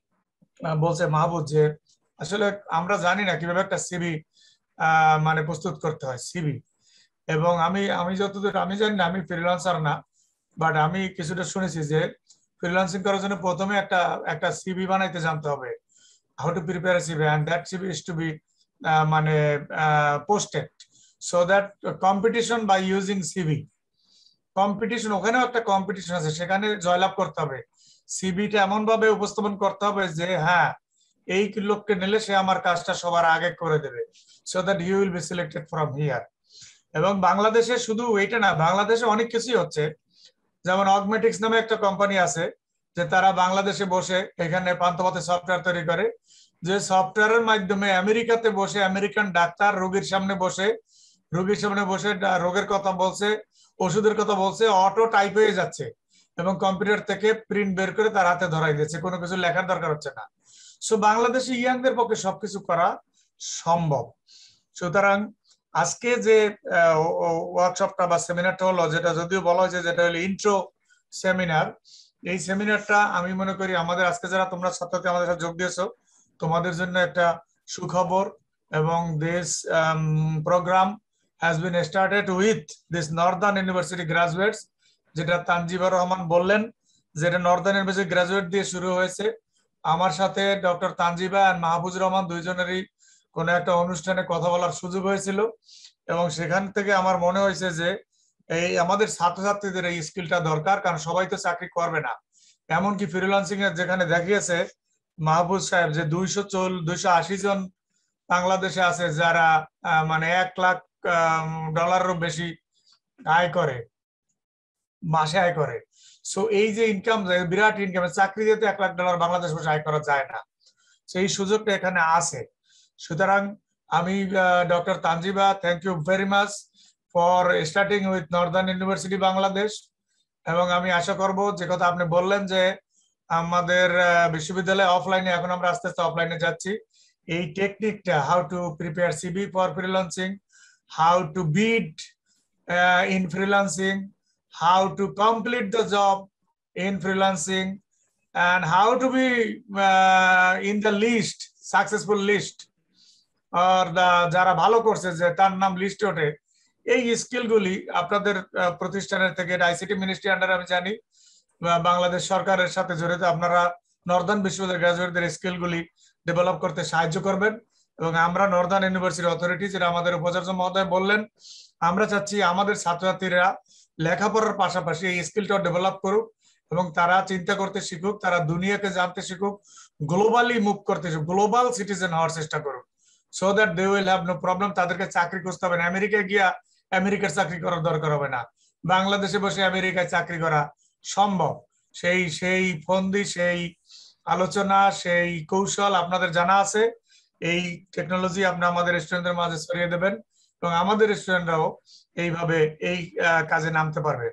Speaker 9: বলছে মাহবুব, যে আসলে আমরা জানি না কিভাবে একটা সিভি মানে প্রস্তুত করতে হয়, সিভি। এবং আমি আমি যতদূর আমি জানি না, আমি ফ্রিল্যান্সার না, বাট আমি কিছুটা শুনেছি যে ফ্রিল্যান্সিং করার জন্য প্রথমে একটা একটা সিভি বানাইতে জানতে হবে, how to prepare CV, and that CV is to be মানে posted, so that competition by using CV, competition, ওখানেও একটা কম্পিটিশন আছে, সেখানে জয়লাভ করতে হবে। সিভিটা এমন ভাবে উপস্থাপন করতে হবে যে হ্যাঁ এই লোককে নিলে সে আমার কাজটা সবার আগে করে দেবে, so that you will be selected from here. এবং বাংলাদেশে শুধু এইটা না, বাংলাদেশে অনেক কিছুই হচ্ছে, যেমন অগমেটিক্স নামে একটা কোম্পানি আছে যে তারা বাংলাদেশে বসে এখানে পান্থপথে সফটওয়্যার তৈরি করে, যে সফটওয়্যারের মাধ্যমে আমেরিকাতে বসে আমেরিকান ডাক্তার রোগীর সামনে বসে রোগীর সামনে বসে রোগের কথা বলছে, ওষুধের কথা বলছে, অটো টাইপ হয়ে যাচ্ছে এবং কম্পিউটার থেকে প্রিন্ট বের করে তার হাতে ধরাই দিচ্ছে, কোনো কিছু লেখার দরকার হচ্ছে না। সো বাংলাদেশি ইয়াংদের পক্ষে সবকিছু করা সম্ভব। সুতরাং আজকে যে ওয়ার্কশপটা বা সেমিনারটা হলো, যেটা যদিও বলা হয়েছে যেটা হলো ইন্ট্রো সেমিনার, এই সেমিনারটা আমি মনে করি আমাদের আজকে যারা তোমরা ছাত্রছাত্রী আমাদের সাথে যোগ দিয়েছো তোমাদের জন্য একটা সুখবর। এবং this program has been started with this Northern University graduates, যেটা তানজিবা রহমান বললেন, যেটা নর্দার্ন ইউনিভার্সিটি গ্রাজুয়েট দিয়ে শুরু হয়েছে। আমার সাথে ডক্টর তানজিবা আর মাহফুজুর রহমান দুইজনেরই কোনো একটা অনুষ্ঠানে কথা বলার সুযোগ হয়েছিল এবং সেখান থেকে আমার মনে হয়েছে যে এই আমাদের ছাত্রছাত্রীদের এই স্কিলটা দরকার, কারণ সবাই তো চাকরি করবে না। এমনকি ফ্রিল্যান্সিং এর যেখানে দেখিয়েছে মাহফুজ সাহেব যে দুইশো চল দুইশো আশি জন বাংলাদেশে আছে যারা মানে এক লাখ ডলারেরও বেশি আয় করে, মাসে আয় করে। সো এই যে ইনকাম, বিরাট ইনকাম, চাকরি দিতে এক লাখ ডলার বাংলাদেশ বসে আয় করা যায় না, সেই সুযোগটা এখানে আছে। সুতরাং আমি doctor Tanjiba, thank you very much for starting with Northern university Bangladesh. এবং আমি আশা করব যে কথা আপনি বললেন যে আমাদের বিশ্ববিদ্যালয়ে অফলাইনে, এখন আমরা আস্তে আস্তে অফলাইনে যাচ্ছি, এই টেকনিকটা how to prepare CV for freelancing, how to bid in freelancing, how to complete the job in freelancing, and how to be uh, in the list, successful list, or the যারা ভালো করছে যে তার নাম লিস্টে ওঠে। এই স্কিলগুলি আপনাদের প্রতিষ্ঠানের থেকে, আইসিটি মিনিস্ট্রি আন্ডারে আমি জানি বাংলাদেশ সরকারের সাথে জড়িত, আপনারা নর্দার্ন বিশ্ববিদ্যালয়ের গ্রাজুয়েটদের স্কিলগুলি ডেভেলপ করতে সাহায্য করবেন। এবং আমরা নর্দার্ন ইউনিভার্সিটি অথরিটি, যেটা আমাদের উপাচার্য মহোদয় বললেন, আমরা চাচ্ছি আমাদের ছাত্রছাত্রীরা লেখাপড়ার পাশাপাশি এই স্কিলটা ডেভেলপ করুক এবং তারা চিন্তা করতে শিখুক, তারা দুনিয়াকে জানতে শিখুক, গ্লোবালি মুভ করতে শিখুক, গ্লোবাল সিটিজেন হওয়ার চেষ্টা করুক, so that they will have no problem. তাদেরকে চাকরি খুঁজতে হবে না, আমেরিকায় গিয়া আমেরিকার চাকরি করার দরকার হবে না, বাংলাদেশে বসে আমেরিকায় চাকরি করা সম্ভব। সেই সেই ফন্দি, সেই আলোচনা, সেই কৌশল আপনাদের জানা আছে। এই টেকনোলজি আপনি আমাদের স্টুডেন্টদের মাঝে ছড়িয়ে দেবেন এবং আমাদের স্টুডেন্টরাও এইভাবে এই কাজে নামতে পারবে।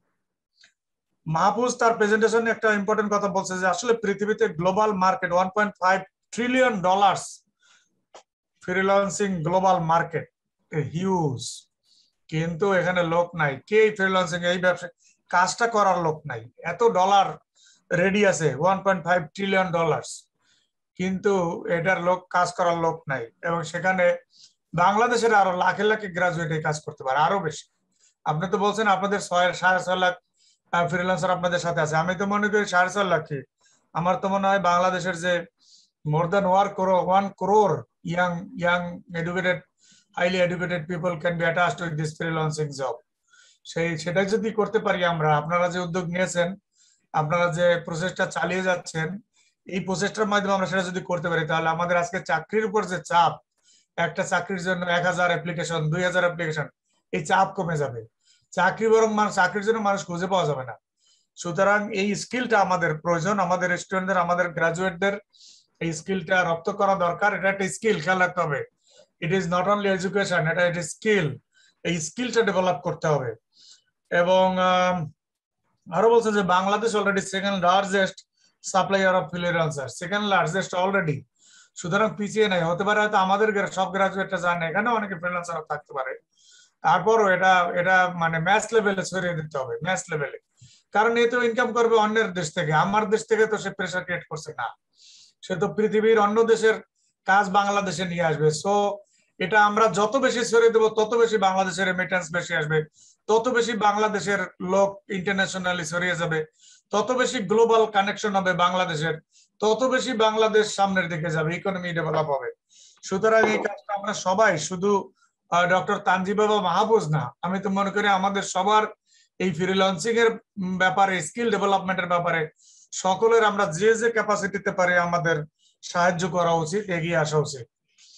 Speaker 9: মাহফুজ তার প্রেজেন্টেশনে একটা ইম্পর্টেন্ট কথা বলছে যে আসলে পৃথিবীতে global market one point five trillion dollars, freelancing global market huge, কিন্তু এখানে লোক নাই। কে ফ্রিল্যান্সিং এই ব্যবসা কাজটা করার লোক নাই। এত ডলার রেডি আছে, one point five trillion dollars, কিন্তু এটার লোক কাজ করার লোক নাই। এবং সেখানে বাংলাদেশের আরো লাখে লাখে গ্রাজুয়েট এই কাজ করতে পারে, আরো বেশি। আপনি তো বলছেন আপনাদের ছয় সাড়ে ছয় লাখ ফ্রিল্যান্সার আপনাদের সাথে আছে, আমি তো মনে করি সাড়ে ছয় লাখ কি, আমার তো মনে হয় বাংলাদেশের যে more than one crore one crore young young educated highly educated people can be attached with this freelancing job. সেই সেটাই যদি করতে পারি আমরা, আপনারা যে উদ্যোগ নিয়েছেন, আপনারা যে প্রসেসটা চালিয়ে যাচ্ছেন, এই প্রসেসটার মাধ্যমে আমরা সেটা যদি করতে পারি, তাহলে আমাদের আজকে চাকরির উপর যে চাপ, একটা চাকরির জন্য এক হাজার অ্যাপ্লিকেশন, দুই হাজার অ্যাপ্লিকেশন, এই চাপ কমে যাবে। চাকরি বরং মানুষ চাকরির জন্য মানুষ খুঁজে পাওয়া যাবে না। সুতরাং এই স্কিলটা আমাদের প্রয়োজন, আমাদের স্টুডেন্টদের, আমাদের গ্রাজুয়েটদের এই স্কিলটা রপ্ত করা দরকার। এটা একটা স্কিল, খেয়াল রাখতে হবে। It is not only education, এটা এটা স্কিল। এই স্কিলটা ডেভেলপ করতে হবে। এবং আরো বলছে যে Bangladesh already second largest supplier of freelancer, second largest already. সুতরাং পিছিয়ে নাই। হতে পারে হয়তো আমাদের সব গ্রাজুয়েটরা জানে, এখানে অনেকে ফ্রিল্যান্সার থাকতে পারে, তারপরও এটা এটা মানে ম্যাচ লেভেলে ছড়িয়ে দিতে হবে, ম্যাচ লেভেলে। কারণ এ তো ইনকাম করবে অন্যের দেশ থেকে, আমার দেশ থেকে তো সে প্রেশার ক্রিয়েট করছে না, সে তো পৃথিবীর অন্য দেশের কাজ বাংলাদেশে নিয়ে আসবে। সো এটা আমরা যত বেশি ছড়িয়ে দেবো তত বেশি বাংলাদেশের রেমিটেন্স বেশি আসবে, তত বেশি বাংলাদেশের লোক ইন্টারন্যাশনালি ছড়িয়ে যাবে, তত বেশি গ্লোবাল কানেকশন হবে বাংলাদেশের, তত বেশি বাংলাদেশ সামনের দিকে যাবে, ইকোনমি ডেভেলপ হবে। সুতরাং এই কাজটা আমরা সবাই, শুধু ডক্টর তানজিব বাবা মাহফুজ না, আমি তো মনে করি আমাদের সবার এই ফ্রিল্যান্সিং এর ব্যাপারে, স্কিল ডেভেলপমেন্টের ব্যাপারে সকলের আমরা যে যে ক্যাপাসিটিতে পারি আমাদের সাহায্য করা উচিত, এগিয়ে আসা উচিত।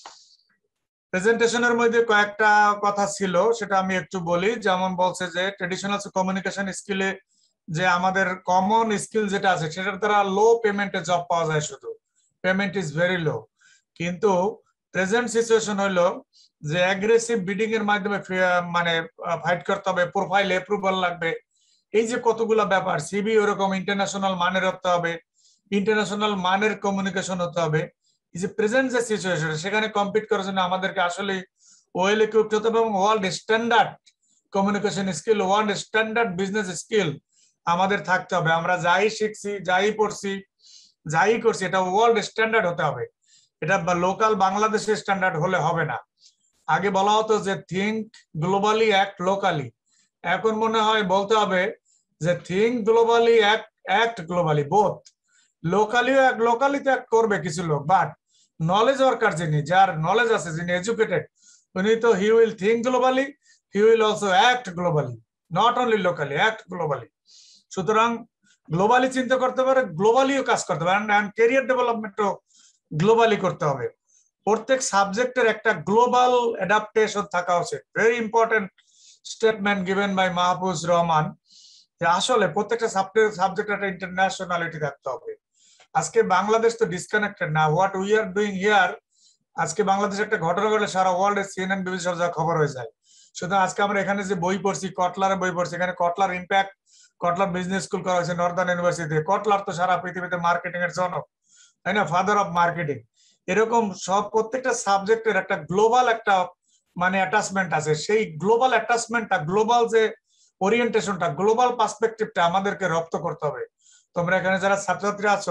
Speaker 9: প্রেজেন্টেশনের মধ্যে কয়েকটা কথা ছিল, সেটা আমি একটু বলি। যেমন বলছে যে ট্রেডিশনাল কমিউনিকেশন স্কিলে যে আমাদের কমন স্কিল যেটা আছে, সেটার দ্বারা লো পেমেন্টে জব পাওয়া যায়, শুধু পেমেন্ট ইজ ভেরি লো। কিন্তু প্রেজেন্ট সিচুয়েশন হলো যে অ্যাগ্রেসিভ বিডিং এর মাধ্যমে মানে ফাইট করতে হবে, প্রোফাইল অ্যাপ্রুভাল লাগবে, এই যে কতগুলো ব্যাপার, সিবি ওরকম ইন্টারন্যাশনাল মানের হতে হবে, ইন্টারন্যাশনাল মানের কমিউনিকেশন হতে হবে। এই যে প্রেজেন্ট যে সিচুয়েশন, সেখানে কম্পিট করার জন্য আমাদেরকে আসলে ওয়েল ইকুইপড হতে হবে এবং world standard communication skill, world standard business skill আমাদের থাকতে হবে। আমরা যাই শিখছি, যাই পড়ছি, যাই করছি, এটা ওয়ার্ল্ড স্ট্যান্ডার্ড হতে হবে। এটা লোকাল বাংলাদেশের স্ট্যান্ডার্ড হলে হবে না। আগে বলা হতো যে থিঙ্ক গ্লোবালি অ্যাক্ট লোকালি, এখন মনে হয় বলতে হবে যে think globally act act globally, both. লোকালিও এক লোকালিতে অ্যাক্ট করবে কিছু লোক, বাট নলেজ ওয়ার্কার যিনি, যার নলেজ আছে, যিনি এডুকেটেড, উনি তো he will think globally, he will also act globally, not only locally, act globally. সুতরাং গ্লোবালি চিন্তা করতে পারে, গ্লোবালিও কাজ করতে পারে, এন্ড ক্যারিয়ার ডেভেলপমেন্টও গ্লোবালি করতে হবে। প্রত্যেক সাবজেক্টের একটা গ্লোবাল অ্যাডাপ্টেশন থাকা উচিত। Very important statement given by Mahfuz Rahman, যে আসলে প্রত্যেকটা সাবজেক্ট একটা ইন্টারন্যাশনালিটি থাকতে হবে। আজকে বাংলাদেশ তো ডিসকানেক্টেড না, what we are doing here, আজকে বাংলাদেশে একটা ঘটনা ঘটলে সারা ওয়ার্ল্ডে সিএনএন বিবিসি সব জায়গায় খবর হয়ে যায়। সুতরাং আজকে আমরা এখানে যে বই পড়ছি, কটলারের বই পড়ছি, এখানে Kotler impact, Kotler business school করা হয়েছে নর্দার্ন ইউনিভার্সিটিতে। কটলার তো সারা পৃথিবীতে মার্কেটিং এর জনক, তাই না, ফাদার অফ মার্কেটিং। এরকম সব প্রত্যেকটা সাবজেক্টের একটা গ্লোবাল একটা মানে অ্যাটাচমেন্ট আছে। সেই গ্লোবাল অ্যাটাচমেন্টটা, গ্লোবাল যে ওরিয়েন্টেশনটা, গ্লোবাল পার্সপেক্টিভটা আমাদেরকে রপ্ত করতে হবে। তোমরা এখানে যারা ছাত্রছাত্রী আছো,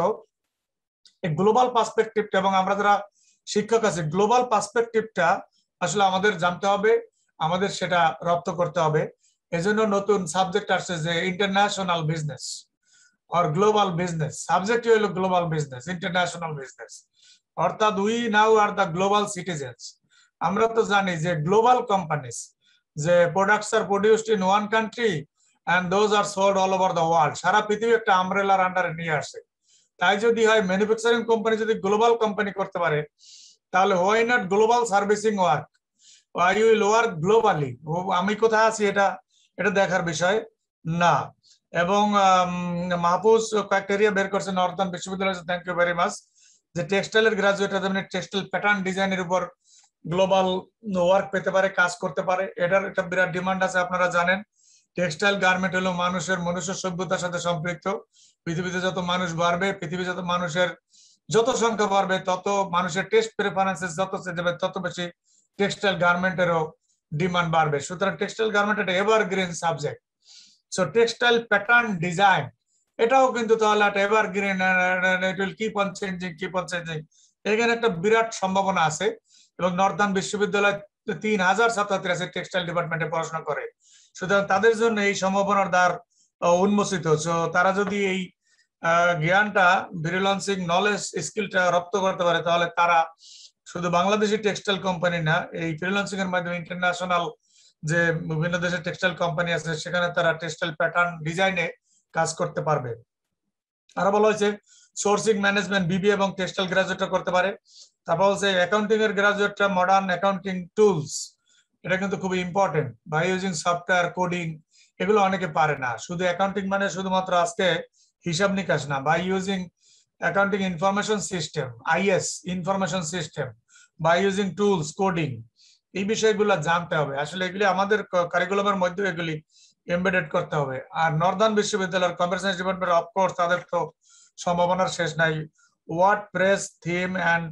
Speaker 9: এই গ্লোবাল পার্সপেক্টিভটা, এবং আমরা যারা শিক্ষক আছি, গ্লোবাল পার্সপেক্টিভটা আসলে আমাদের জানতে হবে, আমাদের সেটা রপ্ত করতে হবে। এজন্য নতুন সাবজেক্ট আসছে যে international business or global business. Subject হলো গ্লোবাল বিজনেস, ইন্টারন্যাশনাল বিজনেস, অর্থাৎ we now are the global citizens. আমরা তো জানি যে গ্লোবাল কোম্পানিজ, যে products are produced in one country and those are sold all over the world, সারা পৃথিবী একটা আমব্রেলার আন্ডারে নিয়ে আসে। তাই যদি হয় ম্যানুফ্যাকচারিং কোম্পানি যদি গ্লোবাল কোম্পানি করতে পারে, তাহলে why not global servicing work, why will work globally. আমি কোথায় আছি এটা এটা দেখার বিষয় না। এবং মাহফুজ কয়েকটা এরিয়া বের করছে নর্দার্ন বিশ্ববিদ্যালয়, থ্যাংক ইউ ভেরি মাচ, যে টেক্সটাইলের গ্রাজুয়েট যেমন টেক্সটাইল প্যাটার্ন ডিজাইনের উপর গ্লোবাল ওয়ার্ক পেতে পারে, কাজ করতে পারে, এটার একটা বিরাট ডিমান্ড আছে। আপনারা জানেন টেক্সটাইল গার্মেন্ট হলো মানুষের মনুষ্য সভ্যতার সাথে সম্পৃক্ত। পৃথিবীতে যত মানুষ বাড়বে, পৃথিবীতে যত মানুষের যত সংখ্যা বাড়বে, তত মানুষের টেস্ট প্রেফারেন্সেস যত যাবে, তত বেশি টেক্সটাইল গার্মেন্টেরও ডিমান্ড বাড়বে। সুতরাং টেক্সটাইল গার্মেন্ট একটা evergreen subject. So textile pattern design এটাও কিন্তু তাহলে একটা evergreen, it will keep on changing keep on changing. এখানে একটা বিরাট সম্ভাবনা আছে। এবং নর্দার্ন বিশ্ববিদ্যালয় তিন হাজার ছাত্রছাত্রী আছে টেক্সটাইল ডিপার্টমেন্টে পড়াশোনা করে, সুতরাং তাদের জন্য এই সম্ভাবনার দ্বার উন্মোচিত। সো তারা যদি এই জ্ঞানটা, ফ্রিল্যান্সিং নলেজ স্কিলটা রপ্ত করতে পারে, তাহলে তারা শুধু বাংলাদেশি টেক্সটাইল কোম্পানি না, এই ফ্রিল্যান্সিং এর মাধ্যমে ইন্টারন্যাশনাল যে বিভিন্ন দেশের টেক্সটাইল কোম্পানি আছে সেখানে তারা টেক্সটাইল প্যাটার্ন ডিজাইনে কাজ করতে পারবে। আরো বলা হয়েছে সোর্সিং ম্যানেজমেন্ট বিবিএ এবং টেক্সটাইল গ্রাজুয়েটরা করতে পারে। তারপর হচ্ছে অ্যাকাউন্টিং এর গ্রাজুয়েটরা মডার্ন অ্যাকাউন্টিং টুলস, এটা কিন্তু খুবই important. By using software coding, এগুলো অনেকে পারে না। শুধু অ্যাকাউন্টিং মানে শুধুমাত্র আজকে হিসাব নিকাশ না, by using accounting information system, IS information system, by using tools, coding, এই বিষয়গুলো জানতে হবে। আসলে এগুলি আমাদের কারিকুলামের মধ্যে এগুলি এমবেডেড করতে হবে। আর নর্দার্ন বিশ্ববিদ্যালয়ের কম্পিউটার সায়েন্স ডিপার্টমেন্ট অফকোর্স তাদের তো সম্ভাবনার শেষ নাই। WordPress theme and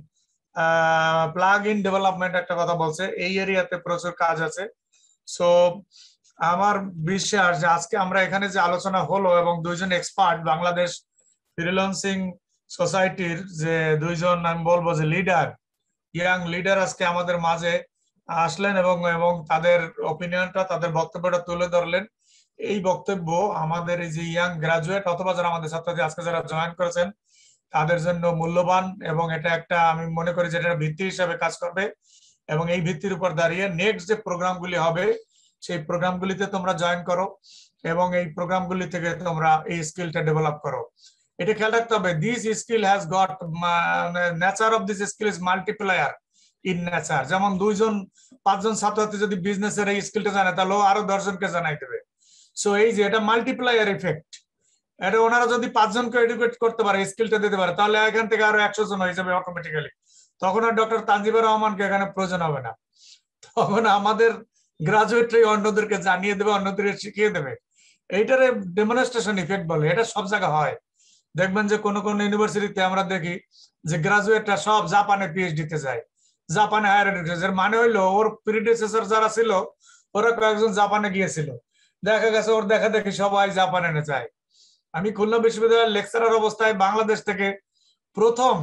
Speaker 9: plugin development একটা কথা বলছে, এই এরিয়াতে প্রচুর কাজ আছে। সো আমার বিশ্বাস যে আজকে আমরা এখানে যে আলোচনা হলো এবং দুইজন এক্সপার্ট বাংলাদেশ ফ্রিল্যান্সিং সোসাইটির যে দুইজন আমি বলবো যে লিডার, ইয়াং লিডার আজকে আমাদের মাঝে আসলেন এবং এবং তাদের অপিনিয়নটা, তাদের বক্তব্যটা তুলে ধরলেন। এই বক্তব্য আমাদের এই যে ইয়াং গ্রাজুয়েট অথবা যারা আমাদের ছাত্রছাত্রী আজকে যারা জয়েন করেছেন তাদের জন্য মূল্যবান, এবং এটা একটা আমি মনে করি যে এটা ভিত্তি হিসাবে কাজ করবে। এবং এই ভিত্তির উপর দাঁড়িয়ে নেক্সট যে প্রোগ্রামগুলি হবে সেই প্রোগ্রামগুলিতে তোমরা জয়েন করো এবং এই প্রোগ্রামগুলি থেকে তোমরা এই স্কিলটা ডেভেলপ করো। এটা খেয়াল রাখতে হবে, this skill has got nature of this skill is multiplier in nature. যেমন দুইজন পাঁচজন ছাত্রছাত্রী যদি বিজনেসের এই স্কিলটা জানে তাহলে আরো দশজনকে জানাই দেবে। সো এই যে এটা মাল্টিপ্লায়ার ইফেক্ট, এটা ওনারা যদি পাঁচজনকে এডুকেট করতে পারে, স্কিলটা দিতে পারে, তাহলে এখান থেকে আরো একশো জন হয়ে যাবে অটোমেটিক্যালি। তখন আর ডক্টর তানজিবুর রহমানকে এখানে প্রয়োজন হবে না, তখন আমাদের গ্রাজুয়েটরাই অন্যদেরকে জানিয়ে দেবে, অন্যদেরকে শিখিয়ে দেবে। এইটার ডেমনস্ট্রেশন ইফেক্ট বলে, এটা সব জায়গায় হয়। দেখবেন যে কোন কোন ইউনিভার্সিটিতে আমরা দেখি যে গ্রাজুয়েটরা সব জাপানে পিএইচডি তে যায়, জাপানে হায়ার এডুকেশন, মানে হইলো ওর প্রিডিসেসর যারা ছিল ওরা কয়েকজন জাপানে গিয়েছিল, দেখা গেছে ওর দেখা দেখি সবাই জাপানে না যায়। আমি খুলনা বিশ্ববিদ্যালয়ের লেকচারার অবস্থায় বাংলাদেশ থেকে প্রথম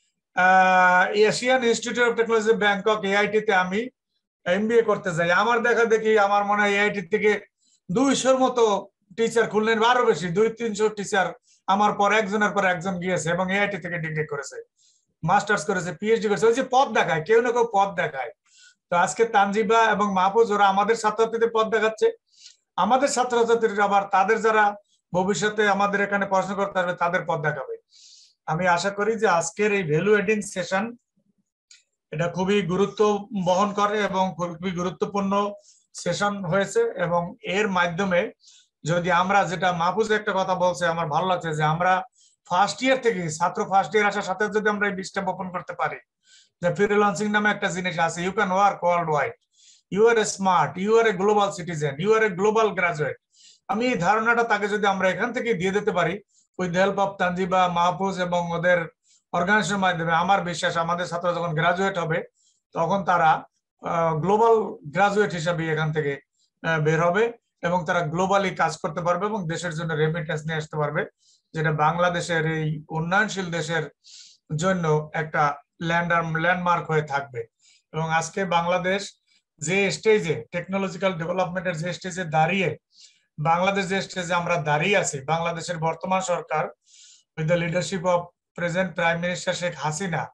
Speaker 9: Asian institute of technology Bangkok AIT তে আমি এমবিএ করতে যাই। আমার দেখা দেখি আমার মনে হয় এআইটি থেকে দুইশোর মতো টিচার, খুললেন আরো বেশি, দুই তিনশো টিচার আমার পর একজনের পর একজন গিয়েছে এবং এআইটি থেকে ডিগ্রি করেছে, মাস্টার্স করেছে, পিএইচডি করেছে। ওই যে পথ দেখায়, কেউ না কেউ পথ দেখায়। তো আজকে তানজিবা এবং মাহফুজ ওরা আমাদের ছাত্রছাত্রীদের পথ দেখাচ্ছে, আমাদের ছাত্রছাত্রীরা আবার তাদের যারা ভবিষ্যতে আমাদের এখানে পড়াশোনা করতে আসবে তাদের পথ দেখাবে। আমি আশা করি যে আজকের এই ভ্যালু এডিং সেশন এটা খুবই গুরুত্ব বহন করে এবং খুবই গুরুত্বপূর্ণ সেশন হয়েছে। এবং এর মাধ্যমে যদি আমরা, যেটা মাহফুজ একটা কথা বলছে আমার ভালো লাগছে, যে আমরা ফার্স্ট ইয়ার থেকে ছাত্র ফার্স্ট ইয়ার আসার সাথে যদি আমরা এই বিষয়টা ওপেন করতে পারি যে ফ্রিল্যান্সিং নামে একটা জিনিস আছে, you can work worldwide, you are a smart, you are a global citizen, you are a global graduate. আমি এই ধারণাটা তাকে যদি আমরা এখান থেকে দিয়ে দিতে পারি with the help of Tanjiba, Mahfuz এবং ওদের অর্গানাইজেশনের মাধ্যমে, আমার বিশ্বাস আমাদের ছাত্ররা যখন গ্রাজুয়েট হবে তখন তারা গ্লোবাল গ্রাজুয়েট হিসাবে এখান থেকে বের হবে এবং তারা গ্লোবালি কাজ করতে পারবে এবং দেশের জন্য রেমিটেন্স নিয়ে আসতে পারবে, যেটা বাংলাদেশের এই উন্নয়নশীল দেশের জন্য একটা ল্যান্ডার ল্যান্ডমার্ক হয়ে থাকবে। এবং আজকে বাংলাদেশ যে স্টেজে টেকনোলজিক্যাল ডেভেলপমেন্টের যে স্টেজে দাঁড়িয়ে, বাংলাদেশ যে স্টেজে আমরা দাঁড়িয়ে আছি, বাংলাদেশের বর্তমান সরকার with the leadership of present prime minister Sheikh Hasina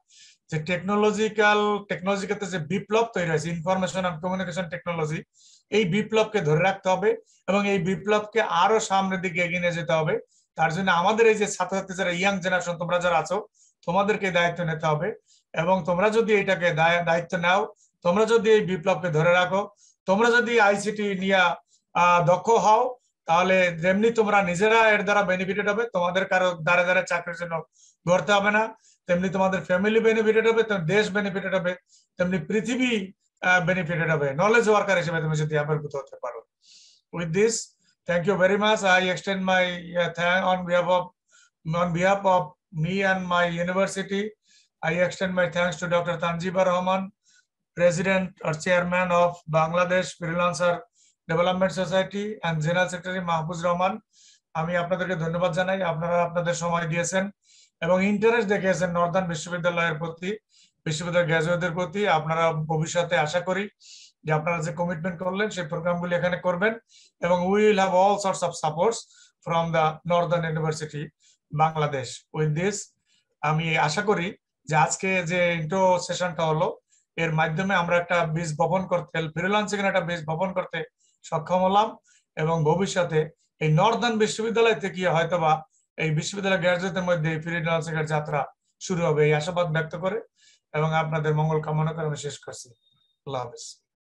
Speaker 9: যে টেকনোলজিক্যাল টেকনোলজিতে যে বিপ্লব তৈরি হয়েছে ইনফরমেশন এন্ড কমিউনিকেশন টেকনোলজি, এই বিপ্লবকে ধরে রাখতে হবে এবং এই বিপ্লবকে আরো সামনের দিকে এগিয়ে নিয়ে যেতে হবে। তার জন্য আমাদের এই যে ছাত্রছাত্রী যারা ইয়াং জেনারেশন তোমরা যারা আছো তোমাদেরকে দায়িত্ব নিতে হবে এবং তোমরা যদি এটাকে দায়িত্ব নাও, তোমরা যদি এই বিপ্লবকে ধরে রাখো, তোমরা যদি আইসিটি নিয়ে দক্ষ হও, তাহলে যেমনি তোমরা নিজেরা এর দ্বারা বেনিফিটেড হবে, তোমাদের কারো দ্বারা দ্বারা চাকরির জন্য গড়তে হবে না, তেমনি তোমাদের ফ্যামিলি বেনিফিটেড হবে, দেশ বেনিফিটেড হবে, তেমনি পৃথিবী বেনিফিটেড হবে নলেজ ওয়ার্কার হিসেবে তুমি যদি আবির্ভূত হতে পারো। With this, thank you very much. I extend my uh, thank on behalf of on behalf of me and my university. I extend my thanks to Doctor Tanjiba Rahman, President or Chairman of Bangladesh Freelancer Development Society, and General Secretary Mahfuz Rahman. আমি আপনাদেরকে ধন্যবাদ জানাই, আপনারা আপনাদের সময় দিয়েছেন এবং interest দেখিয়েছেন নর্দার্ন বিশ্ববিদ্যালয়ের প্রতি, বিশ্ববিদ্যালয়ের গ্র্যাজুয়েটদের প্রতি। আপনারা ভবিষ্যতে আশা করি যে আপনারা যে কমিটমেন্ট করলেন সেই প্রোগ্রামগুলি এখানে করবেন এবং we will have all sorts of supports from the northern university Bangladesh. With this, আমি আশা করি যে আজকে যে ইন্ট্রো সেশনটা হলো এর মাধ্যমে আমরা একটা বীজ বপন করতে, ফ্রিল্যান্সিং এর একটা বীজ বপন করতে সক্ষম হলাম এবং ভবিষ্যতে এই নর্দার্ন বিশ্ববিদ্যালয় থেকে হয়তোবা এই বিশ্ববিদ্যালয় গ্র্যাজুয়েটদের মধ্যে ফ্রিল্যান্সিং এর যাত্রা শুরু হবে, এই আশাবাদ ব্যক্ত করে এবং আপনাদের মঙ্গল কামনা করে আমি শেষ করছি। আল্লাহ হাফেজ।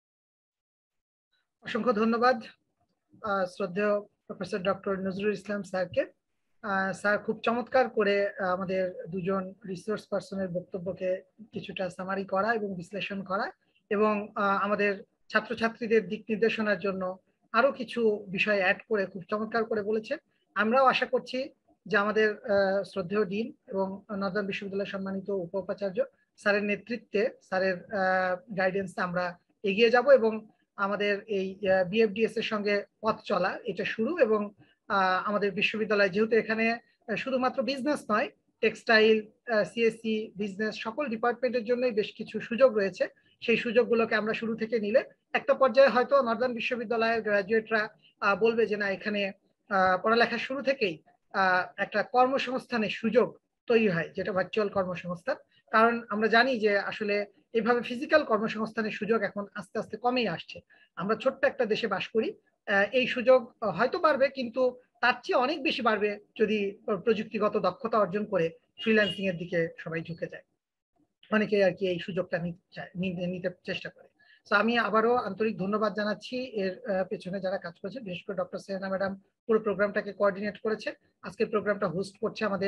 Speaker 5: অসংখ্য ধন্যবাদ শ্রদ্ধেয় প্রফেসর ডক্টর নজরুল ইসলাম স্যারকে। স্যার খুব চমৎকার করে আমাদের দুজন রিসোর্স পার্সনের বক্তব্যকে কিছুটা সামারি করা এবং বিশ্লেষণ করা এবং আমাদের ছাত্রছাত্রীদের দিক নির্দেশনার জন্য আরো কিছু বিষয় অ্যাড করে খুব চমৎকার করে বলেছেন। আমরাও আশা করছি যে আমাদের শ্রদ্ধেয় ডিন এবং নর্দার্ন বিশ্ববিদ্যালয়ের সম্মানিত উপ উপাচার্য স্যারের নেতৃত্বে, স্যারের গাইডেন্সে আমরা এগিয়ে যাব এবং আমাদের এই বিএফডিএস এর সঙ্গে পথ চলা এটা শুরু এবং আমাদের বিশ্ববিদ্যালয় যেহেতু এখানে শুধুমাত্র বিজনেস নয়, টেক্সটাইল, সিএসসি, বিজনেস সকল ডিপার্টমেন্টের জন্যই বেশ কিছু সুযোগ রয়েছে। সেই সুযোগগুলোকে আমরা শুরু থেকে নিলে একটা পর্যায়ে হয়তো নর্দার্ন বিশ্ববিদ্যালয়ের গ্রাজুয়েটরা বলবে যে না, এখানে পড়ালেখার শুরু থেকেই একটা কর্মসংস্থানের সুযোগ তৈরি হয়, যেটা ভার্চুয়াল কর্মসংস্থান। কারণ আমরা জানি যে আসলে এইভাবে ফিজিক্যাল কর্মসংস্থানের সুযোগ এখন আস্তে আস্তে কমেই আসছে। আমরা ছোট্ট একটা দেশে বাস করি, এই সুযোগ হয়তো বাড়বে, কিন্তু তার চেয়ে অনেক বেশি বাড়বে যদি প্রযুক্তিগত দক্ষতা অর্জন করে ফ্রিল্যান্সিং এর দিকে সবাই ঝুঁকে যায়। অনেকেই আর কি এই সুযোগটা নিতে চেষ্টা করে। তো আমি আবারও আন্তরিক ধন্যবাদ জানাচ্ছি এর পেছনে যারা কাজ করেছে, বিশেষ করে ডক্টর সেনা ম্যাডাম পুরো প্রোগ্রামটাকে কোঅর্ডিনেট করেছে। আজকের প্রোগ্রামটা হোস্ট করছে আমাদের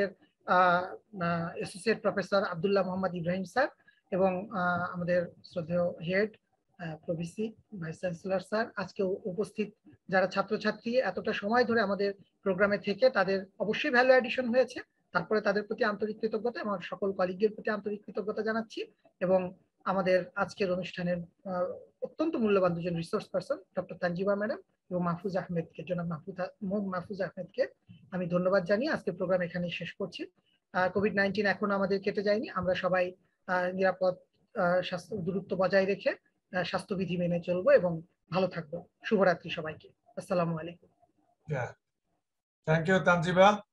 Speaker 5: associate professor Abdullah Mohammad Ibrahim sir এবং আমাদের শ্রদ্ধেয় head pro VC vice chancellor sir. আজকে উপস্থিত যারা ছাত্রছাত্রী এতটা সময় ধরে আমাদের প্রোগ্রামে থেকে তাদের অবশ্যই ভ্যালু অ্যাডিশন হয়েছে, তারপরে তাদের প্রতি আন্তরিক কৃতজ্ঞতা, আমার সকল কলিগের প্রতি আন্তরিক কৃতজ্ঞতা জানাচ্ছি এবং আমাদের আজকের অনুষ্ঠানের অত্যন্ত মূল্যবান দুজন resource person doctor Tanjiba madam এবং মাহফুজ আহমেদকে, জনাব মাহফুজ মাহফুজ আহমেদকে আমি ধন্যবাদ জানিয়ে আজকের প্রোগ্রাম এখানেই শেষ করছি। কোভিড নাইন্টিন এখনো আমাদের কেটে যায়নি, আমরা সবাই নিরাপদ স্বাস্থ্য দূরত্ব বজায় রেখে স্বাস্থ্যবিধি মেনে চলবো এবং ভালো থাকবো। শুভরাত্রি সবাইকে। আসসালামু আলাইকুম।
Speaker 9: Thank you Tanjiba.